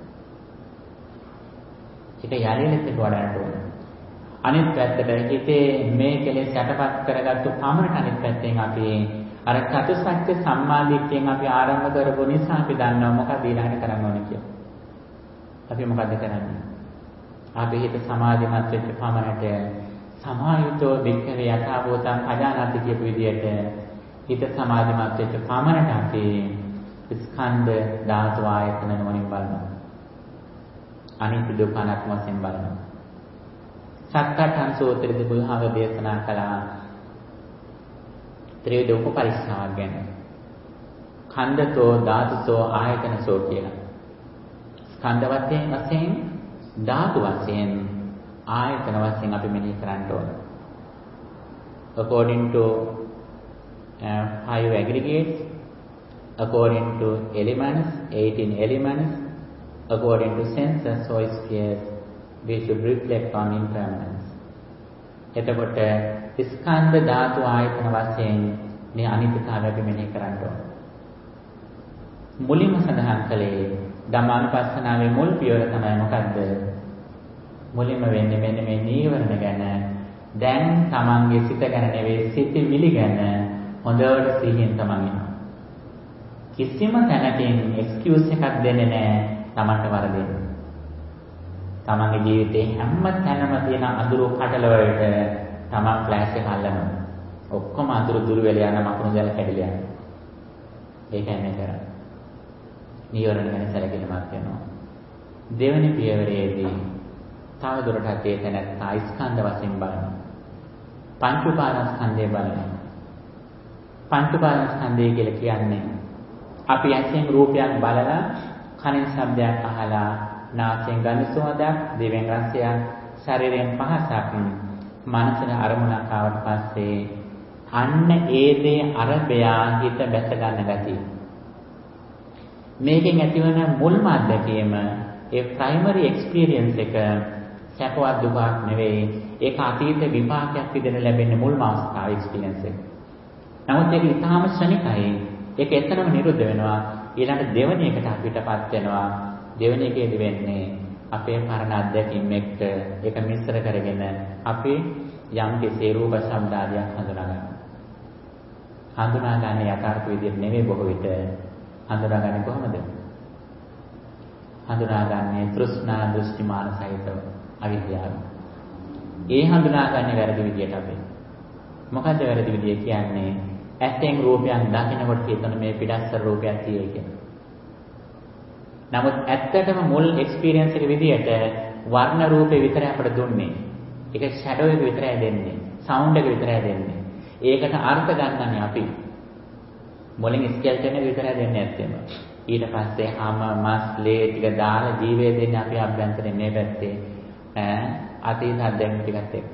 ඒක යරිලෙත් වඩන්නට ඕන. අනිත් පැත්තට හිතේ මේ කෙලෙස් යටපත් කරගත්තු පමණට අනිත් පැත්තෙන් අපි අර චතුස්සත්‍ය සම්මාදිට්ඨියෙන් අපි ආරම්භ කරපු නිසා අපි දන්නවා මොකක්ද ඊළඟට කරන්න ඕනේ කියලා. අපි මොකද්ද කරන්නේ? අපි හිත සමාධිමත් වෙච්ච පමණට සමායුතෝ භික්ඛවේ යථාභූතං පජානාති කියපු විදිහට හිත සමාධිමත් වෙච්ච පමණට අපි ස්කන්ධ ධාතු ආයතන වලින් බලනවා. අනිත්‍ය දුක්ඛ අනාත්ම වශයෙන් බලනවා. සක්කට්ඨං සූත්‍රයේදී බුදුහාම දේශනා කළා ත්‍රිවිධ උපපරිස්ථාවක් ගැන. ඛණ්ඩතෝ ධාතුතෝ ආයතනසෝ කියලා. ස්කන්ධ වශයෙන් ධාතු වශයෙන් ආයතන වශයෙන් අපි මෙහි කරන්න ඕන. According to 5 aggregates, according to elements, 18 elements, according to senses or spheres, we should reflect on impermanence. එතකොට ස්කන්ධ ධාතු ආයතන වශයෙන් මේ අනිත්‍යතාවය අපි මෙහි කරන්න ඕන. මුලින්ම සඳහන් කළේ ධම්මානුපස්සනාවේ මුල් පියවර තමයි මොකද්ද? මුලින්ම වෙන්නේ මෙන්න මේ නීවරණ ගැන. දැන් තමන්ගේ සිත ගැන නෙවෙයි සිතිවිලි ගැන හොඳට සිහියෙන් තමන් ඉන්නවා. කිසිම තැනකින් එක්ස්කියුස් එකක් දෙන්නේ නැහැ තමන්ට වරදින්න. තමන්ගේ ජීවිතේ හැම තැනම තියෙන අඳුරු කටල වලට තමන් ෆ්ලෑෂ් එක අල්ලනවා. ඔක්කොම අඳුරු දුර වෙලා යන මකුණු දැල කැඩිලා යනවා. ඒකයි මේ කරන්නේ. නීවරණ ගැන සැලකිලිමත් වෙනවා. දෙවෙනි පියවරේදී තව දුරටත් ඒ තැනත්තා ස්කන්ධ වශයෙන් බලනවා. පංච උපාදානස්කන්ධය බලනවා. පංච උපාදානස්කන්ධය කියලා කියන්නේ අපි ඇසෙන් රූපයක් බලලා, කනෙන් ශබ්දයක් අහලා, නාසයෙන් ගඳ සුවඳක්, දිවෙන් රසයක්, ශරීරයෙන් පහසක්, මනසෙන් අරමුණක් ආවට පස්සේ අන්න ඒ දේ අරබයා හිත බැස ගන්න ගතිය. මේකෙන් ඇතිවන මුල්ම අත්දැකීම ඒ ප්‍රයිමරි එක්ස්පීරියන්ස් එක සැපවත් දුකක් නෙවෙයි. ඒක අතීත විපාකයක් විදිහට ලැබෙන මුල්ම අවස්ථාවේ එක්ස්පීරියන්ස් එක. නමුත් ඒක ඉතාම ශනිකයි. ඒක එතනම නිරුද්ධ වෙනවා. ඊළඟ දෙවෙනි එකට අපිටපත් වෙනවා. දෙවෙනි එකේදී වෙන්නේ අපේ පරණ අත්දැකීම් එක්ක ඒක මිශ්‍ර කරගෙන අපි යම් කෙසේ රූප ශබ්ද ආදියක් හඳුනාගන්නවා. හඳුනාගන්නේ යථාර්ථ විදිහට නෙවෙයි බොහෝ විට. හඳුනාගන්නේ කොහොමද? හඳුනාගන්නේ තෘෂ්ණා දෘෂ්ටි මාන සහිතව අවිද්‍යාව. ඒ හඳුනාගන්නේ වැරදි විදිහට අපි. මොකද වැරදි විදිය කියන්නේ? ඇසෙන් රූපයක් දකිනකොට හිතන මේ පිටස්තර රූපයක් තියෙයි කියලා. නමුත් ඇත්තටම මුල් එක්ස්පීරියන්ස් එක විදිහට වර්ණ රූපේ විතරයි අපට දුන්නේ. ඒක ෂැඩෝ එක විතරයි දෙන්නේ. සවුන්ඩ් එක විතරයි දෙන්නේ. ඒකට අර්ථ ගන්නනේ අපි. මුලින් ස්කෙල්ටන් එක විතරයි දෙන්නේ ඇත්තෙම. ඊට පස්සේ හැම මස් ලේ ටික දාලා ජීවය දෙන්නේ අපි අභ්‍යන්තරයෙන් මේ පැත්තේ අතීත අධ්‍යයන ටිකත් එක්ක.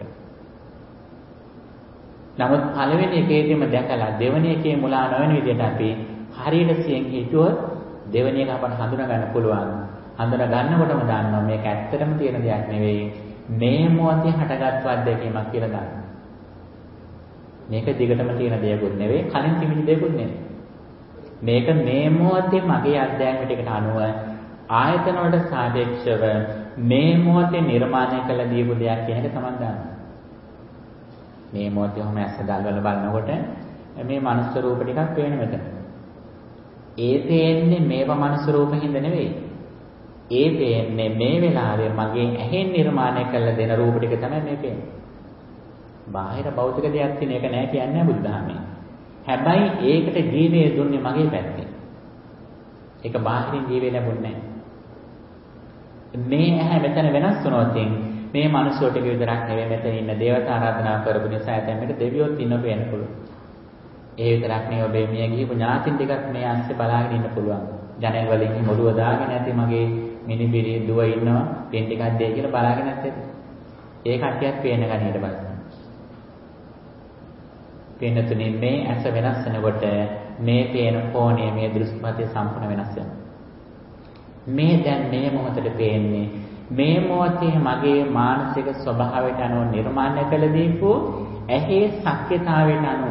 නමුත් පළවෙනි එකේදීම දැකලා දෙවෙනි එකේ මුලා නොවන විදිහට අපි හරියට සියෙන් හිතුවොත් දෙවෙනි එක අපට හඳුනා ගන්න පුළුවන්. හඳුනා ගන්නකොටම දන්නවා මේක ඇත්තටම තියෙන දෙයක් නෙවෙයි. මේ මොහොතේ හටගත්තු අත්දැකීමක් කියලා ගන්න. මේක දිගටම තියෙන දෙයක්ුත් නෙවෙයි, කලින් තිබිච්ච දෙයක්ුත් නෙවෙයි. මේක මේ මොහොතේ මගේ අත්දැකීම් ටිකට අනුව ආයතන වලට සාපේක්ෂව මේ මොහොතේ නිර්මාණය කළ දීපු දෙයක් කියන එක තමයි ගන්න. මේ මොහොතේ ඔහම ඇස් දාල්වල බලනකොට මේ මනුස්ස රූප ටිකක් පේන මෙතන. ඒ පේන්නේ මේවා මනුස්ස රූප හින්දා නෙවෙයි. ඒ පේන්නේ මේ වෙලාවේ මගේ ඇහෙන් නිර්මාණය කළ දෙන රූප ටික තමයි මේ පේන්නේ. බාහිර භෞතික දෙයක් තියෙන එක නෑ කියන්නේ බුද්ධාමයේ. හැබැයි ඒකට ජීවය දුන්නේ මගේ පැත්තේ. ඒක බාහිරින් ජීවය ලැබුණේ නෑ. මේ ඇහැ මෙතන වෙනස් වුණොත් මේ මනුස්සෝ ටික විතරක් නෙවෙයි මෙතන ඉන්න දේවතා ආරාධනා කරපු නිසා ඇතැම්මට දෙවියොත් ඉන්න පේන්න පුළුවන්. ඒ විතරක් නෙවෙයි ඔබේ මිය ගිහපු ඥාතින් ටිකක් මේ අස්සේ බලාගෙන ඉන්න පුළුවන්. ජනෙල් වලින් ඔළුව දාගෙන ඇති මගේ මිනිබිරි දුව ඉන්නවා පින් ටිකක් දෙයි කියලා බලාගෙන ඇත්තේ. ඒ කට්ටියත් පේන ගන්න ඊට පස්සේ. පින්නතුනේ මේ ඇස වෙනස් වෙනකොට මේ පේන කෝණය මේ දෘෂ්ටිපතේ සම්පූර්ණ වෙනස් වෙනවා. මේ දැන් මේ මොහොතේ පේන්නේ මේ මොහොතේ මගේ මානසික ස්වභාවයට අනුව නිර්මාණය කළ දීපු ඇහි ශක්්‍යතාවයට අනුව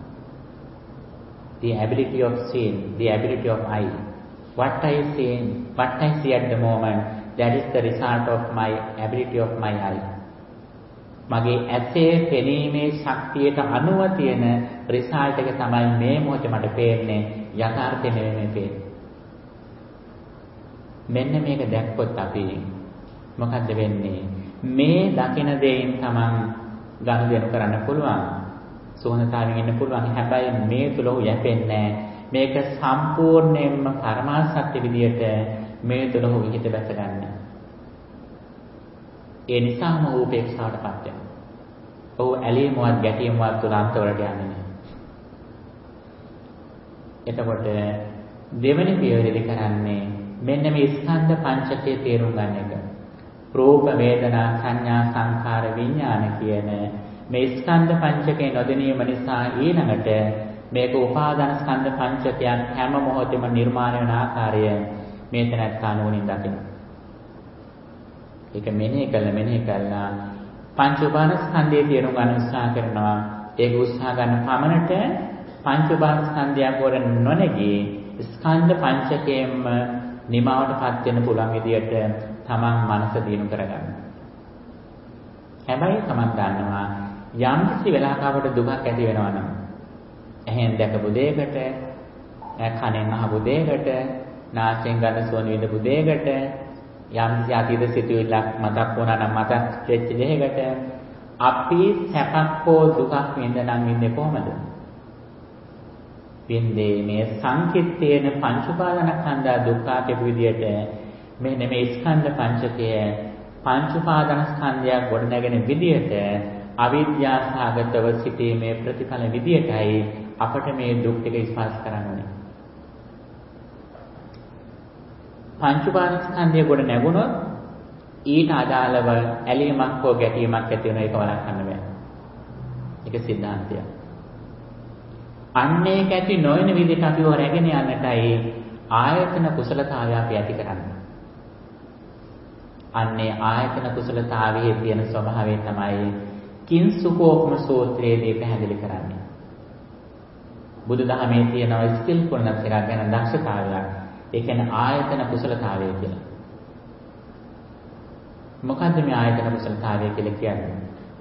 the ability of seeing, the ability of eye. What I see at the moment, that is the result of my ability of my eye. මගේ ඇසේ පෙනීමේ ශක්තියට අනුව තියෙන රිසල්ට් එක තමයි මේ මොහොතේ මට පේන්නේ. යථාර්ථය නෙවෙයි මේ පේන්නේ. මෙන්න මේක දැක්කොත් අපි මොකද්ද වෙන්නේ? මේ දකින දෙයින් තමන් ගනුදෙනු කරන්න පුළුවන්. සෝනතාවෙන් ඉන්න පුළුවන්. හැබැයි මේ තුල යැපෙන්නේ මේක සම්පූර්ණයෙන්ම පරමාර්ථ සත්‍ය විදියට මේ තුල හිත බැස ගන්න. ඒ නිසාම උපේක්ෂාවටපත් වෙනවා. ඔහු ඇලීමවත් ගැටීමවත් තුල අන්තවලට යන්නේ නැහැ. එතකොට දෙවෙනි පියවරේදී කරන්නේ මෙන්න මේ ස්කන්ධ පංචකයේ තේරුම් ගන්න එක. රූප, වේදනා, සංඥා, සංඛාර, විඥාන කියන මේ ස්කන්ධ පංචකේ නොදැනීම නිසා ඊළඟට මේක උපාදාන ස්කන්ධ පංචකයන් හැම මොහොතෙම නිර්මාණය වන ආකාරය මේ තැනත්තා නුවණින් දකිනවා. ඒක මෙනෙහි කළා පංච උපාදාන ස්කන්ධයේ තේරුම් ගන්න උත්සාහ කරනවා. ඒක උත්සාහ ගන්න පමණට පංච උපාදාන ස්කන්ධයන් වල නොනැගී ස්කන්ධ පංචකයෙන්ම නිමාවටපත් වෙන්න පුළුවන් විදියට තමන් මනස දිනු කරගන්න. හැබැයි තමන් දන්නවා යම් කිසි වෙලාවකට දුකක් ඇති වෙනවා නම් ඇහෙන් දැකපු දෙයකට, කනෙන් අහපු දෙයකට, නාසයෙන් ගන්න සුවඳ විඳපු දෙයකට, යම් කිසි අතීත සිතුවිල්ලක් මතක් වුණා නම් මතක් වෙච්ච දෙයකට අපි සැපක් හෝ දුකක් විඳනනම් ඉන්නේ කොහමද? වින්දේ මේ සංකිට්ඨේන පංච උපාදානස්කන්ධ දුක්ඛ කියපු විදියට මෙන්න මේ ස්කන්ධ පංචකය පංච උපාදානස්කන්ධයක් ගොඩනැගෙන විදියට අවිද්‍යාසගතව සිටීමේ ප්‍රතිඵල විදියටයි අපට මේ දුක් ටික ස්පර්ශ කරන්න ඕනේ. පංච උපාදානස්කන්ධය ගොඩ නැගුණොත් ඊට අදාළව ඇලීමක් හෝ ගැටීමක් ඇති වෙන එක වළක්වන්න බෑ. ඒක සිද්ධාන්තයක්. අන්නේ කැටි නොවන විදිහට අපි හොරගෙන යන්නටයි ආයතන කුසලතාවය අපි ඇති කරන්නේ. අන්නේ ආයතන කුසලතාවයේ තියෙන ස්වභාවය තමයි කිංසුකෝපම සූත්‍රයේදී පැහැදිලි කරන්නේ. බුදුදහමේ තියෙන ස්කිල්ෆුල්නස් එකක් ගැන දක්ෂතාවයක්. ඒ කියන්නේ ආයතන කුසලතාවය කියලා. මොකද්ද මේ ආයතන කුසලතාවය කියලා කියන්නේ?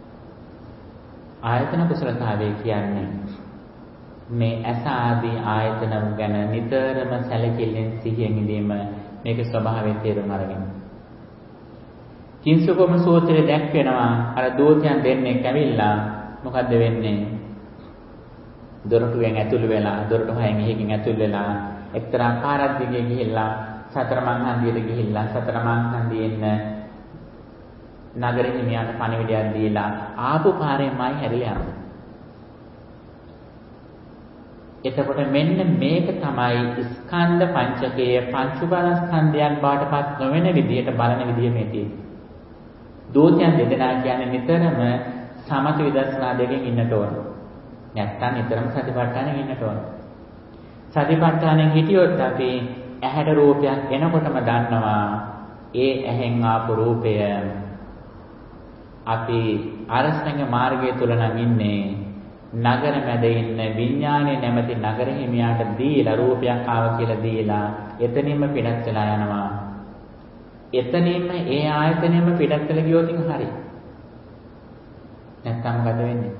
ආයතන කුසලතාවය කියන්නේ මේ ඇස ආදී ආයතන ගැන නිතරම සැලකිල්ලෙන් සිහියෙන් ඉඳීම මේකේ ස්වභාවය තේරුම් අරගෙන. කිංසුකෝපම සූත්‍රයේ දැක්වෙනවා අර දූතයන් දෙන්නෙක් ඇවිල්ලා මොකද්ද වෙන්නේ? දොරටුවෙන් ඇතුළු වෙලා දොරටු හයෙන් එහෙකින් ඇතුළු වෙලා එක්තරා පාරක් දිගේ ගිහිල්ලා සතර මං හන්දියට ගිහිල්ලා සතර මං හන්දියෙන් නගරෙ හිමියන්ට පණිවිඩයක් දීලා ආපු පාරෙන්මයි හැරිලා යන්නේ. එතකොට මෙන්න මේක තමයි ස්කන්ධ පංචකයේ පංච උපාදානස්කන්ධයන් බාටපත් නොවන විදියට බලන විදිය මේ තියෙන්නේ. දෝෂයන් දෙදෙනා කියන්නේ නිතරම සමත විදර්ශනා දෙකෙන් ඉන්නට ඕන. නැත්තම් නිතරම සතිපට්ඨානෙන් ඉන්නට ඕන. සතිපට්ඨානෙන් හිටියොත් අපි ඇහැට රූපයක් එනකොටම දන්නවා ඒ ඇහෙන් ආපු රූපය අපි අරසංග මාර්ගය තුල නම් ඉන්නේ නගර මැද ඉන්න විඥානයේ නැමැති නගර හිමියාට දීලා රූපයක් ආව කියලා දීලා එතනින්ම පිටත් වෙලා යනවා. එතනින්ම ඒ ආයතනෙම පිටත් වෙලා ගියොත් හරි. නැත්තම් මොකද වෙන්නේ?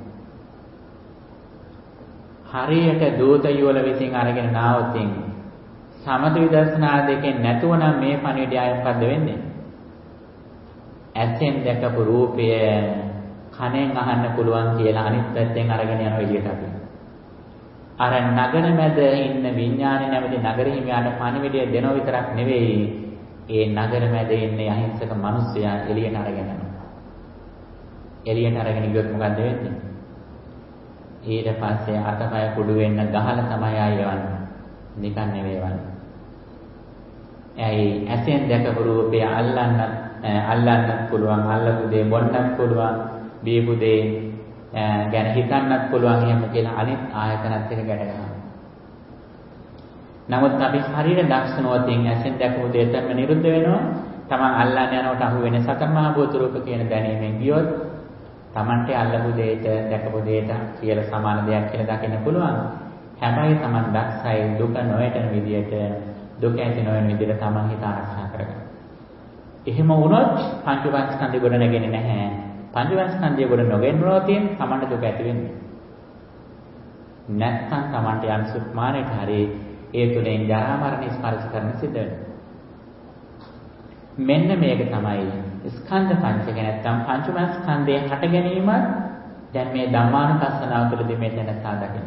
හරියට දූත යුවල විසින් අරගෙන නාවොතින් සමත විදර්ශනා දෙකෙන් නැතුව නම් මේ පණිවිඩය මොකද වෙන්නේ? ඇසෙන් දැකපු රූපය කනෙන් අහන්න පුළුවන් කියලා අනිත් පැත්තෙන් අරගෙන යනවා එළියට අපි. අර නගර මැද ඉන්න විඥානේ නැමැති නගර හිමියාට පණිවිඩය දෙනව විතරක් නෙවෙයි ඒ නගර මැද ඉන්න අහිංසක මිනිස්සයා එළියට අරගෙන යනවා. එළියට අරගෙන ගියොත් මොකද වෙන්නේ? ඊට පස්සේ අතපය කුඩු වෙන්න ගහලා තමයි ආයෙවන්නේ. නිකන් නෙවෙයි වන්නේ. ඇයි ඇසෙන් දැකපු රූපය අල්ලන්නත් පුළුවන්, අල්ලපු දේ බොන්නත් පුළුවන්, දීපු දේ ගැන හිතන්නත් පුළුවන් එහෙම කියලා අනිත් ආයතනත් එක ගැට ගන්නවා. නමුත් අපි හරියට දක්ෂනෝතින් ඇසෙන් දැකපු දෙයක්ම නිරුද්ධ වෙනවා. Taman අල්ලන්න යනකොට අහු වෙන සතර මහා භූත රූප කියන දැනීමෙන් ගියොත් Tamante අල්ලපු දෙයට දැකපු දෙයට කියලා සමාන දෙයක් කියලා දකින්න පුළුවන්. හැබැයි Taman දක්ෂයි දුක නොයටන විදියට දුක ඇති නොවන විදියට Taman හිත ආරක්ෂා කරගන්න. එහෙම වුණොත් පංච උපාස්කන්ධය ගොඩ නැගෙන්නේ නැහැ. පංච උපාස්කන්ධය ගොඩ නොගෙන්නනොත් Tamanට දුක ඇති වෙන්නේ. නැත්නම් Tamante යම් සුක්මානයට හරි ඒ තුලින් ජරා මරණ ස්පර්ශ කරන සිද්ධ වෙනවා. මෙන්න මේක තමයි ස්කන්ධ පංචක නැත්නම් පංච උපාස්කන්ධයේ හට ගැනීමත් දැන් මේ ධම්මානුපස්සනාව තුළදී මේ දැනසා දකින්න.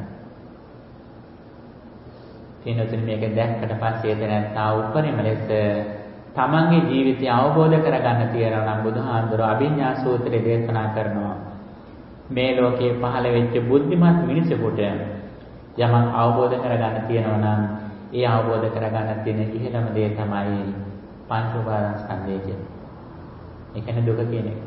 එනතුරු මේක දැක්කට පස්සේ දැනත්තා උපරිම ලෙස තමන්ගේ ජීවිතය අවබෝධ කරගන්න තියනවා නම් බුදුහාමුදුරුවෝ අභිඥා සූත්‍රයේ දේශනා කරනවා. මේ ලෝකේ පහළ වෙච්ච බුද්ධිමත් මිනිසෙකුට යමක් අවබෝධ කරගන්න තියෙනවා නම් ඒ අවබෝධ කරගන්න තියෙන ඉහළම දේ තමයි පංච උපාදානස්කන්ධය කියන්නේ. ඒ කියන්නේ දුක කියන එක.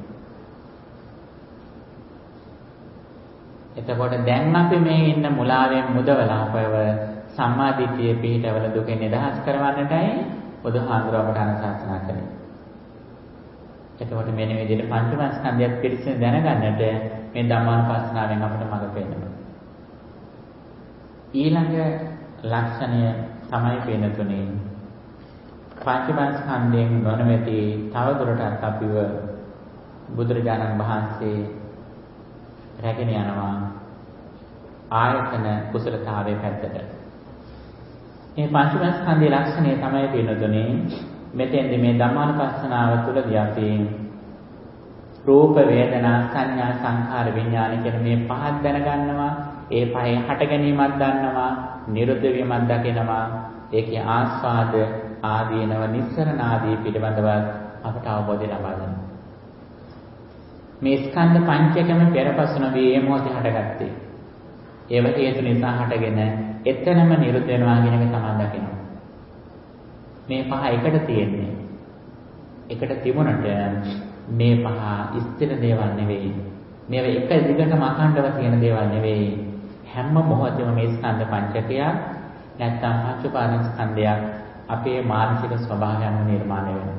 එතකොට දැන් අපි මේ ඉන්න මුලාවෙන් මුදවලා අපව සම්මාදිට්ඨිය පිහිටවල දුකෙන් නිදහස් කරවන්නටයි බුදුහාමුදුරුවෝ අනුශාසනා කළේ. එතකොට මෙන්න මේ විදිහට පංචමස්කන්ධයත් පිළිසින දැනගන්නට මේ ධම්මානුපස්සනාවෙන් අපිට මඟ පෙන්නනවා. ඊළඟ ලක්ෂණය තමයි පේනතුනේ පංචමස්කන්ධයෙන් නොනවති තවදුරටත් අපිව බුදුරජාණන් වහන්සේ රැගෙන යනවා ආයතන කුසලතාවයේ පැත්තට. මේ පංචමස්කන්ධයේ ලක්ෂණය තමයි පේනතුනේ මෙතෙන්දී මේ ධම්මානුපස්සනාව තුළදී අපි රූප වේදනා සංඥා සංඛාර විඥාන කියන මේ පහක් දැනගන්නවා. ඒ පහෙන් හට ගැනීමක් දන්නවා, නිරුද්ධ වීමක් දකිනවා. ඒකේ ආස්වාද ආදීනව නිස්සරණ ආදී පිළිබඳව අපට අවබෝධය ලබා ගන්නවා. මේ ස්කන්ධ පංචකම පෙරපසු නොවී මේ මොහොතේ හටගත්තේ. ඒව හේතු නිසා හටගෙන එතනම නිරුද්ධ වෙනවා කියන එක තමයි දකිනවා. මේ පහ එකට තියෙන්නේ. එකට තිබුණට මේ පහ ස්ථිර දේවල් නෙවෙයි. මේව එක දිගටම අඛණ්ඩව තියෙන දේවල් නෙවෙයි. හැම මොහොතෙම මේ ස්කන්ධ පංචකය නැත්නම් පංච උපාදානස්කන්ධයක් අපේ මානසික ස්වභාවයන් නිර්මාණය වෙනවා.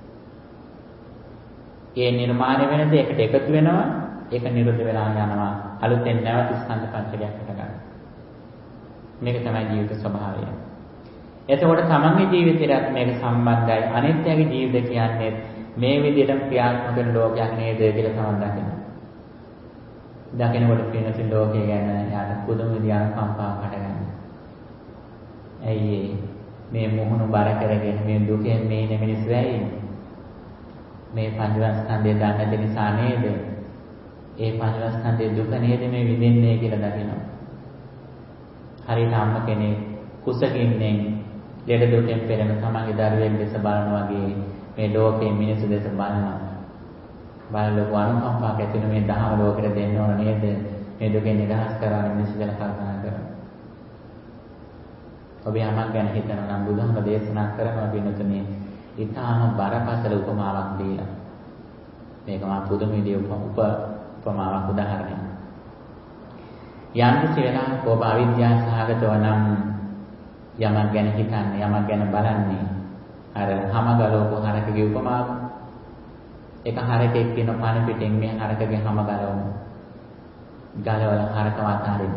ඒ නිර්මාණය වෙන දේ එකට එකතු වෙනවා, ඒක නිරුද්ධ වෙලා යනවා. අලුතෙන් නැවත ස්කන්ධ පංචකයක් හට ගන්නවා. මේක තමයි ජීවිත ස්වභාවය. එතකොට තමන්ගේ ජීවිතයටත් මේක සම්බන්ධයි. අනිත්‍යගේ ජීවිත කියන්නේ මේ විදිහටම ක්‍රියාත්මක වෙන ලෝකයක් නේද කියලා තමන් දකිනවා. දකිනකොට පිනතින් ලෝකය ගැන යාට පුදුම විදිහට අනුකම්පාවක් හටගන්නවා. ඇයි මේ මොහොන බර කරගෙන මේ දුකෙන් මේ මිනිස් වෙයි? මේ පංචස්කන්ධය දන්නේ නැති නිසා නේද? ඒ පංචස්කන්ධයේ දුක නේද මේ විඳින්නේ කියලා දකිනවා. හරියට අම්ම කෙනෙක් කුසගින්නෙන් ලෙඩ දුකෙන් පෙළෙන තමන්ගේ දරුවෙක් දෙස බලනවා වගේ මේ ලෝකයේ මිනිස්සු දෙස බලනවා. බලලක අනුකම්පාවක් ඇති වෙන මේ දහම ලෝකෙට දෙන්න ඕන නේද? මේ දුකෙන් නිදහස් කරවන්න මිනිස්සු ගැන කල්පනා කරනවා. ඔබ යමක් ගැන හිතනවා නම් බුදුහම දේශනා කරනවා වෙනතුනේ ඊටාම බරපතල උපමාවක් දීලා. මේක මා පුදුම විදිහේ උපමාවක් උදාහරණයක්. යම් කිසි වෙලාවක ඔබ අවිද්‍යාව සහගතව නම් යමක් ගැන හිතන්නේ යමක් ගැන බලන්නේ අර හැම ගලවපු හරකගේ උපමාව. එක හරකෙක් කියන පණ පිටින් මේ හරකගේ හැම ගලවලා හරකව අතාරින්න.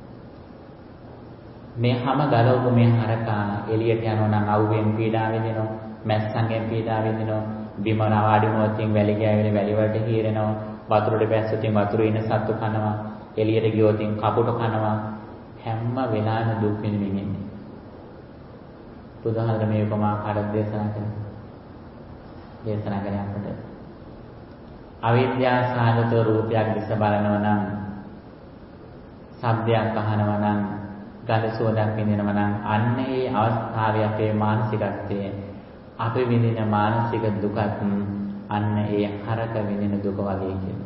මේ හැම ගලවපු මේ හරකා එළියට යනවා නම් අවුවෙන් පීඩා විඳිනවා, මැස්සන්ගෙන් පීඩා විඳිනවා, බිමන ආඩිමෝතින් වැලි ගෑවෙන වැලි වලට හීරෙනවා, වතුරට බැස්සොතින් වතුරේ ඉන්න සත්තු කනවා, එළියට ගියොතින් කපුට කනවා, හැම වෙලාවෙම දුක් විඳින්න ඉන්නේ. බුදුහාමර මේ උපමා කාඩක් දේශනා කරන අපට අවිද්‍යාව සහගත රූපයක් දිස බලනවා නම්, ශබ්දයක් අහනවා නම්, ගඳ සුවඳක් විඳිනවා නම් අන්න ඒ අවස්ථාවේ අපේ මානසිකත්වයේ අපි විඳින මානසික දුකත් අන්න ඒ හරක විඳින දුක වගේ කියලා.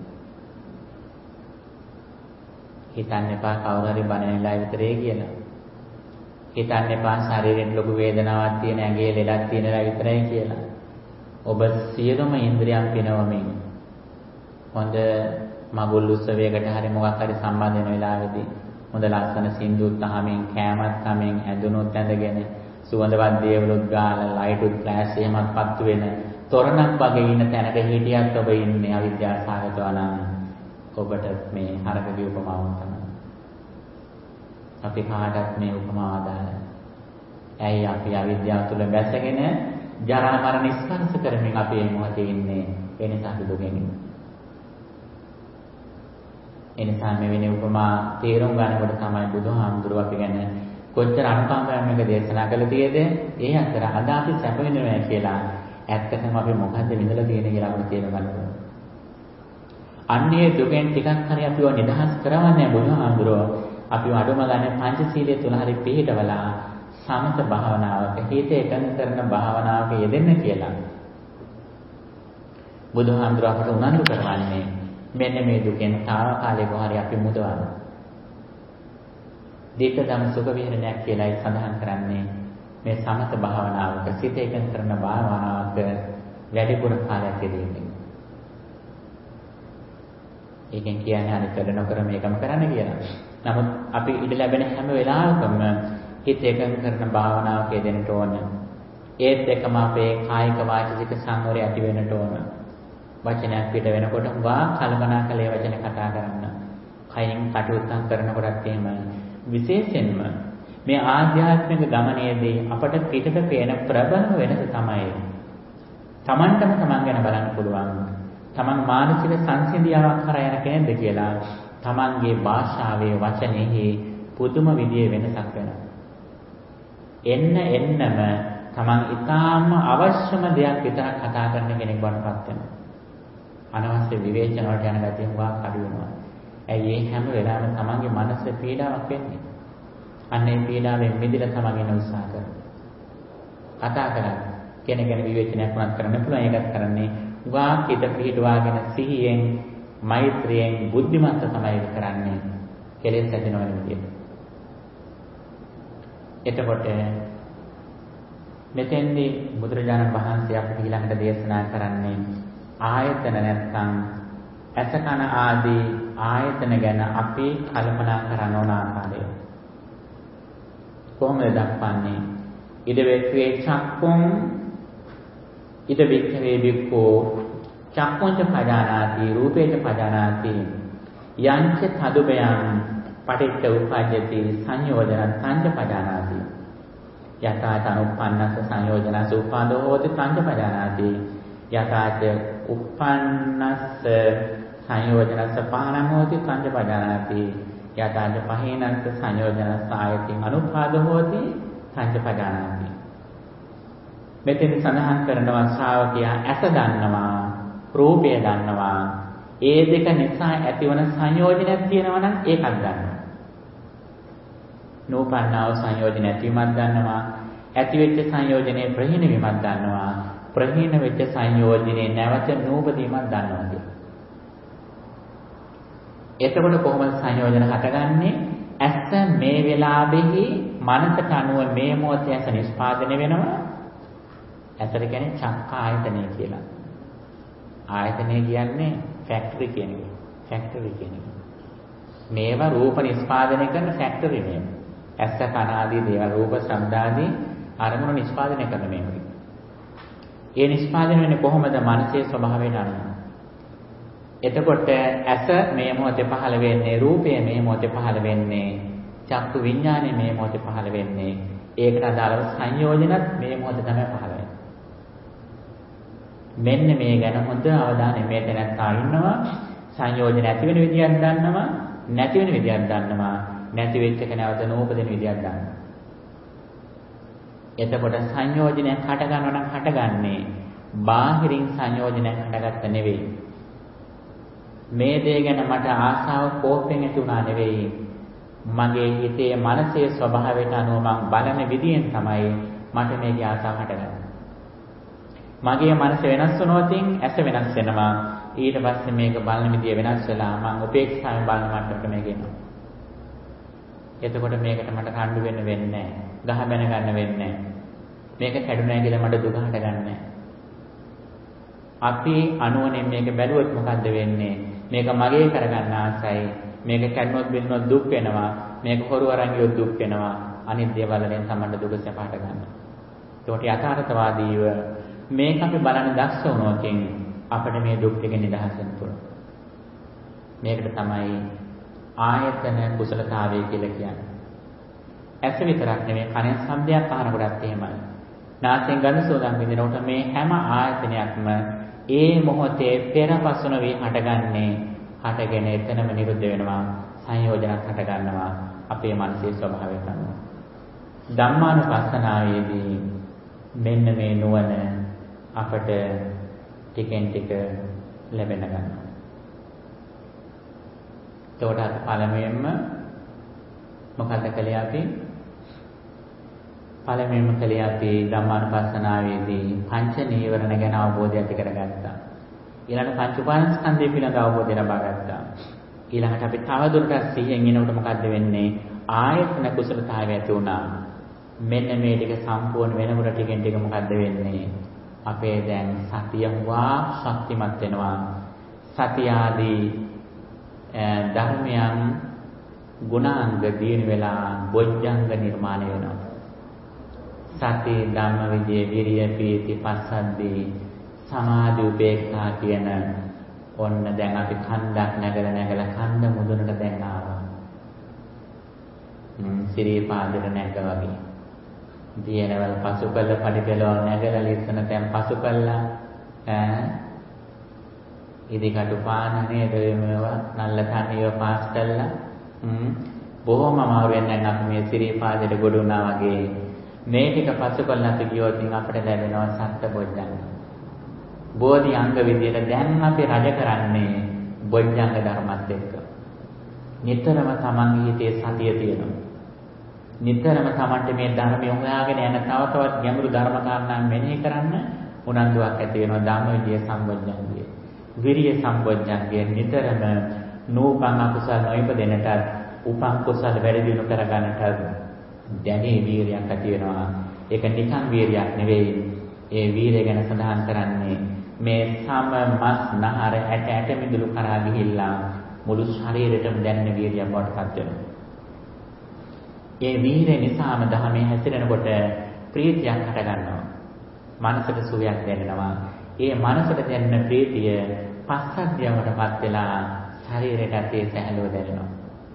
හිතන්න එපා කවුරු හරි බනේලා විතරේ කියලා. හිතන්න එපා ශරීරෙට ලොකු වේදනාවක් තියෙන ඇඟේ ලෙඩක් තියෙනලා විතරයි කියලා. ඔබ සියලුම ඉන්ද්‍රියන් පිනවමින් හොඳ මගුල් උත්සවයකට හරි මොකක් හරි සම්බන්ධ වෙන වෙලාවෙදී හොඳ ලස්සන සින්දුත් අහමින් කෑමත් කමින් ඇඳුනුත් ඇඳගෙන සුවඳවත් දේවලුත් ගාලා ලයිටුත් ෆ්ලෑෂ් එහෙමත් පත්තු වෙන තොරණක් වගේ ඉන්න තැනක හිටියත් ඔබ ඉන්නේ අවිද්‍යාව සහගතව නම් ඔබට මේ හරකගේ උපමාවක් තමයි. අපි කාටත් මේ උපමාව දාලා. ඇයි අපි අවිද්‍යාව තුළ බැසගෙන ජරා මරණ ස්පර්ශ කරමින් අපි මේ මොහොතේ ඉන්නේ. ඒ නිසා අපි දුකෙන් ඉන්නේ. ඒ නිසා මෙවැනි උපමා තේරුම් ගන්නකොට තමයි බුදුහාමුදුරුවෝ අපි ගැන කොච්චර අනුකම්පාවෙන් දේශනා කළ තියෙද. ඒ අතර අද අපි සැප විඳිනවා කියලා ඇත්තටම අපි මොකද්ද විඳලා තියෙන්නේ කියලා අපිට තේරුම් ගන්න ඕනේ. අන්නේ දුකෙන් ටිකක් හරි අපිව නිදහස් කරවන්නේ බුදුහාමුදුරුවෝ අපිව අඩුම ගන්න පංචශීලයේ තුල හරි පිළිහිටවලා සමත භාවනාවක හිත එකඟ කරන භාවනාවක යෙදෙන්න කියලා. බුදුහාමුදුරුවෝ අපට උනන්දු කරවන්නේ මෙන්න මේ දුකෙන් తాවකාලිකව හරි අපි මුදවන්න. දීපදම් සුඛ විහරණයක් කියලායි සඳහන් කරන්නේ මේ සමත භාවනාවක සිත එකඟ කරන භාවනාවක වැඩිපුර කාලයක් යෙදෙන්නේ. ඒකෙන් කියන්නේ අනිත් වැඩ නොකර මේකම කරන්න කියලා. නමුත් අපි ඉඩ ලැබෙන හැම වෙලාවකම හිත එකඟ කරන භාවනාවක යෙදෙන්න ඕන. ඒත් එකම අපේ කායික වාචික සංවරය ඇති වෙන්නට ඕන. වචනයක් පිට වෙනකොට වා කල්පනාකලේ වචන කතා කරන්න. කයින් කටයුත්තක් කරනකොටත් එහෙම විශේෂයෙන්ම මේ ආධ්‍යාත්මික ගමනේදී අපට පිටට පේන ප්‍රබලම වෙනස තමයි තමන්ටම තමන් ගැන බලන්න පුළුවන්. තමන් මානසික සංසිඳියාවක් කරා යන කෙනෙක්ද කියලා තමන්ගේ භාෂාවේ වචනේහි පුදුම විදිහේ වෙනසක් වෙනවා. එන්නම තමන් ඊටාම අවශ්‍යම දෙයක් විතරක් කතා කරන කෙනෙක් වඩපත් වෙනවා. අනවශ්‍ය විවේචන වලට යන ගැතිය හුඟක් අඩු වෙනවා. ඇයි ඒ හැම වෙලාවෙම තමන්ගේ මනසේ පීඩාවක් වෙන්නේ? අන්න ඒ පීඩාවෙන් මිදෙලා තමන් ඉන්න උත්සාහ කරනවා. කතා කරන්නේ කෙනෙක් ගැන විවේචනයක් වුණත් කරන්න පුළුවන්. ඒකත් කරන්නේ වාක් හිත පිහිටවාගෙන සිහියෙන් මෛත්‍රියෙන් බුද්ධිමත්ව තමයි කරන්නේ. කෙලෙස් ඇති නොවන විදියට. එතකොට මෙතෙන්දී බුදුරජාණන් වහන්සේ අපිට ඊළඟට දේශනා කරන්නේ ආයතන නැත්නම් ඇස කන ආදී ආයතන ගැන අපි කල්පනා කරන ඕන ආකාරය. කොහොමද දක්වන්නේ? ඉද වේක්වේ චක්කුම් ඉද වික්ඛවේ වික්ඛෝ චක්කුංච පජානාති රූපේච පජානාති යංච තදුබයං පටිච්ච උප්පජ්ජති සංයෝජන සංජ පජානාති යථාච අනුප්පන්නස්ස සංයෝජනස උපාදෝ හෝති සංජ පජානාති යථාච උප්පන්නස්ස සංයෝජනස පහනං හෝති සංජ පජානාති යථාච පහේනස්ස සංයෝජනස ආයතින් අනුපාදෝ හෝති සංජ පජානාති. මෙතෙන් සඳහන් කරනවා ශ්‍රාවකයා ඇස දන්නවා රූපය දන්නවා ඒ දෙක නිසා ඇතිවන සංයෝජනයක් තියෙනවා නම් ඒකත් දන්නවා. නූපන්නව සංයෝජන ඇතිවීමක් දන්නවා. ඇති වෙච්ච සංයෝජනයේ ප්‍රහීන වීමක් දන්නවා. ප්‍රහීන වෙච්ච සංයෝජනයේ නැවත නූපදීමක් දන්නවා. එතකොට කොහොමද සංයෝජන හටගන්නේ? ඇස මේ වෙලාවෙහි මනසට අනුව මේ මොහොතේ ඇස නිෂ්පාදනය වෙනවා. ඇතර කියන්නේ චක්ක ආයතනය කියලා. ආයතනය කියන්නේ ෆැක්ටරි කියන එක. ෆැක්ටරි කියන එක. මේවා රූප නිෂ්පාදනය කරන ෆැක්ටරි නේ. ඇස කන ආදී දේවල් රූප ශබ්ද ආදී අරමුණු නිෂ්පාදනය කරන මේවා. ඒ නිෂ්පාදනය වෙන්නේ කොහොමද? මනසේ ස්වභාවයට අනුව. එතකොට ඇස මේ මොහොතේ පහළ වෙන්නේ, රූපය මේ මොහොතේ පහළ වෙන්නේ, චක්කු විඥානය මේ මොහොතේ පහළ වෙන්නේ. ඒකට අදාළව සංයෝජනත් මේ මොහොතේ තමයි පහළ වෙන්නේ. මෙන්න මේ ගැන හොඳ අවධානය මේ තැනත්තා ඉන්නවා. සංයෝජන ඇති වෙන විදියක් දන්නවා, නැති වෙන විදියක් දන්නවා, නැති වෙච්ච එක නැවත නූපදින විදියක් දන්නවා. එතකොට සංයෝජනයක් හට ගන්නවා නම් හටගන්නේ බාහිරින් සංයෝජනයක් හටගත්ත නෙවෙයි. මේ දේ ගැන මට ආසාව කෝපයෙන් ඇති වුණා නෙවෙයි. මගේ හිතේ මනසේ ස්වභාවයට අනුව මම බලන විදියෙන් තමයි මට මේකේ ආසාව හටගන්නේ. මගේ මනස වෙනස් වුණොත් ඇස වෙනස් වෙනවා. ඊට පස්සේ මේක බලන විදිය වෙනස් වෙලා මම උපේක්ෂාවෙන් බලන මට්ටමට මේක එනවා. එතකොට මේකට මට කණ්ඩු වෙන්න වෙන්නේ නැහැ. ගහ බැන ගන්න වෙන්නේ නැහැ. මේක කැඩුනා කියලා මට දුක හටගන්නේ නැහැ. අපි අනුවණෙන් මේක බැලුවොත් මොකද්ද වෙන්නේ? මේක මගේ කරගන්න ආසයි. මේක කැඩුනොත් බින්දුනොත් දුක් වෙනවා. මේක හොරු අරන් ගියොත් දුක් වෙනවා. අනිත් දේවල් වලින් තමයි දුක සැපහට ගන්න. ඒකට යථාර්ථවාදීව මේක අපි බලන්න දක්ෂ වුණොත් අපිට මේ දුක් ටික නිදහස් වෙන්න පුළුවන්. මේකට තමයි ආයතන කුසලතාවය කියලා කියන්නේ. ඇස විතරක් නෙමෙයි කනෙන් ශබ්දයක් අහනකොටත් එහෙමයි. නාසයෙන් ගඳ සුවඳක් විඳිනකොට මේ හැම ආයතනයක්ම ඒ මොහොතේ පෙරපසුන වී හටගන්නේ හටගෙන එතනම නිරුද්ධ වෙනවා සංයෝජනක් හට ගන්නවා අපේ මනසේ ස්වභාවයට අනුව. ධම්මානුපස්සනාවේදී මෙන්න මේ නුවණ අපට ටිකෙන් ටික ලැබෙන ගන්නවා. එතකොට අද පළමුවෙන්ම මොකද කළේ අපි? පළමුවෙන්ම කළේ අපි ධම්මානුපස්සනාවේදී පංච නීවරණ ගැන අවබෝධය ඇති කරගත්තා. ඊළඟට පංච උපාදානස්කන්ධය පිළිබඳ අවබෝධය ලබා ගත්තා. ඊළඟට අපි තවදුරටත් සිහියෙන් ඉනකොට මොකද්ද වෙන්නේ? ආයතන කුසලතාවය ඇති වුණා. මෙන්න මේ ටික සම්පූර්ණ වෙනකොට ටිකෙන් ටික මොකද්ද වෙන්නේ? අපේ දැන් සතිය වා ශක්තිමත් වෙනවා. සතිය ආදී ධර්මයන් ගුණාංග දින වෙලා බොජ්ජංග නිර්මාණය වෙනවා. සති ධම්ම විජේ විරිය පීති පස්සද්දී සමාධි උපේක්ඛා කියන ඔන්න දැන් අපි කන්දක් නැගලා කන්ද මුදුනට දැන් ආවා. සිරීපාදෙට නැග වගේ. දියනවල පසු කළ පඩිපෙළවල් නැගලා ලිස්සන තැන් පසු කළා. ඉදිකටු පාන නේද මේවා නල්ල තනියව පාස් කළා. බොහොම අමාරුවෙන් දැන් අපි මේ සිරීපාදෙට ගොඩ වුණා වගේ. මේ ටික පසු කළා අපි ගියොත් අපිට ලැබෙනවා සත්‍ය බොජ්ජංග. බෝධි අංග විදියට දැන් අපි රජ කරන්නේ බොජ්ජංග ධර්මත් එක්ක. නිතරම තමන්ගේ හිතේ සතිය තියෙනවා. නිතරම තමන්ට මේ ධර්මය හොයාගෙන යන තව තවත් ගැඹුරු ධර්ම කාරණා මෙනෙහි කරන්න උනන්දුවක් ඇති වෙනවා. ධම්මවිජය සම්බොජ්ජංගය, විරිය සම්බොජ්ජංගය නිතරම නූපන් අකුසල නොයිපදෙන්නට උපන් කුසල වැඩි දියුණු කරගන්නට දැඩි වීරියක් ඇති වෙනවා. ඒක නිකන් වීරියක් නෙවෙයි. ඒ වීරිය ගැන සඳහන් කරන්නේ මේ සම මස් නහර ඇට මිදුළු කරා ගිහිල්ලා මුළු ශරීරෙටම දැනෙන වීරියක් බවට පත් වෙනවා. ඒ වීරිය නිසාම ධර්මයේ හැසිරෙනකොට ප්‍රීතියක් හට ගන්නවා. මනසට සුවයක් දැනෙනවා. ඒ මනසට දැනෙන ප්‍රීතිය පස්සද්ධියවටපත් වෙලා ශරීරයට ඇති සැහැල්ලුව දැනෙනවා.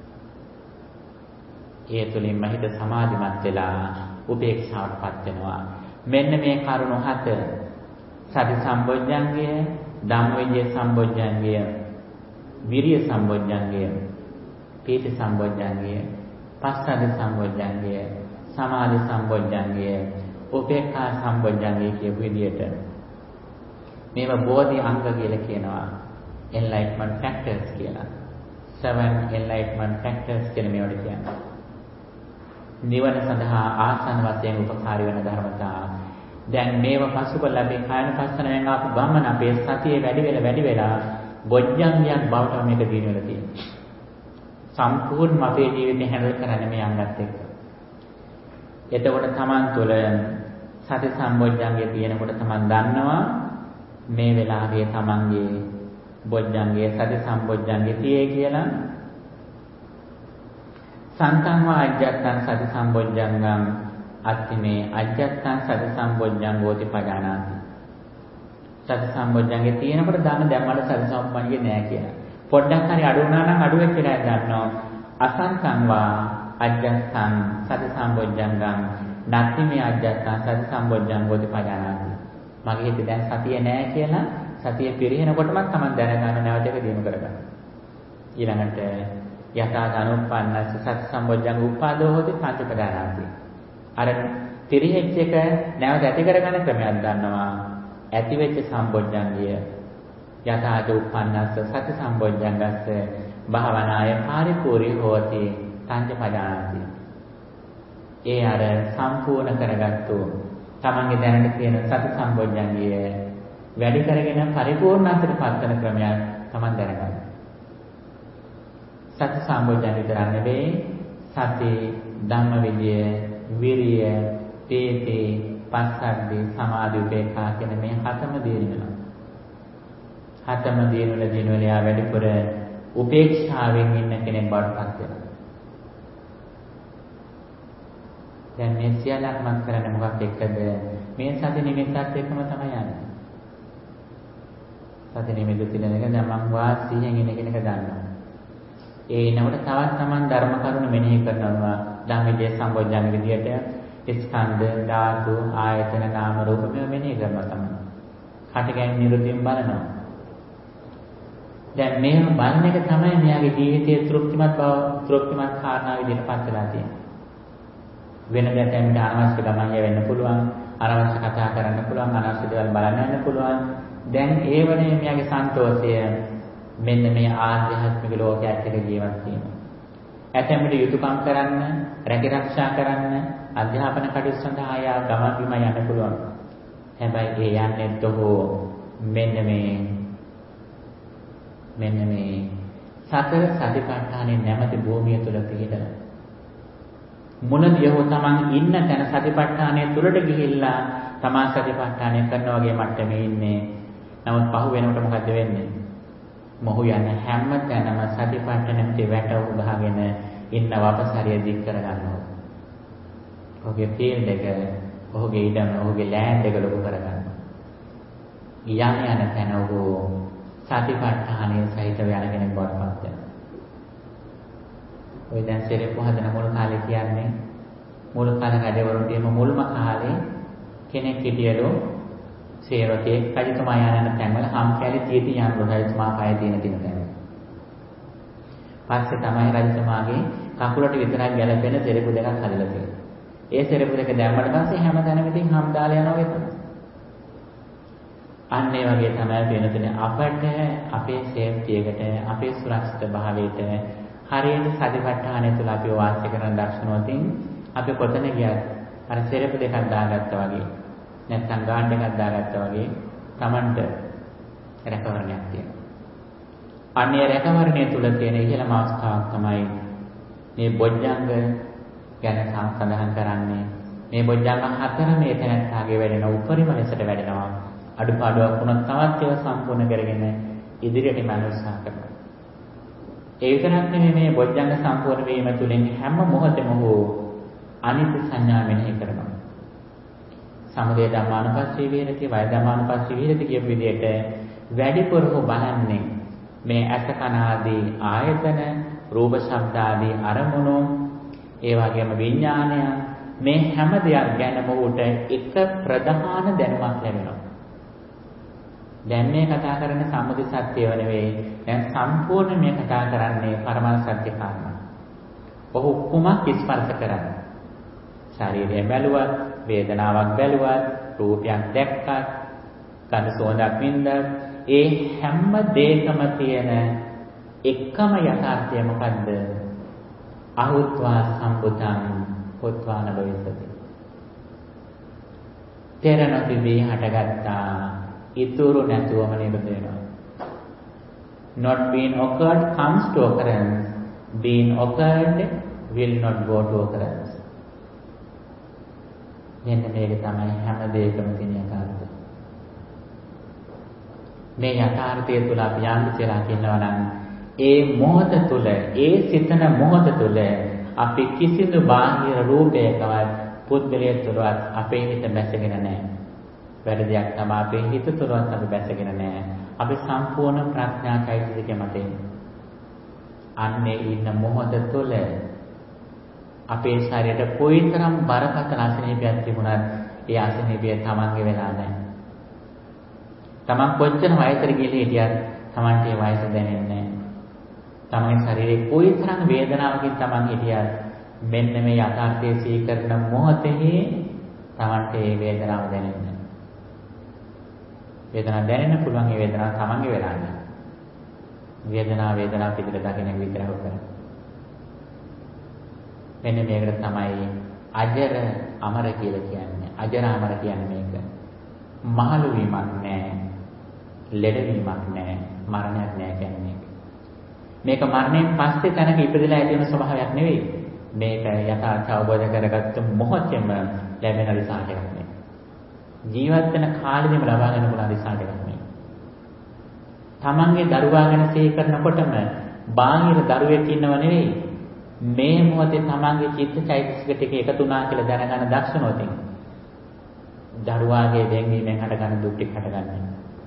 ඒ තුලින්ම හිත සමාධිමත් වෙලා උපේක්ෂාවටපත් වෙනවා. මෙන්න මේ කරුණු හත සති සම්බොජ්ජංගය, ධම්මවිජය සම්බොජ්ජංගය, විරිය සම්බොජ්ජංගය, පීති සම්බොජ්ජංගය, පස්සද්ධි සම්බොජ්ජංගය, සමාධි සම්බොජ්ජංගය, උපේක්ඛා සම්බොජ්ජංගය කියපු විදිහට මේවා බෝධි අංග කියලා කියනවා. enlightenment factors කියලා. 7 enlightenment factors කියලා මේවට කියනවා. නිවන සඳහා ආසන්න වශයෙන් උපකාරී වෙන ධර්මතා. දැන් මේව පසුකල අපි කායනුපස්සනාවෙන් ආපු ගමන අපේ සතියේ වැඩි වෙලා බොජ්ජංගයක් බවට මේක දින වෙලා තියෙනවා. සම්පූර්ණ අපේ ජීවිතේ හැඳල් කරන්නේ මේ අංගත් එක්ක. එතකොට Taman තුළ සති සම්බොජ්ජංගය තියෙනකොට Taman දන්නවා මේ වෙලාවේ Tamanගේ බොජ්ජංගයේ සති සම්බොජ්ජංගය තියේ කියලා. සන්තං වා අජ්ජත්තං සති සම්බොජ්ජංගං අත්තිමේ අජ්ජත්තං සති සම්බොජ්ජංගෝති පජානාති. සති සම්බොජ්ජංගේ තියෙනකොට දාන දැම්මට සති සම්බොජ්ජංගේ නෑ කියලා. පොඩ්ඩක් හරි අඩු වුණා නම් අඩු වෙච්ච නෑ දන්නවා. අසංතං වා අජ්ජත්තං සති සම්බොජ්ජංගං නත්තිමේ අජ්ජත්තං සති සම්බොජ්ජංගෝති පජානාති. මගේ හිතේ දැන් සතිය නෑ කියලා සතිය පිරිනකොටම තමයි දැනගන්න නැවත එක දිනු කරගන්න. ඊළඟට යථා ධනුප්පන්නස්ස සති සම්බොජ්ජංග උපාදෝ හොති පංචපදානාති. අර තිරිහෙච්ච එක නැවත ඇති කරගන්න ක්‍රමයක් දන්නවා. ඇති වෙච්ච සම්බොජ්ජංගය යථා දුප්පන්නස්ස සති සම්බොජ්ජංගස්ස භාවනාය පරිපූර්ණී හෝති පංචපදානාති. ඒ අර සම්පූර්ණ කරගත්තු තමන්ගේ දැනට තියෙන සති සම්බොජ්ජංගය වැඩි කරගෙන පරිපූර්ණත්වයට පත්වන ක්‍රමයක් තමන් දැනගන්න. සති සම්බොජ්ජංගය විතරක් නෙවෙයි සති ධම්මවිජය විරිය පීති පස්සද්ධි සමාධි උපේක්ඛා කියන මේ හතම දින වෙනවා. හතම දිනවල යා වැඩිපුර උපේක්ෂාවෙන් ඉන්න කෙනෙක් බවට පත් වෙනවා. දැන් මේ සියල්ලක්ම කරන්නේ මොකක් එක්කද? මේ සති නිමිත්තත් එක්කම තමයි යන්නේ. සති නිමිත්ත තියනක දැන් මම වාසියෙන් ඉන්න කෙනෙක් දන්නවා. ඒ ඉන්නකොට තවත් Taman ධර්ම කරුණු මෙනෙහි කරනවා. ධම්මවිදේ සම්බොජ්ජංග විදියට ස්කන්ධ, ධාතු, ආයතන, නාම රූප මේවා මෙනෙහි කරනවා තමයි. කටකැන් නිරුද්ධින් බලනවා. දැන් මේව බලන එක තමයි මෙයාගේ ජීවිතයේ තෘප්තිමත් කාරණා විදිහට පත් වෙලා තියෙන්නේ. වෙන දැතෙන්ට අනවශ්‍ය ගමන් වෙන්න පුළුවන්, අනවශ්‍ය කතා කරන්න පුළුවන්, අනවශ්‍ය දේවල් බලන්න යන්න පුළුවන්. දැන් ඒවනේ මෙයාගේ සන්තෝෂය මෙන්න මේ ආධ්‍යාත්මික ලෝකයක් එක්ක ජීවත් වීම. ඇතැම්මට යුතුයකම් කරන්න, රැකිරක්ෂා කරන්න, අධ්‍යාපන කටයුතු සඳහා ආය ගමන් බිම යන්න පුළුවන්. හැබැයි ඒ යන්නේ තෝ මෙන්න මේ සතර සතිපට්ඨානෙ නැමැති භූමිය තුල පිහිටලා මුලදී හෝ තමන් ඉන්න තැන සතිපට්ඨානය තුලට ගිහිල්ලා තමන් සතිපට්ඨානය කරනා වගේ මට්ටමේ ඉන්නේ. නමුත් පහු වෙනකොට මොකද වෙන්නේ? මොහු යන හැම තැනම සතිපට්ඨානෙ වැට උගහගෙන ඉන්න වපසරිය දික් කර ගන්නවා. ඔහුගේ ෆීල්ඩ් එක, ඔහුගේ ඉඩම, ඔහුගේ ලෑන්ඩ් එක ලොකු කර ගන්නවා. යන තැන ඔහු සතිපට්ඨානය සහිතව යන කෙනෙක් බවට පත් වෙනවා. ඔය දැන් සෙරෙප්පු හදන මුල් කාලේ කියන්නේ මුල් කාල රජවරුන්ගේම මුල්ම කාලේ කෙනෙක් හිටියලු සේවකේ රජතුමා යන තැන්වල හම් කැලේ තියෙති යන රජතුමා පය තියෙන තැන. පස්සේ තමයි රජතුමාගේ කකුලට විතරක් ගැලපෙන සෙරෙප්පු දෙකක් හදලා තියෙන්නේ. ඒ සෙරෙප්පු දෙක දැම්මට පස්සේ හැම තැනම ඉතින් හම් දාලා යනවා වෙතන. අන්න ඒ වගේ තමයි වෙනතන අපට අපේ සේෆ්ටි එකට අපේ සුරක්ෂිත භාවයට හරියට සතිපට්ඨානය තුළ අපි වාසය කරන දර්ශනවලින් අපි කොතන ගියත් අර සෙරෙප්පු දෙකක් දාගත්තා වගේ නැත්නම් ගාඩ් එකක් දාගත්තා වගේ Tamanට රැකවරණයක් තියෙනවා. අන්නේ රැකවරණය තුළ තියෙන ඉහළම අවස්ථාවක් තමයි මේ බොජ්ජංග ගැන සඳහන් කරන්නේ. මේ බොජ්ජංග හතර මේ තැනටගේ වැඩෙන උපරිම ලෙසට වැඩෙනවා. අඩුපාඩුවක් වුණත් තවත් ඒවා සම්පූර්ණ කරගෙන ඉදිරියට යන්න උත්සාහ කරනවා. ඒ විතරක් නෙමෙයි මේ බොජ්ජංග සම්පූර්ණ වීම තුළින් හැම මොහොතෙම ඔහු අනිත්‍ය සංඥා මෙනෙහි කරනවා. සමුදය ධම්මානුපස්සී විහෙරති, වය ධම්මානුපස්සී විහෙරති කියපු විදිහට වැඩිපුර ඔහු බලන්නේ මේ අස කන ආදී ආයතන, රූප ශබ්ද ආදී අරමුණු, ඒ වගේම විඥානය මේ හැම දෙයක් ගැනම ඔහුට එක ප්‍රධාන දැනුමක් ලැබෙනවා. දැන් මේ කතා කරන සම්මුති සත්‍යව නෙවෙයි. දැන් සම්පූර්ණ මේ කතා කරන්නේ පරමාර්ථ සත්‍ය කාරණා. ඔහු කුමක් ස්පර්ශ කරන්නේ? ශරීරය බැලුවත්, වේදනාවක් බැලුවත්, රූපයක් දැක්කත්, ගඳ සුවඳක් වින්දත්, ඒ හැම දෙයකම තියෙන එකම යථාර්ථය මොකද්ද? අහුත්වා සම්බුතං හොත්වාන භවිස්සති. තේර නොතිබී හටගත්තා ඉතුරු නැතුවම නිරුද්ධ වෙනවා. Not being occurred comes to occurrence. Being occurred will not go to occurrence. මෙන්න මේක තමයි හැම දෙයකම තියෙන යථාර්ථය. මේ යථාර්ථය තුල අපි යන්න කියලා කියනවා නම් ඒ මොහොත තුල, ඒ සිතන මොහොත තුල අපි කිසිදු බාහිර රූපයකවත් පුද්ගලයෙක් තුලවත් අපේ හිත බැසගෙන නැහැ. වැඩ දෙයක් තමයි අපේ හිත තුලවත් අපි බැසගෙන නැහැ. අපි සම්පූර්ණ ප්‍රඥාචෛතසික මතේ අන්නේ ඉන්න මොහොත තුල අපේ ශරීරයට කොයිතරම් බරපතල අසනීපයක් තිබුණත් ඒ අසනීපය තමන්ගේ වෙලා නැහැ. තමන් කොච්චර වයසට ගිහින් හිටියත් තමන්ට ඒ වයස දැනෙන්නේ නැහැ. තමන්ගේ ශරීරයේ කොයිතරම් වේදනාවකින් තමන් හිටියත් මෙන්න මේ යථාර්ථයේ සීකරන මොහොතේ තමන්ට ඒ වේදනාව දැනෙන්නේ නැහැ. වේදනාව දැනෙන්න පුළුවන් ඒ වේදනාව තමන්ගේ වෙලා නැහැ. වේදනාව පිළිබඳ දකින්න විතරක් කරන්නේ. මෙන්න මේකට තමයි අජර අමර කියලා කියන්නේ. අජර අමර කියන්නේ මේක. මහලු වීමක් නැහැ. ලෙඩ වීමක් නැහැ. මරණයක් නැහැ කියන්නේ මේක. මේක මරණයෙන් පස්සේ තැනක ඉපදලා ඇති වෙන ස්වභාවයක් නෙවෙයි. මේක යථාර්ථ අවබෝධ කරගත්ත මොහොතේම ලැබෙන රිසල්ට් එකක් නෙවෙයි. ජීවත් වෙන කාලෙදිම ලබා ගන්න පුළුවන් රිසල්ට් එකක් නෙවෙයි. තමන්ගේ දරුවා ගැන සිහි කරනකොටම බාහිර දරුවෙක් ඉන්නව නෙවෙයි. මේ මොහොතේ තමන්ගේ චිත්තචෛතසික ටික එකතු වුණා කියලා දැනගන්න දක්ෂනොත් දරුවාගේ වෙන්වීමෙන් හටගන්න දුක් ටික හටගන්නේ.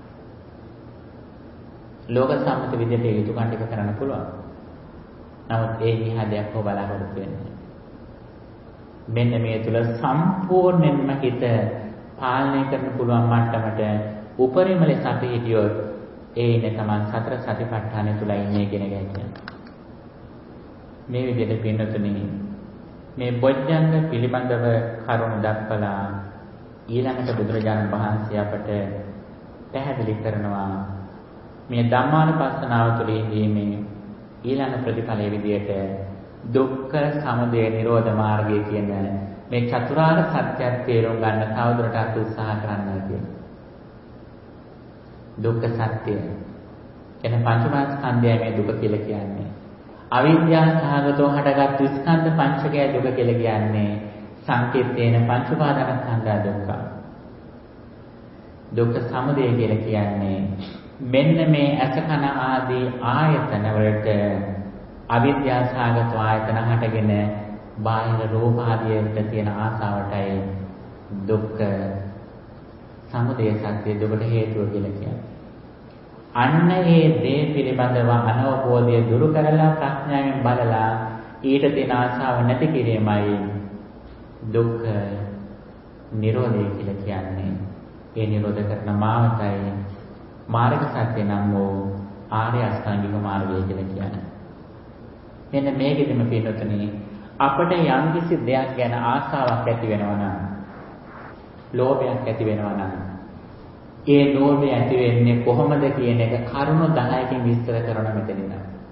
ලෝක සම්මත විදිහට යුතුයකම් ටික කරන්න පුළුවන්. නමුත් ඒ විහා දෙයක් හො බලාපොරොත්තු වෙන්නේ. මෙන්න මේ තුල සම්පූර්ණයෙන්ම හිත පාලනය කරන්න පුළුවන් මට්ටමට උපරිම ලෙස අපි හිටියොත් ඒ ඉන්නේ Taman සතර සතිපට්ඨානය තුල ඉන්නේ කියන එකයි කියන්නේ. මේ විදිහට පින්නතුනි මේ බොජ්ජංග පිළිබඳව කරුණු දක්වලා ඊළඟට බුදුරජාණන් වහන්සේ අපට පැහැදිලි කරනවා මේ ධම්මානුපස්සනාව තුළින් මේ ඊළඟ ප්‍රතිඵලයේ විදිහට දුක්ඛ සමුදය නිරෝධ මාර්ගය කියන මේ චතුරාර්ය සත්‍යය තේරුම් ගන්න තවදුරටත් උත්සාහ කරන්න කියලා. දුක්ඛ සත්‍ය එන පංචමස්කන්ධයයි මේ දුක කියලා කියන්නේ. අවිද්‍යාව සහගතව හටගත් ස්කන්ධ පංචකය දුක කියලා කියන්නේ. සංකීර්තේන පංච උපාදානස්කන්ධ දුක්ඛ. දුක්ඛ සමුදය කියලා කියන්නේ මෙන්න මේ අස කන ආදී ආයතන වලට අවිද්‍යාව සහගත ආයතන හටගෙන බාහිර රූප ආදියට තියෙන ආසාවටයි දුක්ඛ සමුදය සත්‍ය දුකට හේතුව කියලා කියන්නේ. අන්න ඒ දේ පිළිබඳව අනවබෝධය දුරු කරලා ප්‍රඥාවෙන් බලලා ඊට තියෙන ආසාව නැති කිරීමයි දුක්ඛ නිරෝධය කියලා කියන්නේ. ඒ නිරෝධ කරන මාවතයි මාර්ග සත්‍ය නම් වූ ආර්ය අෂ්ටාංගික මාර්ගය කියලා කියන්නේ. මෙන්න මේකෙදිම පිටුතුනේ අපිට යම්කිසි දෙයක් ගැන ආසාවක් ඇති වෙනවා නම් ලෝභයක් ඇති වෙනවා නම් ඒ ලෝභය ඇති වෙන්නේ කොහොමද කියන එක කරුණු 10කින් විස්තර කරන මෙතනින්.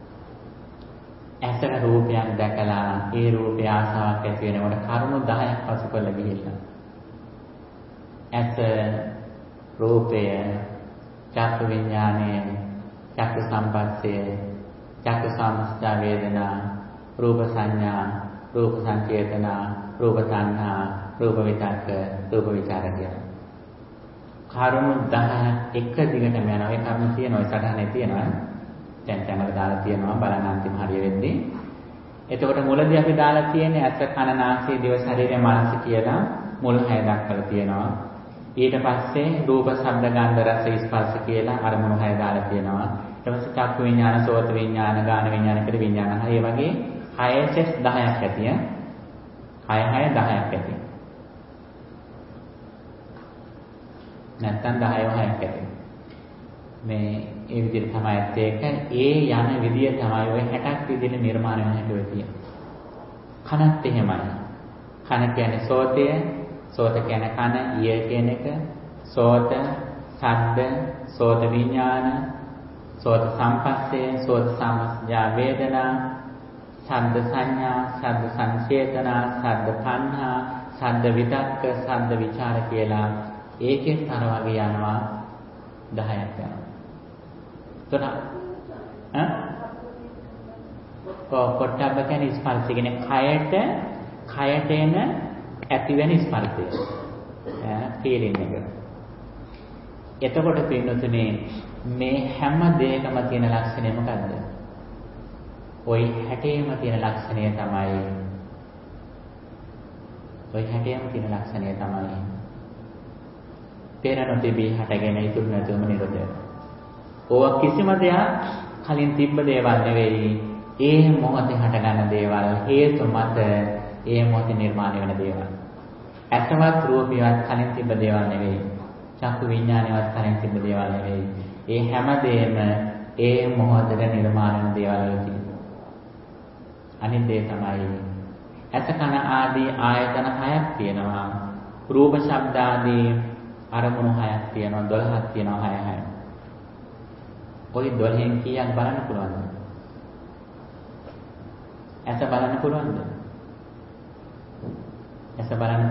ඇසට රූපයක් දැකලා ඒ රූපය ආසාවක් ඇති වෙනකොට කරුණු 10ක් පසු කරලා ගිහිල්ලා. ඇස රූපය චක්කු විඥානය චක්කු සම්පස්සය චක්කු සම්පස්සා වේදනා රූප සංඥා රූප සංචේතනා රූප තණ්හා රූප විතක්ක රූප විචාර කියන කරුණු 10 එක දිගටම යනවා. ඒ කරුණු තියෙනවා සටහනේ තියෙනවා. දැන් channel දාලා තියෙනවා බලන්න අන්තිම හරිය වෙද්දී. එතකොට මුලදී අපි දාලා තියෙන්නේ ඇස කන නාසය දිව ශරීරය මනස කියලා මුල් 6 දක්වලා තියෙනවා. ඊට පස්සේ රූප ශබ්ද ගන්ධ රස ස්පර්ශ කියලා අරමුණු 6 දාලා තියෙනවා. ඊට පස්සේ චක්කු විඥාන සෝත විඥාන ගාන විඥාන කියලා විඥාන 6 වගේ 6 සෙට් 10ක් ඇතිය. 6 10ක් ඇති. නැත්තම් 10 6ක් ඇති. මේ ඒ විදිහට තමයි ඒක ඒ යන විදිය තමයි ඔය 60ක් විදිහට නිර්මාණය වෙන හැටි ඔය තියෙන්නේ. කනත් එහෙමයි. කන කියන්නේ සෝතය, සෝත කියන්නේ කන, ඊය කියන එක, සෝත, ශබ්ද, සෝත විඥාන, සෝත සම්පස්සය, සෝත සම්පස්සා වේදනා, ශබ්ද සංඥා, ශබ්ද සංචේතනා, ශබ්ද තණ්හා, ශබ්ද විතක්ක, ශබ්ද විචාර කියලා ඒකෙත් අර වගේ යනවා 10ක් යනවා. කොට්ටබ්බ කියන්නේ ස්පර්ශය කියන්නේ කයට එන ඇති වෙන ස්පර්ශය. ෆීලින් එක. එතකොට පින්නතුනේ මේ හැම දෙයකම තියෙන ලක්ෂණය මොකද්ද? ওই 60ෙම තියෙන ලක්ෂණය තමයි පෙර නොතිබී හටගෙන ඉතුරු නැතුවම නිරෝධය. ඕවා කිසිම දෙයක් කලින් තිබ්බ දේවල් නෙවෙයි. ඒ මොහොතේ හටගන්න දේවල් හේතු මත ඒ මොහොතේ නිර්මාණය වෙන දේවල්. ඇසවත් රූපියවත් කලින් තිබ්බ දේවල් නෙවෙයි. චක්කු විඥානයවත් කලින් තිබ්බ දේවල් නෙවෙයි. ඒ හැම දෙයක්ම ඒ මොහොතේ නිර්මාණය වෙන දේවල් වලදී. අනිත් දේ තමයි ඇස කන ආදී ආයතන 6ක් තියෙනවා. රූප ශබ්ද ආදී අරමුණු 6ක් තියෙනවා. 12ක් තියෙනවා 6 6. ඔය 12න් කීයක් බලන්න පුළුවන්ද? ඇස බලන්න පුළුවන්ද? ඇස බලන්නත්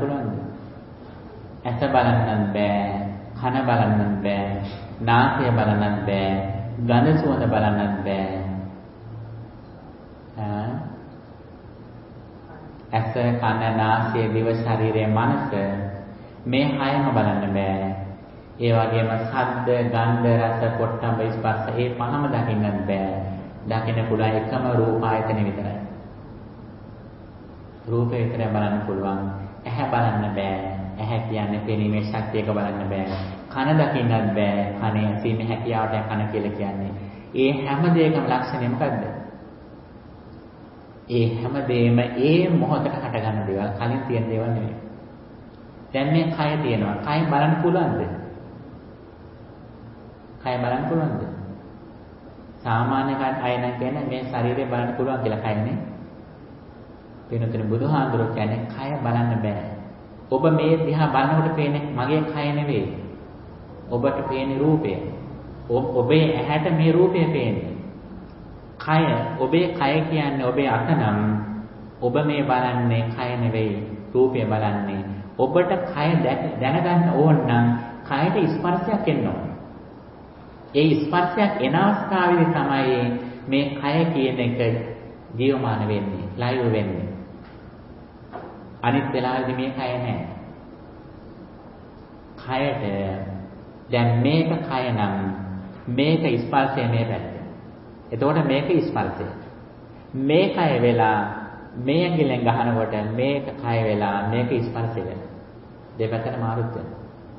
බෑ, කන බලන්නත් බෑ, නාසය බලන්නත් බෑ, ගඳ සුවඳ බලන්නත් බෑ. ඇස කන නාසය දිව ශරීරය මනස මේ 6ම බලන්න බෑ. ඒ වගේම ශබ්ද, ගන්ධ, රස, පොට්ටබ්බ, ස්පර්ශ ඒ පහම දකින්නත් බෑ. දකින්න පුළුවන් එකම රූප ආයතන විතරයි. රූපේ විතරයි බලන්න පුළුවන්. ඇහැ බලන්න බෑ. ඇහැ කියන්නේ පෙනීමේ ශක්තියක බලන්න බෑ. කන දකින්නත් බෑ. කනේ ඇසීමේ හැකියාවට කන කියලා කියන්නේ. ඒ හැම දෙයකම ලක්ෂණය මොකද්ද? ඒ හැම දෙයක්ම ඒ මොහොතට හටගන්න දේවල්. කලින් තියෙන දේවල් නෙවෙයි. දැන් මේ කය තියෙනවා. කය බලන්න පුළුවන්ද? කය බලන්න පුළුවන්ද? සාමාන්‍ය අය නම් කියන්නේ මේ ශරීරය බලන්න පුළුවන් කියලා කයනේ. වෙනතන බුදුහාඳුරෝ කියන්නේ කය බලන්න බෑ. ඔබ මේ දිහා බලනකොට පේන්නේ මගේ කය නෙවෙයි. ඔබට පේන්නේ රූපය. ඔබේ ඇහැට මේ රූපය පේන්නේ. කය, ඔබේ කය කියන්නේ ඔබේ අත නම් ඔබ මේ බලන්නේ කය නෙවෙයි, රූපය බලන්නේ. ඔබට කය දැනගන්න ඕන නම් කයට ස්පර්ශයක් එන්න ඕන. ඒ ස්පර්ශයක් එන අවස්ථාවේදී තමයි මේ කය කියන එක ජීවමාන වෙන්නේ, ලයිව් වෙන්නේ. අනිත් වෙලාවෙදී මේ කය නැහැ. කයට දැන් මේක කය නම් මේක ස්පර්ශය මේ පැත්ත. එතකොට මේක ස්පර්ශය. මේ කය වෙලා මේ ඇඟිල්ලෙන් ගහනකොට මේක කය වෙලා මේක ස්පර්ශය වෙනවා. දෙපැත්තට මාරුත් වෙනවා.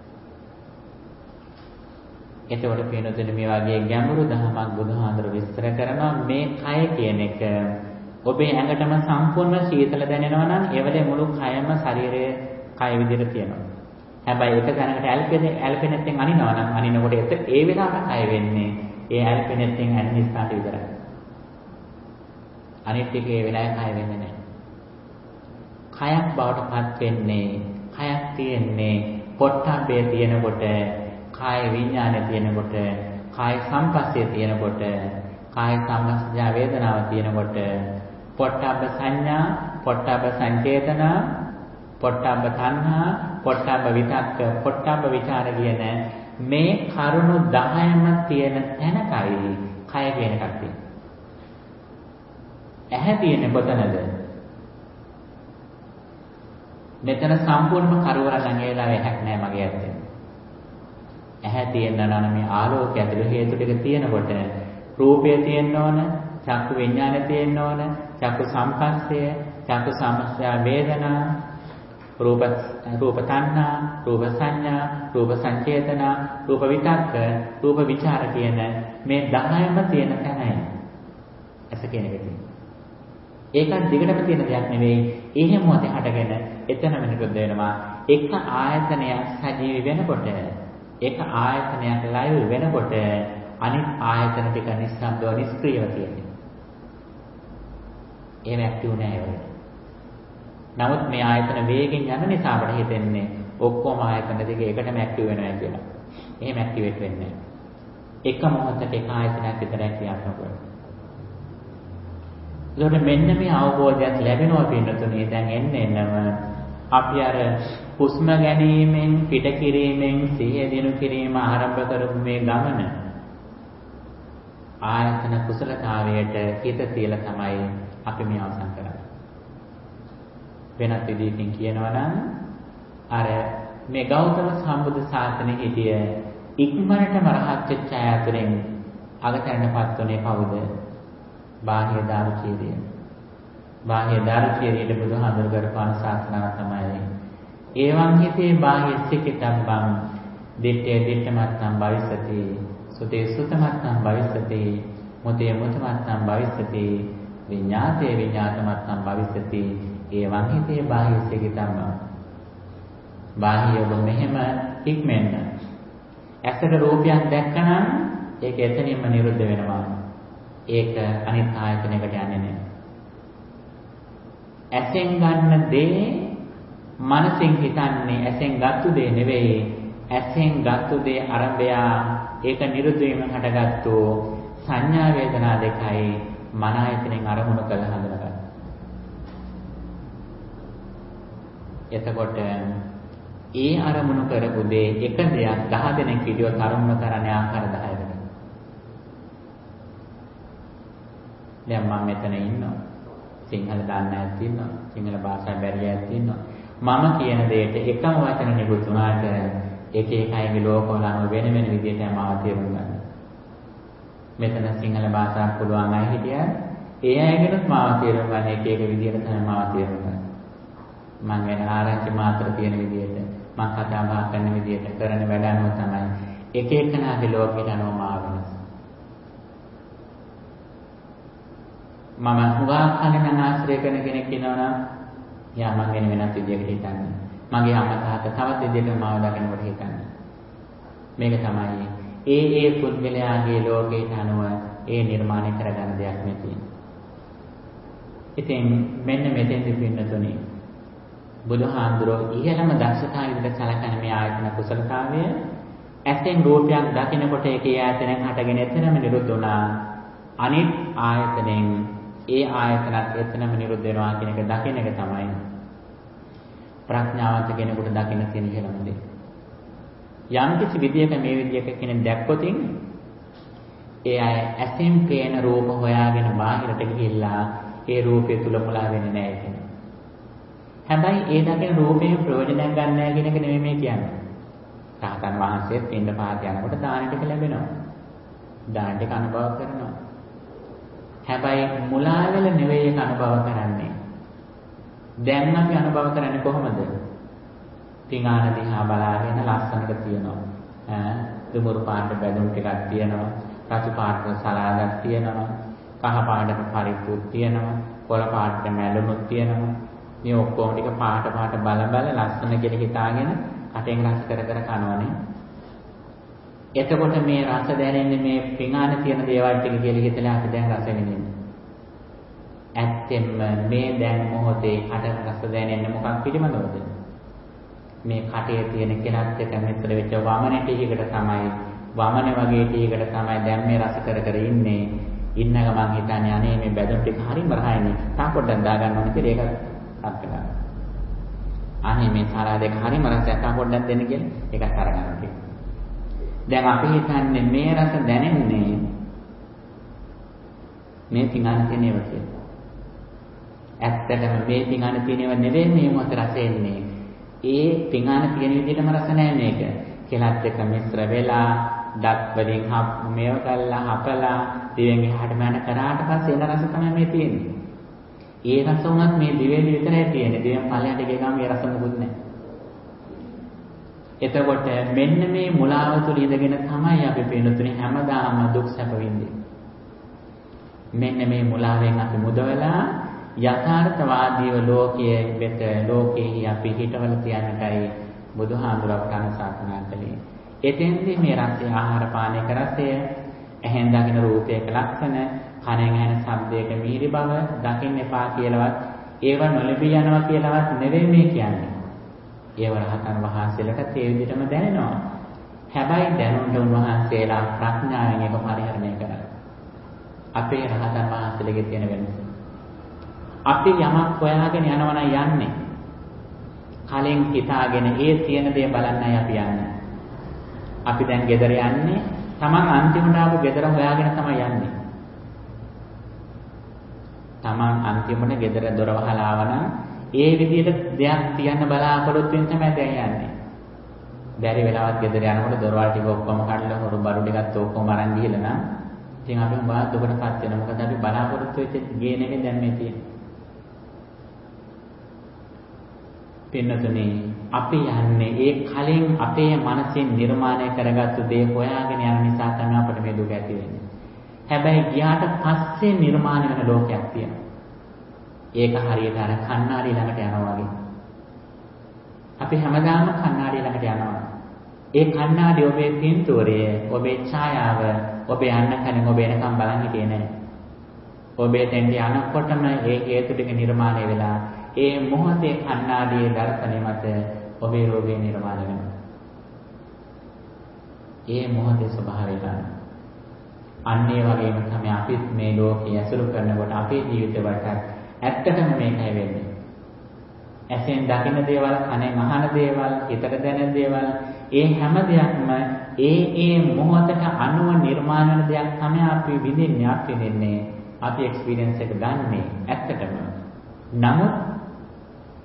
එතකොට පේනොත් මේ වගේ ගැඹුරු දහමක් බුදුහාඳුර විස්තර කරනවා. මේ කය කියන එක ඔබේ ඇඟටම සම්පූර්ණ සීතල දැනෙනවා නම් ඒ වෙලේ මුළු කයම ශරීරයේ කය විදිහට තියෙනවා. හැබැයි එක තැනකට ඇල්පෙනෙත්ෙන් අනිනවා නම් අනිනකොට ඒ වෙලාවට කය වෙන්නේ ඒ ඇල්පෙනෙත්ෙන් ඇනින ස්ථානට විතරයි. අනිත් එක ඒ වෙලාවේ කය වෙන්නේ නැහැ. කයක් බවට පත් වෙන්නේ කයක් තියෙන්නේ පොට්ටබ්බේ තියෙනකොට, කාය විඥානය තියෙනකොට, කාය සංපස්සේ තියෙනකොට, කාය සංස්ඥා වේදනාව තියෙනකොට, පොට්ටබ්බ සංඥා, පොට්ටබ්බ සංචේතනා, පොට්ටබ්බ තණ්හා, පොට්ටබ්බ විතක්ක, පොට්ටබ්බ විචාර කියන මේ කරුණු 10ම තියෙන තැනකයි කය කියන එකක් තියෙන්නේ. ඇහැ තියෙන්නේ කොතනද? මෙතන සම්පූර්ණම කරවර නම් ඒ වෙලාවේ ඇහැක් නැහැ මගේ ඇත්තේ. ඇහැ තියෙන්න නම් මේ ආලෝකය ඇතුළේ හේතු ටික තියෙනකොට රූපය තියෙන්න ඕන, චක්කු විඥානය තියෙන්න ඕන, චක්කු සංපස්සය, චක්කු සම්පස්සා වේදනා, රූප තණ්හා, රූප සංඥා, රූප සංචේතනා, රූප විතක්ක, රූප විචාර කියන මේ 10ම තියෙන තැනයි ඇස කියන එක තියෙන්නේ. ඒක දිගටම තියෙන දෙයක් නෙවෙයි. එහෙම මොහොතේ හටගෙන එතනම නිරුද්ධ වෙනවා. එක ආයතනයක් සජීවී වෙනකොට, එක ආයතනයක් ලයිව් වෙනකොට අනිත් ආයතන ටික නිස්සබ්දව නිෂ්ක්‍රීයව තියෙනවා. එහෙම ඇක්ටිව් නෑ ඒවල. නමුත් මේ ආයතන වේගෙන් යන නිසා අපට හිතෙන්නේ ඔක්කොම ආයතන දෙක එකටම ඇක්ටිව් වෙනවා කියලා. එහෙම ඇක්ටිවේට් වෙන්නේ නෑ. එක මොහොතක එක ආයතනයක් විතරයි ක්‍රියාත්මක වෙන්නේ. ඒකට මෙන්න මේ අවබෝධයක් ලැබෙනවා පින්නතුනේ දැන් එන්නම අපි අර හුස්ම ගැනීමෙන් පිට කිරීමෙන් සිහිය දිනු කිරීම ආරම්භ කරපු මේ ගමන ආයතන කුසලතාවයට හිත තියලා තමයි අපි මේ අවසන් කරන්නේ. වෙනත් විදිහකින් කියනවා නම් අර මේ ගෞතම සම්බුදු ශාසනයේ හිටිය ඉක්මනටම රහත් වෙච්ච අය අතරින් අගතැනටපත් උනේ කවුද? බාහ්‍ය දාරුචීරිය. බාහ්‍ය දාරුචීරියට බුදුහාමුදුරු කරපාන ශාසනාව තමයි ඒවං හිතේ බාහ්‍ය සිකිතබ්බං දිත්තේ දිත්තමත්නම් භවිස්සති සුතේ සුතමත්නම් භවිස්සති මුතේ මුතමත්නම් භවිස්සති විඤ්ඤාතේ විඤ්ඤාතමත්නම් භවිස්සති ඒවං හිතේ බාහ්‍ය සිකිතබ්බං. බාහ්‍ය ඔබ මෙහෙම ඉක්මෙන්න ඇසට රූපයක් දැක්කනම් ඒක එතනින්ම නිරුද්ධ වෙනවා. ඒක අනිත් ආයතනයකට යන්නේ නැහැ. ඇසෙන් ගන්න දේ මනසෙන් හිතන්නේ ඇසෙන් ගත්තු දේ නෙවෙයි. ඇසෙන් ගත්තු දේ අරබයා ඒක නිරුද්ධ වීම හටගත්තු සංඥා වේදනා දෙකයි මන ආයතනෙන් අරමුණු කළ හඳුනගන්න. එතකොට ඒ අරමුණු කරපු දේ එක දෙයක් 10 දෙනෙක් හිටියොත් අරමුණු කරන්නේ ආකාර 10කට. දැන් මම මෙතන ඉන්නවා. සිංහල දන්න අයත් ඉන්නවා. සිංහල භාෂාව බැරි අයත් ඉන්නවා. මම කියන දෙයට එකම වචන නිකුත් වුණාට එක එක අයගේ ලෝකවල අනුව වෙන වෙන විදිහට යමාව තේරුම් ගන්න. මෙතන සිංහල භාෂාවක් පුළුවන් අය හිටියත් ඒ අයගෙනුත් මාව තේරුම් ගන්න එක එක විදිහට තමයි මාව තේරුම් ගන්න. මම වෙන ආරංචි මාත්‍ර තියෙන විදිහට මම කතා බහ කරන විදිහට කරන වැඩ අනුව තමයි එක එකනාගේ ලෝකෙට අනුව මාව වෙනස්. මම හුඟක් කලින් ආශ්‍රය කරන කෙනෙක් ඉන්නවනම් යා මම වෙන වෙනත් විදිහකට හිතන්නේ. මගේ අම්මා තාත්තා තවත් විදිහකට මාව දකිනකොට හිතන්නේ. මේක තමයි ඒ පුද්ගලයාගේ ලෝකයට අනුව ඒ නිර්මාණය කරගන්න දෙයක් මේ තියෙන්නේ. ඉතින් මෙන්න මෙතෙන්දි පින්නතුනේ බුදුහාඳුරෝ ඉහළම දක්ෂතාවය විදිහට සලකන මේ ආයතන කුසලතාවය ඇසෙන් රූපයක් දකිනකොට ඒකේ ආයතනයෙන් හටගෙන එතනම නිරුද්ධ වුණා. අනිත් ආයතනෙන් ඒ ආයතනත් එතනම නිරුද්ධ වෙනවා කියන එක දකින එක තමයි ප්‍රඥාවන්ත කෙනෙකුට දකින්න තියෙන ඉහළම දේ. යම් කිසි විදියක මේ විදියක කෙනෙක් දැක්කොතින් ඒ අය ඇසෙන් පේන රූප හොයාගෙන බාහිරට ගිහිල්ලා ඒ රූපය තුල මුලා වෙන්නේ නැහැ කියන්නේ. හැබැයි ඒ දකින රූපයෙන් ප්‍රයෝජනයක් ගන්න නැහැ කියන එක නෙමෙයි මේ කියන්නේ. රහතන් වහන්සේත් පින්න පාත යනකොට දාන ටික ලැබෙනවා. දාන ටික අනුභව කරනවා. හැබැයි මුලා වෙලා නෙවෙයි ඒක අනුභව කරන්නේ. දැන් අපි අනුභව කරන්නේ කොහොමද? පිඟාන දිහා බලාගෙන ලස්සනට තියෙනවා. දුමුරු පාට බැඳුම් ටිකක් තියෙනවා. රතු පාට සලාදක් තියෙනවා. කහ පාටක පරිප්පුත් තියෙනවා. කොළ පාට මැලුමුත් තියෙනවා. මේ ඔක්කොම ටික පාට බල ලස්සන කියලා හිතාගෙන අටෙන් රස කර කනවනේ. එතකොට මේ රස දැනෙන්නේ මේ පිඟානේ තියෙන දේවල් ටික කියලා හිතලා අපි දැන් රස විඳින්නේ. ඇත්තෙන්ම මේ දැන් මොහොතේ අට රස දැනෙන්නේ මොකක් පිළිබඳවද? මේ කටේ තියෙන කෙලත් එක මෙතන වෙච්ච වමන ටිකකට තමයි වමන වගේ ටිකකට තමයි දැන් මේ රස කර ඉන්නේ. ඉන්න ගමන් හිතන්නේ අනේ මේ බැදුම් ටික හරිම රහයිනේ. තා පොඩ්ඩක් දා ගන්න ඕනේ කියලා ඒක අත් කරගන්න. අනේ මේ සාරා දෙක හරිම රසයක් තා පොඩ්ඩක් දෙන්න කියලා ඒකත් අරගන්න කියලා. දැන් අපි හිතන්නේ මේ රස දැනෙන්නේ මේ පිඟාන තියෙනව කියලා. ඇත්තටම මේ පිඟාන තියෙනව නෙවෙයි මේ මොහොත රස එන්නේ. ඒ පිඟාන තියෙන විදිහටම රස නැහැ මේක. කෙලත් එක මිශ්‍ර වෙලා දත් වලින් මේව කළා හපලා දිවෙන් එහාට මෙහාට කරාට පස්සේ එන රස තමයි මේ තියෙන්නේ. ඒ රස උනත් මේ දිවෙන් විතරයි තියෙන්නේ. දිවෙන් පල්ලයට ගියාම මේ රස මොකුත් නැහැ. එතකොට මෙන්න මේ මුලාව තුළ ඉඳගෙන තමයි අපි පින්නතුනේ හැමදාම දුක් සැප විඳින්නේ. මෙන්න මේ මුලාවෙන් අපි මුදවලා යථාර්ථවාදීව ලෝකයේ වෙත ලෝකයේ අපි හිතවල තියන්නටයි බුදුහාමුදුරුවෝ අනුශාසනා කළේ. එතෙන්දී මේ රසය ආහාර පානය කරසය ඇහෙන් දකින රූපයක ලක්ෂණ කනෙන් ඇහෙන ශබ්දයක මිහිරි බව දකින්න එපා කියලාවත් ඒව නොලැබී යනවා කියලාවත් නෙවෙයි මේ කියන්නේ. ඒව රහතන් වහන්සේලාට ඒ විදිහටම දැනෙනවා. හැබැයි දැනුන්න උන්වහන්සේලා ප්‍රඥාවෙන් ඒක පරිහරණය කරනවා. අපේ රහතන් වහන්සේලගේ තියෙන වෙනස. අපි යමක් හොයාගෙන යනවා නම් යන්නේ. කලින් හිතාගෙන ඒ තියෙන දේ බලන්නයි අපි යන්නේ. අපි දැන් ගෙදර යන්නේ Taman අන්තිමට ආපු ගෙදර හොයාගෙන තමයි යන්නේ. Taman අන්තිමට ගෙදර දොර වහලා ආවනම් ඒ විදිහට දෙයක් තියන්න බලාපොරොත්තු වෙන තමයි දැන් යන්නේ. බැරි වෙලාවත් ගෙදර යනකොට දොරවල් ටික ඔක්කොම කඩලා හොරු බඩු ටිකත් ඔක්කොම අරන් ගිහලා නම් ඉතින් අපි බාත් දුකටපත් වෙනවා. මොකද අපි බලාපොරොත්තු වෙච්ච ගේ නෙමෙයි දැන් මේ තියෙන්නේ. පින්නතුනේ අපි යන්නේ ඒ කලින් අපේ මනසෙන් නිර්මාණය කරගත්තු දේ හොයාගෙන යන නිසා තමයි අපිට මේ දුක ඇති වෙන්නේ. හැබැයි ගියාට පස්සේ නිර්මාණය වෙන ලෝකයක් තියෙනවා. ඒක හරියට අර කණ්ණාඩි ළඟට යනවා වගේ. අපි හැමදාම කණ්ණාඩි ළඟට යනවා. ඒ කණ්ණාඩි ඔබේ පින්තූරය, ඔබේ ඡායාව, ඔබේ යන්න කලින් ඔබ එනකම් බලන් හිටියේ නැහැ. ඔබේ තෙන්ටි අනකොටම ඒ හේතු ටික නිර්මාණය වෙලා ඒ මොහොතේ කණ්ණාඩියේ දර්ශනය මත ඔබේ රෝගය නිර්මාණය වෙනවා. ඒ මොහොතේ ස්වභාවය ගන්න. අන්න ඒ වගේම තමයි අපි මේ ලෝකයේ ඇසුරු කරනකොට අපේ ජීවිතවලට ඇත්තටම මේකයි වෙන්නේ. ඇසෙන් දකින දේවල්, කනෙන් අහන දේවල්, හිතට දැනෙන දේවල්, ඒ හැම දෙයක්ම ඒ මොහොතට අනුව නිර්මාණය වෙන දෙයක් තමයි අපි විඳින්නේ, අපි එක්ස්පීරියන්ස් එක ගන්නෙ ඇත්තටම. නමුත්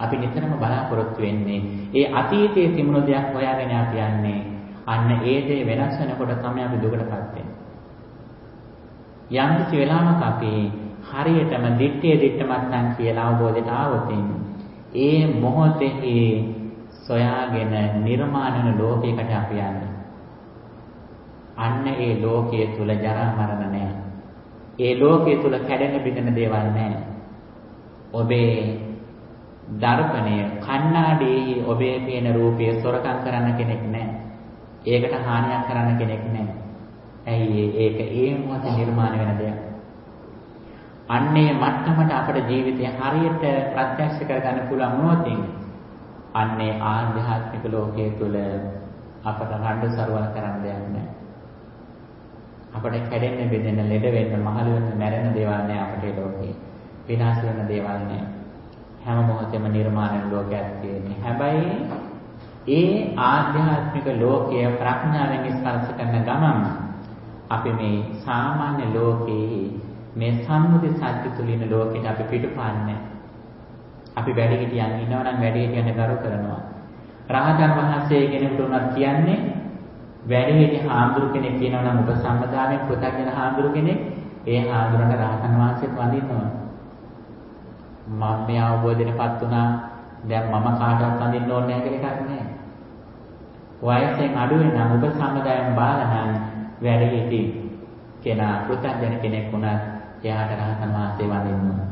අපි නිතරම බලාපොරොත්තු වෙන්නේ ඒ අතීතයේ තිබුණු දෙයක් හොයාගෙන අපි යන්නේ. අන්න ඒ දේ වෙනස් වෙනකොට තමයි අපි දුකටපත් වෙන්නේ. යම් කිසි වෙලාවක අපි හරියටම දිත්තමත්නම් කියලා අවබෝධයට ආවොත් ඒ මොහොතේ සොයාගෙන නිර්මාණ වෙන ලෝකයකට අපි යන්නේ. අන්න ඒ ලෝකයේ තුල ජරා මරණ නැහැ. ඒ ලෝකයේ තුල කැඩෙන බිඳෙන දේවල් නැහැ. ඔබේ දර්පණය කණ්ණාඩියේ ඔබේ පේන රූපය සොරකම් කරන්න කෙනෙක් නැහැ. ඒකට හානියක් කරන්න කෙනෙක් නැහැ. ඇයි ඒක ඒ මොහොතේ නිර්මාණය වෙන දෙයක්. අන්නේ මට්ටමට අපේ ජීවිතය හරියට ප්‍රත්‍යක්ෂ කරගන්න පුළුවන් වුණොත් අන්නේ ආධ්‍යාත්මික ලෝකයේ තුල අපට රණ්ඩු සරුවල් කරන්න දෙයක් නැහැ. අපට කැඩෙන්න බෙදෙන්න ලෙඩ වෙන්න මහලු වෙන්න මැරෙන දේවල් නැහැ අපේ ලෝකේ. විනාශ වෙන දේවල් නැහැ. හැම මොහොතෙම නිර්මාණ ලෝකයක් තියෙන්නේ. හැබැයි ඒ ආධ්‍යාත්මික ලෝකය ප්‍රඥාවෙන් ස්පර්ශ කරන ගමන් අපි මේ සාමාන්‍ය ලෝකයේ මේ සම්මුති සත්‍ය තුලින ලෝකෙට අපි පිටුපාන්නේ. අපි වැඩි හිටියන් ඉන්නවා නම් වැඩි හිටියන් ගරු කරනවා. රහතන් වහන්සේ කෙනෙකුට උනත් කියන්නේ වැඩි හිටි හාමුදුරු කෙනෙක් කියනවා නම් උපසම්පදායෙන් කෘතඥ හාමුදුරු කෙනෙක් ඒ හාමුදුරන්ට රහතන් වහන්සේත් වඳිනවා. මම මේ අවබෝධයටපත් වුණා දැන් මම කාටවත් වඳින්න ඕනේ නැහැ කියලා එකක් නැහැ. වයසෙන් අඩු වෙන උපසම්පදායෙන් බාලනම් වැඩි හිටි කෙනා කෘතඥ කෙනෙක් වුණත් එයාට රහතන් වහන්සේ වඳින්න ඕන.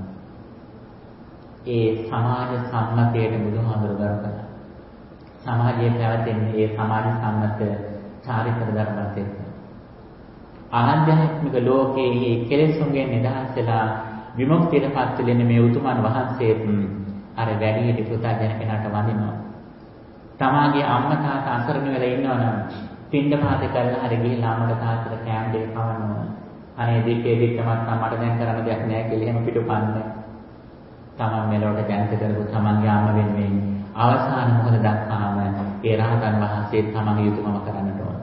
ඒ සමාජ සම්මතයට බුදුහාමුදුරු ගරු කළා. සමාජයේ පැවතෙන ඒ සමාජ සම්මත චාරිත්‍ර ධර්මات එක්ක ආධ්‍යාත්මික ලෝකයේ කෙලෙසුන්ගෙන් නිදහස් වෙලා විමුක්තියටපත් වෙන්නේ මේ උතුමන් වහන්සේත් අර වැඩිහිටි පුතාජන කෙනාට වඳිනවා. තමාගේ අම්මා තාත්තා අසරණ වෙලා ඉන්නවනම් පින්ඩපාත කරලා හරි ගිහිල්ලා අම්මට තාත්තට කෑම දෙක කවනවා. අනේ දෙකේ දෙකමත් මට දැන් කරන්න දෙයක් නැහැ කියලා එහෙම පිටුපන්නේ. තමන් මෙලොවට දැන්ත කරපු තමන්ගේ අම්ම වෙනුවෙන් අවසාන මොහොත දක්වාම ඒ රහතන් වහන්සේ තමන්ගේ යුතුයකම කරන්නට ඕන.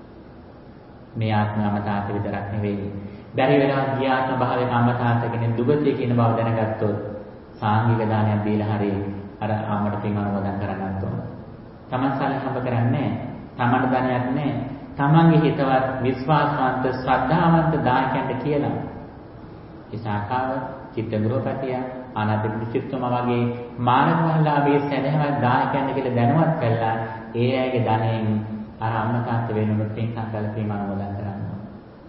මේ ආත්මම තාත්ත විතරක් නෙවෙයි. බැරි වෙලා ගියාත්ම භාවයක අම්ම තාත්තා කෙනෙක් දුගතිය කියන බව දැනගත්තොත් සාංගික දානයක් දීලා හරි අර අම්මට පින් අනුමෝදන් කරන්නත් ඕන. තමන් සල්ලි හම්බ කරන්නේ තමන්ට ධනයක් නැහැ. තමන්ගේ හිතවත් විශ්වාසවන්ත ශ්‍රද්ධාවන්ත දායකයන්ට කියලා. ඉසාකාව චිත්තග්‍රහපතිය අනාථ චිත්තම වගේ මානවලාභයේ සැදැහැවත් දායකයන් කියලා දැනුවත් කළා. ඒ අයගේ ධනෙන් අර අම්මා තාත්තා වෙනුවෙන් පින්කම් කළ පින් අනුමෝදන් කරනවා.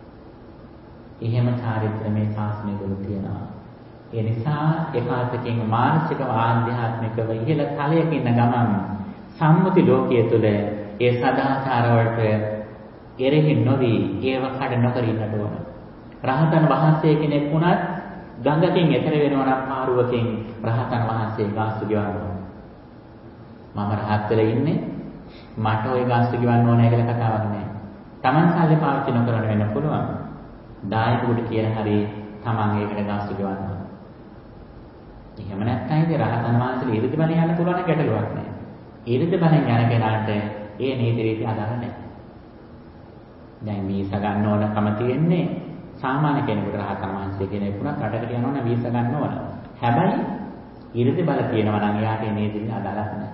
එහෙම චාරිත්‍ර මේ ශාස්ත්‍රය තුළ තියෙනවා. ඒ නිසා ඒකාන්තයෙන් මානසිකව ආධ්‍යාත්මිකව ඉහළ තලයක ඉන්න ගමන් සම්මුති ලෝකයේ තුල ඒ සදාචාර වලට එරෙහි නොවි ඒව කඩ නොකර ඉන්නට ඕන. රහතන් වහන්සේ කෙනෙක් වුණත් ගඟකින් එතර වෙනවා නම් පාරුවකින් රහතන් වහන්සේ ගාස්තු ගෙවනවා. මම රහත් වෙලා ඉන්නේ මට ওই ගාස්තු ගෙවන්න ඕනේ කියලා කතාවක් නෑ. Taman සල්ලි පාවිච්චි නොකරන වෙන්න පුළුවන්. දායකයෙකුට කියලා හරි Taman ඒකට ගාස්තු ගෙවනවා. එහෙම නැත්නම් ඉතින් රහතන් වහන්සේලා ඉරිදි බලෙන් යන්න පුළුවන් ගැටලුවක් නෑ. ඉරිදි බලෙන් යන කෙනාට ඒ නීති රීති අදාළ නෑ. දැන් වීස ගන්න ඕනකම තියෙන්නේ සාමාන්‍ය කෙනෙකුට රහතන් වහන්සේ කෙනෙක් වුණත් රටකට යනවා නම් වීස ගන්න ඕන. හැබැයි ඉරිදි බල තියෙනවා නම් එයාට ඒ නීති අදාළක් නෑ.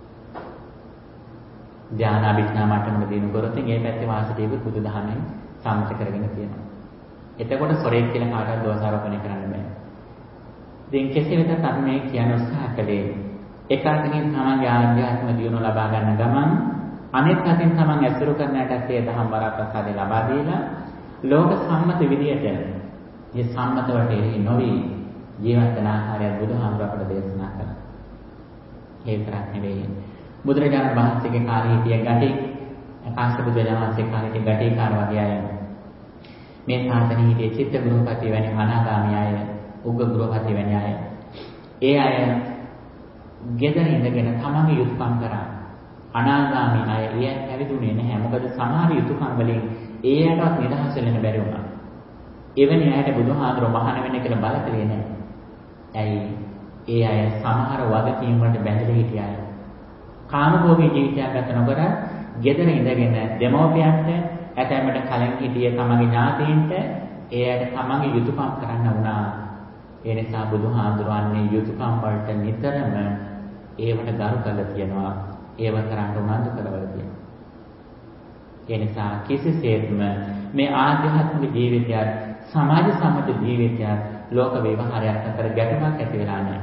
ධ්‍යාන අභිඥා මට්ටමක දිනු කරොත් ඒ පැත්තේ වාසිතීව බුදුදහමෙන් සම්මත කරගෙන තියෙනවා. එතකොට සොරෙක් කියලා කාටවත් දෝෂාරෝපණය කරන්න බෑ. ඉතින් කෙසේ වෙතත් අපි මේ කියන උත්සාහ කළේ එකාතකින් තමන්ගේ ආධ්‍යාත්ම දියුණුව ලබා ගන්න ගමන් අනෙක් අතින් තමන් ඇසුරු කරන්නට ඒ දහම් වරප්‍රසාදේ ලබා දීලා ලෝක සම්මත විදියට මේ සම්මත වලට එරෙහි නොවි ජීවත් වෙන ආකාරය බුදුහාමුදුර අපට දේශනා කළා. ඒ විතරක් නෙවෙයි බුදුරජාණන් වහන්සේගේ කාලේ හිටිය ගැටි කාශ්‍යප බුදුරජාණන් වහන්සේ කාලේ හිටිය ගැටිකාර වගේ අය මේ සාසනෙ හිටිය චිත්ත ගෘහපති වැනි අනාගාමී අය උග්ග ගෘහපති වැනි අය ඒ අය ගෙදර ඉඳගෙන තමන්ගේ යුතුයකම් කරා. අනාගාමී අය ඒ පැවිදුනේ නැහැ. මොකද සමහර යුතුයකම් වලින් ඒ අයටවත් නිදහස් වෙන්න බැරි වුණා. එවැනි අයට බුදුහාමුදුර මහාන වෙන්න කියලා බලකලේ නැහැ. ඇයි? ඒ අය සමහර වගකීම් වලට බැඳලා හිටිය අය. කාමභෝගී ජීවිතයක් ගත නොකර ගෙදර ඉඳගෙන දෙමෝපියන්ට ඇතැම්මට කලින් හිටිය තමන්ගේ ඥාතීන්ට ඒ අයට තමන්ගේ යුතුයකම් කරන්න වුණා. ඒ නිසා බුදුහාමුදුරන්නේ යුතුයකම් වලට නිතරම ඒවට ගරු කරලා තියෙනවා. ඒව කරන්න උනන්දු කරවලා තියෙනවා. ඒ නිසා කිසිසේත්ම මේ ආධ්‍යාත්මික ජීවිතයත් සමාජ සම්මත ජීවිතයත් ලෝක ව්‍යවහාරයක් අතර ගැටුමක් ඇති වෙලා නැහැ.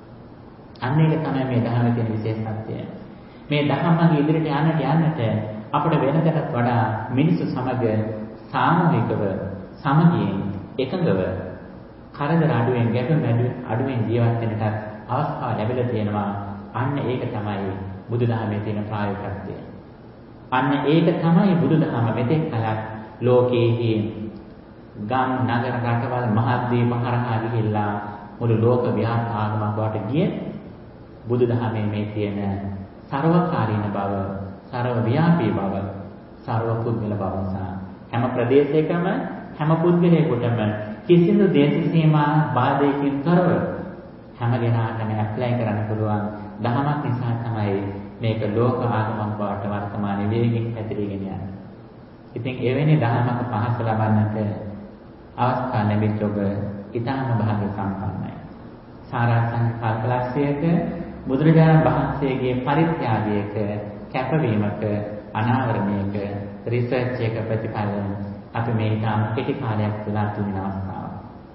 අන්න ඒක තමයි මේ ධර්මයේ තියෙන විශේෂත්වය. මේ ධර්මයේ ඉදිරියට යන්නට අපිට වෙනකටත් වඩා මිනිසු සමග සාමූහිකව සමගියෙන් එකඟව කරදර අඩුවෙන් ගැටුම් අඩුවෙන් ජීවත් වෙන්නට අවස්ථාව ලැබිලා තියෙනවා. අන්න ඒක තමයි බුදුදහමේ තියෙන ප්‍රායෝගිකත්වය. අන්න ඒක තමයි බුදුදහම මෙතෙක් කලක් ලෝකයේ ගම් නගර රටවල් මහද්වීප හරහා ගිහිල්ලා මුළු ලෝක ව්‍යාප ආගමක් වට ගියේ බුදුදහමේ මේ තියෙන සර්වකාලීන බව, සර්ව ව්‍යාපී බව, සර්ව පුද්ගල බව නිසා හැම ප්‍රදේශයකම හැම පුද්ගලයෙකුටම කිසිදු දේශ සීමා බාධාකින් තොරව හැම කෙනාටම ඇප්ලයි කරන්න පුළුවන් දහමක් නිසා තමයි මේක ලෝක ආගමක් බවට වර්තමානයේ වේගින් පැතිරීගෙන යන්නේ. ඉතින් එවැනි දහමක පහස ලබන්නට අවස්ථා ලැබෙච්ච ඔබ ඊටම භාග්‍ය සම්පන්නයි. සාරාංශ කල්පලක්ෂයක බුදුරජාණන් වහන්සේගේ පරිත්‍යාගයක කැපවීමක අනාවරණයක රිසර්ච් එක ප්‍රතිඵල අපි මේ තාම කෙටි කාලයක් තුළ අතුමින අවස්ථාවක්.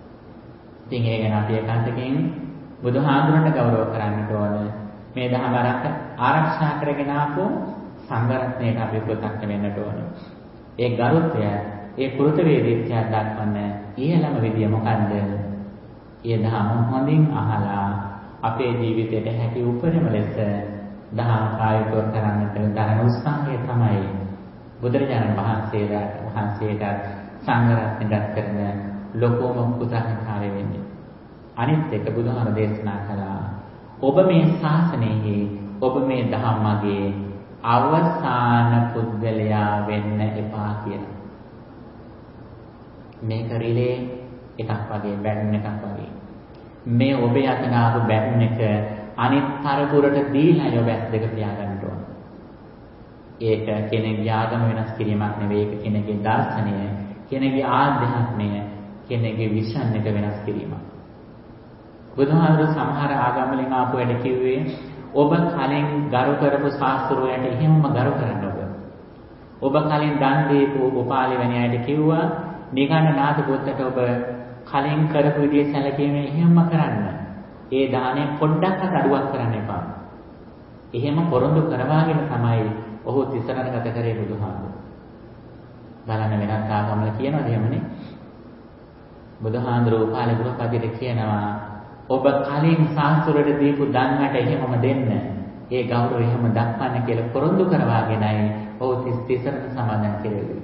ඉතින් ඒ ගැන අපි එකwidehatකින් බුදුහාඳුනට ගෞරව කරන්නට ඕන. මේ දහම ආරක්ෂා කරගෙන ආපු සංඝරත්නයට අපි කෘතඥ වෙන්නට ඕන. ඒ ගරුත්වය, ඒ කෘතවේදීත්වය දක්වන්න ඊළම විදිය මොකන්ද? ඒ දහම හොඳින් අහලා අපේ ජීවිතයට හැකි උපරිම ලෙස දහම ප්‍රායෝගිකව කරන්නට දරන උත්සාහය තමයි බුදුරජාණන් වහන්සේට සංඝරත්නයට කරන ලොකෝම කෘතඥතාවය වෙන්නේ. අනිත් එක බුදුහාම දේශනා කළා ඔබ මේ ශාසනයේ ඔබ මේ දහම් මගේ අවසාන පුද්ගලයා වෙන්න එපා කියලා. මේක රිලේ එකක් වගේ බැටන් එකක් වගේ. මේ ඔබ යතන ආපු බැටන් එක අනිත් තරපුරට දීලා ඔබ ඇස් දෙක පියාගන්න ඕන. ඒක කෙනෙක්ගේ ආගම වෙනස් කිරීමක් නෙවෙයි. ඒක කෙනෙක්ගේ දර්ශනය, කෙනෙක්ගේ ආධ්‍යාත්මය, කෙනෙක්ගේ විෂන් එක වෙනස් කිරීමක්. බුදුහාමුදුරු සමහර ආගම් වලින් ආපු වැඩ කිව්වේ ඔබ කලින් ගරු කරපු ශාස්ත්‍රෝයට එහෙමම ගරු කරන්න ඔබ. ඔබ කලින් දන් දීපු උපාලි වෙන අයට කිව්වා නිගණ්ඨනාථ බුද්ධට ඔබ කලින් කරපු විදිහේ සැලකීම එහෙමම කරන්න. ඒ දාණය පොඩ්ඩක්වත් අඩුවක් කරන්න එපා. එහෙම පොරොන්දු කරවාගෙන තමයි ඔහු තිසරණ ගත කරේ බුදුහාමුදුරු. බලන්න වෙනත් ආගම්වල කියනවාද එහෙමනේ? බුදුහාමුදුරු උපාලි ගෘහපතිට කියනවා ඔබ කලින් ශාස්ත්‍රයට දීපු දන්නට එහෙමම දෙන්න. ඒ ගෞරවය එහෙම දක්වන්න කියලා පොරොන්දු කරවාගෙනයි ඔහු තිසරණ සමාදන් කෙරෙන්නේ.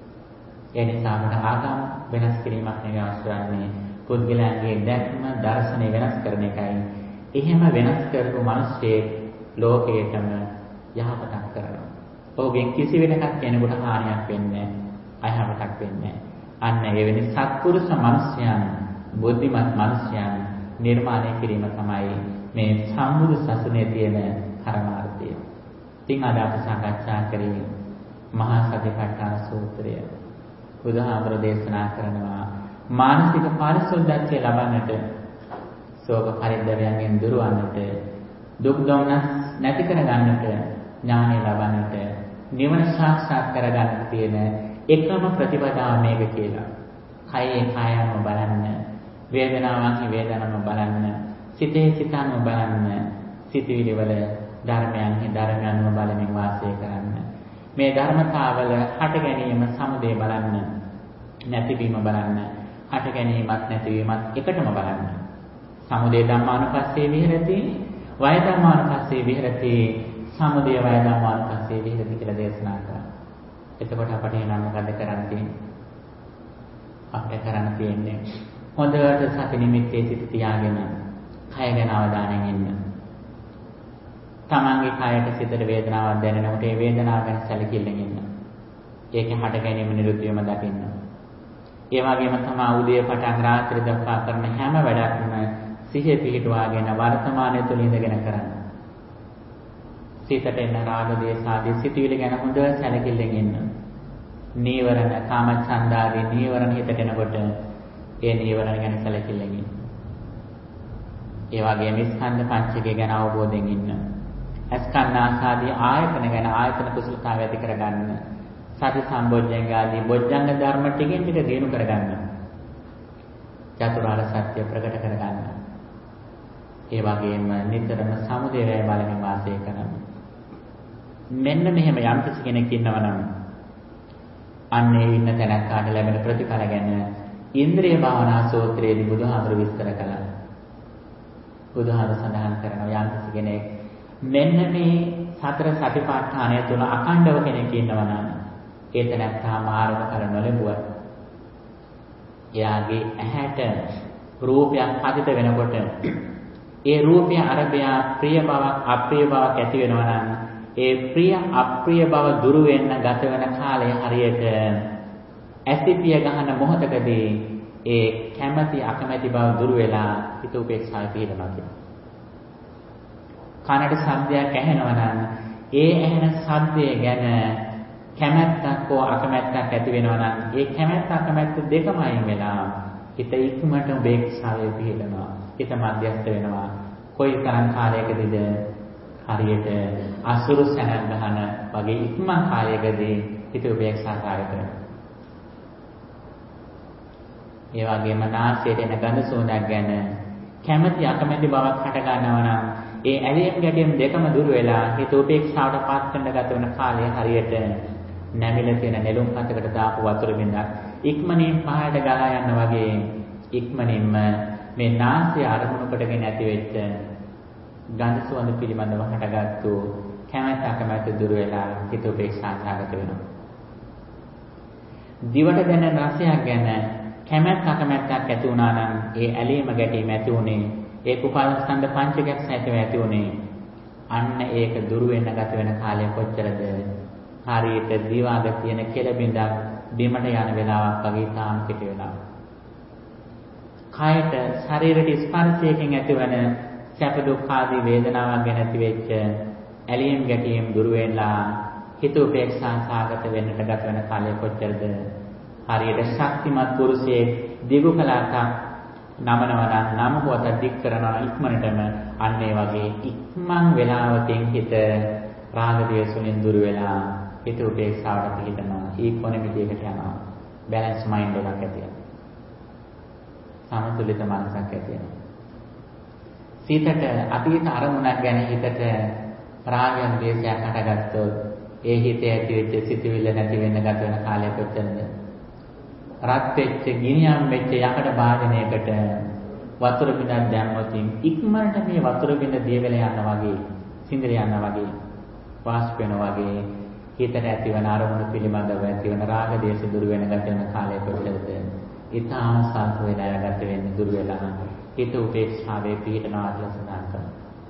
ඒ නිසා අපට ආගම් වෙනස් කිරීමක් නෙවෙයි අවශ්‍ය වන්නේ. පුද්ගලයන්ගේ දැක්ම, දර්ශනය වෙනස් කරන එකයි. එහෙම වෙනස් කරපු මිනිස්සේ ලෝකයටම යහපතක් කරනවා. ඔහුගෙන් කිසි වෙනකක් කෙනෙකුට හානියක් වෙන්නේ නැහැ. අයහපතක් වෙන්නේ නැහැ. අන්න ඒ වෙනි සත්පුරුෂ මිනිස්යන්, බුද්ධිමත් මිනිස්යන් නිර්මාණය කිරීම තමයි මේ සම්බුදු සසුනේ තියෙන පරමාර්ථය. ඉතින් අද අපි සාකච්ඡා කරේ මහා සතිපට්ඨාන සූත්‍රය. බුදුහාමුදුරේ දේශනා කරනවා මානසික පාරිශුද්ධත්වය ලබන්නට, ශෝක පරිද්දවයන්ගෙන් දුරවන්නට, දුක් දොමනස් නැති කරගන්නට, ඥානය ලබන්නට, නිවන සාක්ෂාත් කරගන්නට තියෙන එකම ප්‍රතිපදාව මේක කියලා. කයේ කයම බලන්න, වේදනාවන්හි වේදනම බලන්න, සිතේ සිතන්ම බලන්න, සිතවිලි වල ධර්මයන්හි ධර්මයන්ම බලමින් වාසය කරන්න. මේ ධර්මතාවල හට ගැනීම සමුදය බලන්න, නැතිවීම බලන්න, හට ගැනීමත් නැතිවීමත් එකටම බලන්න. සමුදය ධම්මානුපස්සේ විහෙරති, වය ධම්මානුපස්සේ විහෙරති, සමුදය වය ධම්මානුපස්සේ විහෙරති කියලා දේශනා කරා. එතකොට අපට එනම් මොකද කරන්න තියෙන්නේ? අපිට කරන්න තියෙන්නේ හොඳට සති නිමිත්තේ සිට තියාගෙන කය ගැන අවධානයෙන් ඉන්න. තමන්ගේ කයට සිතට වේදනාවක් දැනෙනකොට ඒ වේදනාව ගැන සැලකිල්ලෙන් ඉන්න. ඒකේ හට ගැනීම නිරුද්ධ වීම දකින්න. ඒ වගේම තමයි උදේ පටන් රාත්‍රී දක්වා කරන හැම වැඩක්ම සිහිය පිහිටුවාගෙන වර්තමානයේ තුල ඉඳගෙන කරන්න. සිතට එන රාග දේශ ආදී සිතුවිලි ගැන හොඳ සැලකිල්ලෙන් ඉන්න. නීවරණ, කාමච්ඡන්දාදී නීවරණ හිතට එනකොට ඒ නීවරණ ගැන සැලකිල්ලෙන් ඉන්න. ඒ වගේම ස්කන්ධ පංචකය ගැන අවබෝධයෙන් ඉන්න. ස්කන්ධාසාදී ආයතන ගැන ආයතන කුසලතාවය ඇති කරගන්න. සති සම්බොජ්ජංග ආදී බොජ්ජංග ධර්ම ටිකෙන් ටික දිනු කරගන්න. චතුරාර්ය සත්‍ය ප්‍රකට කරගන්න. ඒ වගේම නිතරම සමුදය වේ බලමින් වාසය කරන්න. මෙන්න මෙහෙම යම් කිසි කෙනෙක් ඉන්නවා නම් අන්නේ ඉන්න තැනකට ලැබෙන ප්‍රතිඵල ගැන ඉන්ද්‍රිය භාවනා සූත්‍රයේදී බුදුහාමුදුරු විස්තර කළා. බුදුහාමුදුරු සඳහන් කරනවා යම් කිසි කෙනෙක් මෙන්න මේ සතර සතිපට්ඨානය තුල අඛණ්ඩව කෙනෙක් ඉන්නවා නම් ඒ තැනත්තා මාර්ග කර නොලැබුවා. එයාගේ ඇහැට රූපයක් පතිත වෙනකොට ඒ රූපය අරබය ප්‍රිය බවක් අප්‍රිය බවක් ඇති වෙනවා නම් ඒ ප්‍රිය අප්‍රිය බව දුරු වෙන්න ගත වෙන කාලය හරියට ඇසිපිය ගහන මොහොතකදී ඒ කැමැති අකමැති බව දුරු වෙලා හිත උපේක්ෂාවේ පිහිටනවා කියනවා. කනට ශබ්දයක් ඇහෙනවා නම් ඒ ඇහෙන ශබ්දය ගැන කැමැත්තක් හෝ අකමැත්තක් ඇති වෙනවා නම් ඒ කැමැත්ත අකමැත්ත දෙකම අයින් වෙලා හිත ඉක්මනට උපේක්ෂාවේ පිහිටනවා. හිත මධ්‍යස්ථ වෙනවා. කොයි තරම් කාලයකදීද හරියට අසුරු සැනක් ගහන වගේ ඉක්මන් කාලයකදී හිත උපේක්ෂාකාරක වෙනවා. ඒ වගේම නාසයට එන ගඳ සුවඳක් ගැන කැමැති අකමැති බවක් හට ගන්නවා නම් ඒ ඇලීම් ගැටීම් දෙකම දුර වෙලා හිත උපේක්ෂාවට පත් වෙන්න ගත වෙන කාලය හරියට නැමිලා තියෙන නෙළුම් පතකට දාපු වතුර බින්දක් ඉක්මනින් පහළට ගලා යන වගේ ඉක්මනින්ම මේ නාසය අරමුණු කොටගෙන ඇති වෙච්ච ගඳ සුවඳ පිළිබඳව හටගත්තු කැමැත්ත අකමැත්ත දුර වෙලා හිත උපේක්ෂාකාරක වෙනවා. දිවට දැනෙන රසයක් ගැන කැමැත්ත අකමැත්තක් ඇති වුණා නම් ඒ ඇලීම ගැටීම ඇති උනේ ඒ කුපාලස්කන්ධ පංචකයක් සහිතව ඇති උනේ අන්න ඒක දුරු වෙන්න ගත වෙන කාලය කොච්චරද? හරියට දිවාග තියෙන කෙළබිඳක් බිමට යන වෙලාවක් වගේ තාම කෙටි වෙනවා. කායට ශරීරයේ ස්පර්ශයෙන් ඇතිවන සැප දුක් ආදී වේදනාවක් ගැන ඇති වෙච්ච ඇලීම් ගැටීම් දුරු වෙලා හිත උපේක්ෂා සාගත වෙන්නට ගත වෙන කාලය කොච්චරද? හරියට ශක්තිමත් පුරුෂයෙක් දිගු කලකට නමනවා නම් නම දික් කරනවා ඉක්මනටම අන්න ඒ වගේ ඉක්මන් වේලාවකින් හිත රාග දේශ වලින් දුර වෙලා හිත උපේක්ෂාවට පිහිටනවා. ඊකොනොමිකයකට යනවා. බැලන්ස් මයින්ඩ් එකක් ඇති වෙනවා. සමතුලිත මනසක් ඇති වෙනවා. සිතට අතීත අරමුණක් ගැන හිතට රාගයන් දේශයක් හටගත්තොත් ඒ හිතේ ඇති වෙච්ච සිතුවිල්ල නැති වෙන්න ගත වෙන කාලය කොච්චරද? රත් වෙච්ච ගිනියම් වෙච්ච යකඩ භාජනයකට වතුර බිඳක් දැම්මොත් ඉක්මනට මේ වතුර බිඳ දිය වෙලා යනවා වගේ සිඳිර යනවා වගේ වාෂ්ප වෙනවා වගේ හිතට ඇතිවන අරමුණු පිළිබඳව ඇතිවන රාග දේශ දුරු වෙන ගත වෙන කාලය කොච්චරද? ඊටාම සාර්ථක වෙලා ගත වෙන්නේ දුරු වෙලා හිත උපේක්ෂාවේ පිහිටනවා කියලා සඳහන් කරනවා.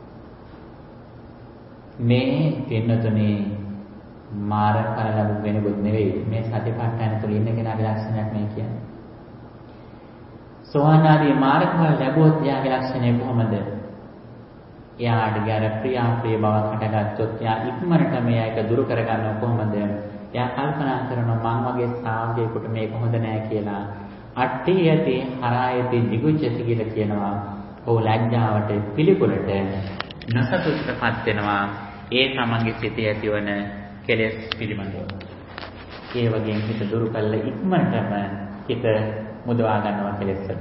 මේ පින්නතුනේ මාර්ග ඵල ලැබු වෙනකුත් නෙවෙයි මේ සතිපට්ඨාන තුළ ඉන්න කෙනාගේ ලක්ෂණයක් මේ කියන්නේ. සෝවාන් ආදී මාර්ග ඵල ලැබුවොත් එයාගේ ලක්ෂණය කොහොමද? එයාට ගැර ප්‍රිය බවක් හටගත්තොත් එයා ඉක්මනට මේක දුරු කරගන්නව කොහොමද? එයා කල්පනා කරනවා මං වගේ ශ්‍රාවකයෙකුට මේක හොඳ නෑ කියලා. අට්ටි යති හරායති නිගුච්ඡති කියලා කියනවා. ඔව් ලැජ්ජාවට පිළිකුලට නසතුටපත් වෙනවා. ඒ තමන්ගේ සිතේ ඇතිවන කෙලෙස් පිළිබඳව. ඒ වගේම හිත දුරු කළ ඉක්මනටම හිත මුදවා ගන්නවා කෙලෙස් වලින්.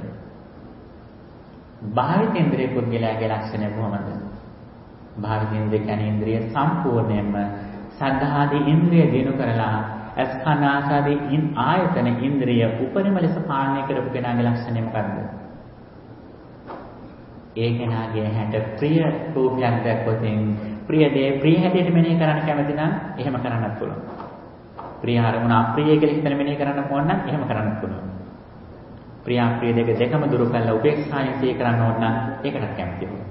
භාවිත ඉන්ද්‍රිය පුද්ගලයාගේ ලක්ෂණය කොහොමද? භාවිත ඉන්ද්‍රිය කියන්නේ ඉන්ද්‍රිය සම්පූර්ණයෙන්ම සද්ධාදී ඉන්ද්‍රිය දිනු කරලා අස්කනාසාදී ආයතන ඉන්ද්‍රිය උපරිම ලෙස පාලනය කරපු කෙනාගේ ලක්ෂණය මොකද්ද? ඒ කෙනාගේ හැට ප්‍රිය රූපයක් දැක්කොත් ප්‍රිය දේ ප්‍රිය හැටියට මෙනෙහි කරන්න කැමති නම් එහෙම කරන්නත් පුළුවන්. ප්‍රිය අරමුණ අප්‍රිය කියලා හිතන මෙනෙහි කරන්න ඕන නම් එහෙම කරන්නත් පුළුවන්. ප්‍රිය අප්‍රිය දෙකම දුරු කරලා උපේක්ෂාවෙන් සිහි කරන්න ඕන නම් ඒකටත් කැමති වෙනවා.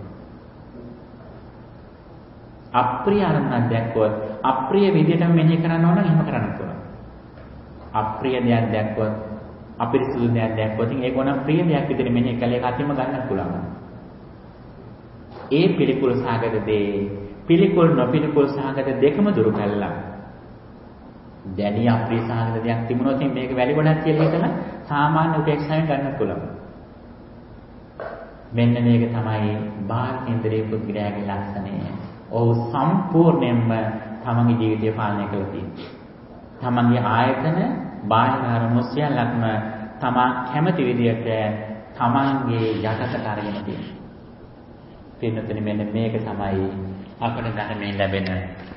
අප්‍රිය අරමුණක් දැක්කොත් අප්‍රිය විදිහටම මෙනෙහි කරන්න ඕන නම් එහෙම කරන්නත් පුළුවන්. අප්‍රිය දෙයක් දැක්කොත් අපිරිසුදු දෙයක් දැක්කොත් ඒක ඕන ප්‍රිය දෙයක් විදිහට මෙනෙහි කළේ කතියම ගන්නත් පුළුවන්. ඒ පිළිකුල් සාගත දේ පිළිකුල් නොපිළිකුල් සාගත දෙකම දුරු කළා. දැනි අප්‍රිය සාගත දෙයක් තිබුණොත් මේක වැලි ගොඩක් කියලා හිතලා සාමාන්‍ය උපේක්ෂාවෙන් ගන්න පුළුවන්. මෙන්න මේක තමයි බාහින්ද්‍රිය පුද්ගලයාගේ ලක්ෂණය. ඔහු සම්පූර්ණයෙන්ම තමන්ගේ ජීවිතය පාලනය කරලා තියෙනවා. තමන්ගේ ආයතන බාහිර අරමුණු සියල්ලක්ම තමා කැමති විදිහට තමන්ගේ යටතට අරගෙන තියෙනවා. පින්නතුනි මෙන්න මේක තමයි අපට ධර්මයෙන් ලැබෙන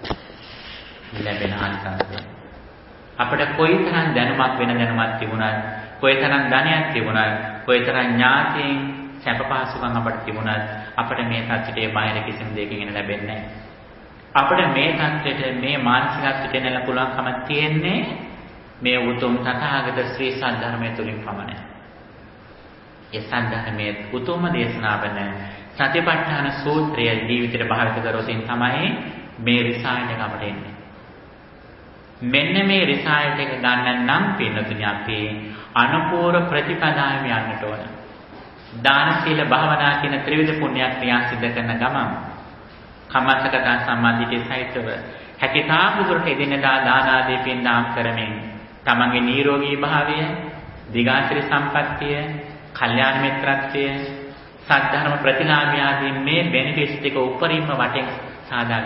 ආනිසංසය. අපිට කොයිතරම් දැනුමක් වෙන දැනුමක් තිබුණත්, කොයිතරම් ධනයක් තිබුණත්, කොයිතරම් ඥාතීන් සැප පහසුකම් අපට තිබුණත් අපිට මේ තත්ත්වයේ බාහිර කිසිම දෙයකින් ලැබෙන්නේ නැහැ. අපිට මේ තත්ත්වයට මේ මානසිකත්වයට එන්න පුළුවන්කම තියෙන්නේ මේ උතුම් තථාගත ශ්‍රී සද්ධර්මයේ තුලින් පමණයි. ඒ සද්ධර්මයේ උතුම් දේශනා වන සතිපට්ඨාන සූත්‍රය ජීවිතයට භාවිත කරොතින් තමයි මේ රිසායන එක අපට එන්නේ. මෙන්න මේ රිසායන එක ගන්න නම් පින්නතුනි අපි අනුපූර්ව ප්‍රතිපදාවෙම යන්නට ඕන. දාන සීල භාවනා කියන ත්‍රිවිධ පුණ්‍ය ක්‍රියා සිදු කරන ගමන් කම්මස්සගත සම්මාදිතේ සහිතව හැකිතාක් දුරට එදිනෙදා දාන ආදී පින්දාම් කරමින් තමන්ගේ නිරෝගී භාවය, දිගාසිරි සම්පත්තිය, කල්යාණ මිත්‍රත්වය, සද්ධර්ම ප්‍රතිලාභය ආදී මේ බෙනිෆිට්ස් ටික උපරිම වටෙන් සාදා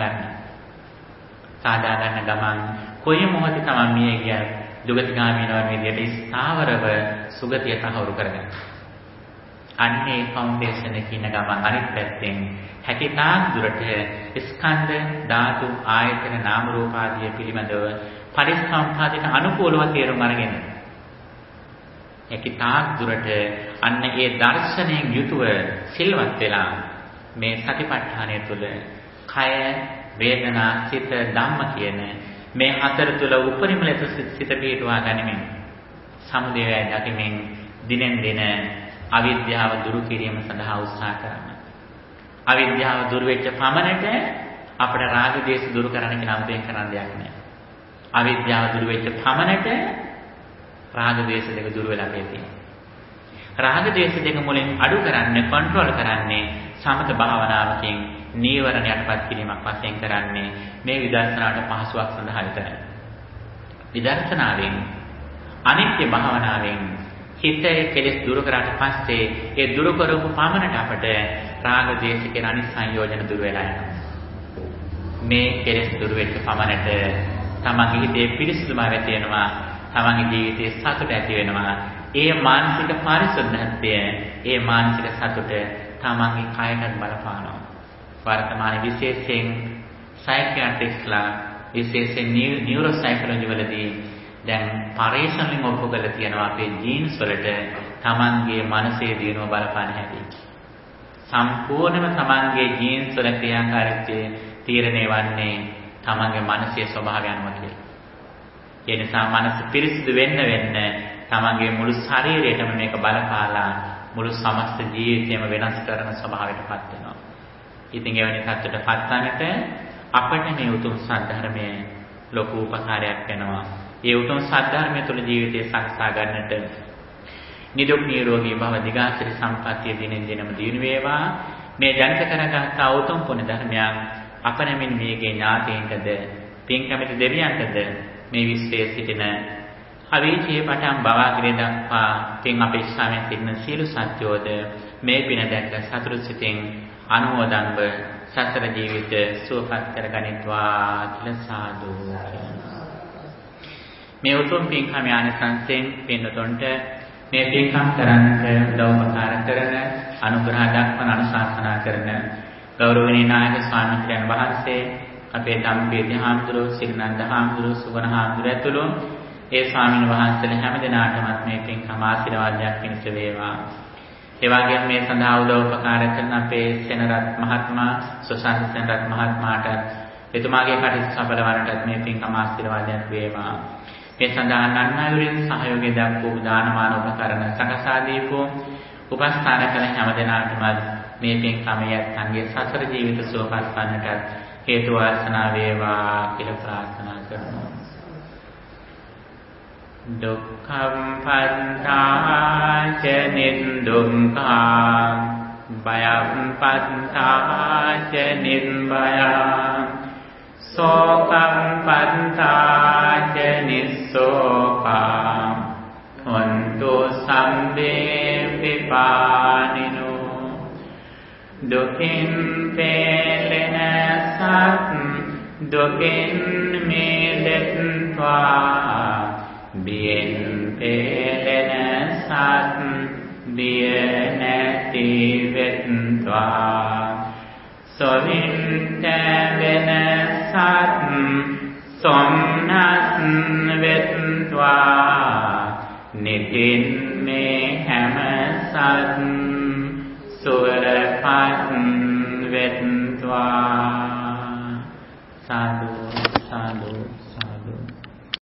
ගන්න ගමන් කොයි මොහොතේ තමන් මිය ගියත් දුගතිගාමී නොවන විදියට ස්ථාවරව සුගතිය තහවුරු කරගන්න. අන්නේ ෆවුන්ඩේෂන් එකේ ඉන්න ගමන් අනිත් පැත්තෙන් හැකිතාක් දුරට ස්කන්ධ ධාතු ආයතන නාම රූප ආදී පිළිබඳව පරිසම්පාදයට අනුකූලව තේරුම් අරගෙන හැකිතාක් දුරට අන්න ඒ දර්ශනයෙන් යුතුව සිල්වත් වෙලා මේ සතිපට්ඨානය තුළ කය වේදනා චිත්ත ධම්ම කියන මේ හතර තුළ උපරිම ලෙස සිත පිටුවා ගනිමින් සමුදය දකිමින් දිනෙන් දින අවිද්‍යාව දුරු කිරීම සඳහා උත්සාහ කරන්න. අවිද්‍යාව දුරු වෙච්ච පමණට අපේ රාග දේශ දුරු කරන්න කියලා අම්පෙන් කරන්න දෙයක් නෑ. අවිද්‍යාව දුරු වෙච්ච පමණට රාග දේශ දෙක දුරු වෙලා තියෙනවා. රාග දේශ දෙක මුලින් අඩු කරන්නේ, කන්ට්‍රෝල් කරන්නේ සමත භාවනාවකින් නීවරණ යටපත් කිරීමක් වශයෙන් කරන්නේ මේ විදර්ශනාවට පහසුවක් සඳහා විතරයි. විදර්ශනාවෙන් අනිත්‍ය භාවනාවෙන් හිතේ කෙලෙස් දුරු කරාට පස්සේ ඒ දුරු කරපු පමණට අපට රාග දේශ කියන අනිත් සංයෝජන දුරු වෙලා යනවා. මේ කෙලෙස් දුරු වෙච්ච පමණට තමන්ගේ හිතේ පිරිසිදුභාවය තියෙනවා, තමන්ගේ ජීවිතයේ සතුට ඇති වෙනවා. ඒ මානසික පරිසුද්ධත්වය, ඒ මානසික සතුට තමන්ගේ කයකට බලපානවා. වර්තමානයේ විශේෂයෙන් සයිකියාට්‍රිස්ලා විශේෂයෙන් නියුරෝ සයිකොලොජි වලදී දැන් පරීක්ෂණ වලින් ඔප්පු කරලා තියෙනවා අපේ ජීන්ස් වලට තමන්ගේ මනසේ දිනුව බලපාන හැටි. සම්පූර්ණයෙන්ම තමන්ගේ ජීන්ස් වල ක්‍රියාකාරීත්වය තීරණය වන්නේ තමන්ගේ මනසේ ස්වභාවය අනුව කියලා. ඒ නිසා මනස පිරිසිදු වෙන්න තමන්ගේ මුළු ශරීරයටම මේක බලපාලා මුළු සමස්ත ජීවිතයම වෙනස් කරන ස්වභාවයටපත් වෙනවා. ඉතින් එවැනි තත්ත්වයටපත් වන්නට අපට මේ උතුම් සද්ධර්මයේ ලොකු උපකාරයක් වෙනවා. ඒ උතුම් සද්ධර්මය තුළ ජීවිතය සංසා ගන්නට නිදුක් නිරෝගී භව දිගාසිරි සම්පත්තිය දිනෙන් දිනම දිනු වේවා. මේ ජනිත කරගත් උතුම් පුණ්‍ය ධර්මයන් අපනමින් මේගේ ඥාතීන්ටද පින් කැමති දෙවියන්ටද මේ විශ්වයේ සිටින අවීචයේ පටන් බවාගිරිය දක්වා පින් අපේක්ෂාවෙන් සිටින සියලු සත්‍යෝද මේ පින දැක සතුටු සිතින් අනුමෝදන්ව සතර ජීවිත සුවපත් කරගනිත්වා කියලා සාදු. මේ උතුම් පින්කම ආනිසංසයෙන් පින්නතොන්ට මේ පින්කම් කරන්නට උදව්පකාර කරන අනුග්‍රහ දක්වන අනුශාසනා කරන ගෞරවනීය නායක ස්වාමීන් වහන්සේ අපේ ධම්පේති හාමුදුරුවෝ, සිරිනන්ද හාමුදුරුවෝ, සුවන හාමුදුරුවෝ ඇතුළු ඒ ස්වාමීන් වහන්සේලා හැම දිනාටමත් මේ පින්කම ආශිර්වාදයක් පිණිස වේවා. ඒ වගේම මේ සඳහා උදව්පකාර කරන අපේ සෙනරත් මහත්මයා, සුසන්ත සෙනරත් මහත්මයාට එතුමාගේ කටයුතු සඵල වන්නටත් මේ පින්කම ආශිර්වාදයක් වේවා. මේ සඳහා නන්නායුරින් සහයෝගය දක්වපු දානමාන උපකරණ සකසා දීපු උපස්ථාන කළ හැම දිනාටම මේ පින්කමයේ අංගයේ සතර ජීවිත සුවපත් වන්නට හේතු වාසනා වේවා කියලා ප්‍රාර්ථනා කරනවා. දුක්ඛම් පන්තාච නිදුක්ඛා භයම් පන්තාච නිබ්බයං සෝකම් පන්තාච නිස්සෝකං හොන්තු සම්බේ පිපානිනෝ දුකින් පෙළෙන සත් දුකින් මිදෙත්වා බියෙන් පෙළෙන සත් බිය නැති වෙත්වා සොවින් තැවෙන සත් සොම්නස් වෙත්වා නිතින් මේ හැම සත් සුවපත් වෙත්වා සාදු සාදු සාදු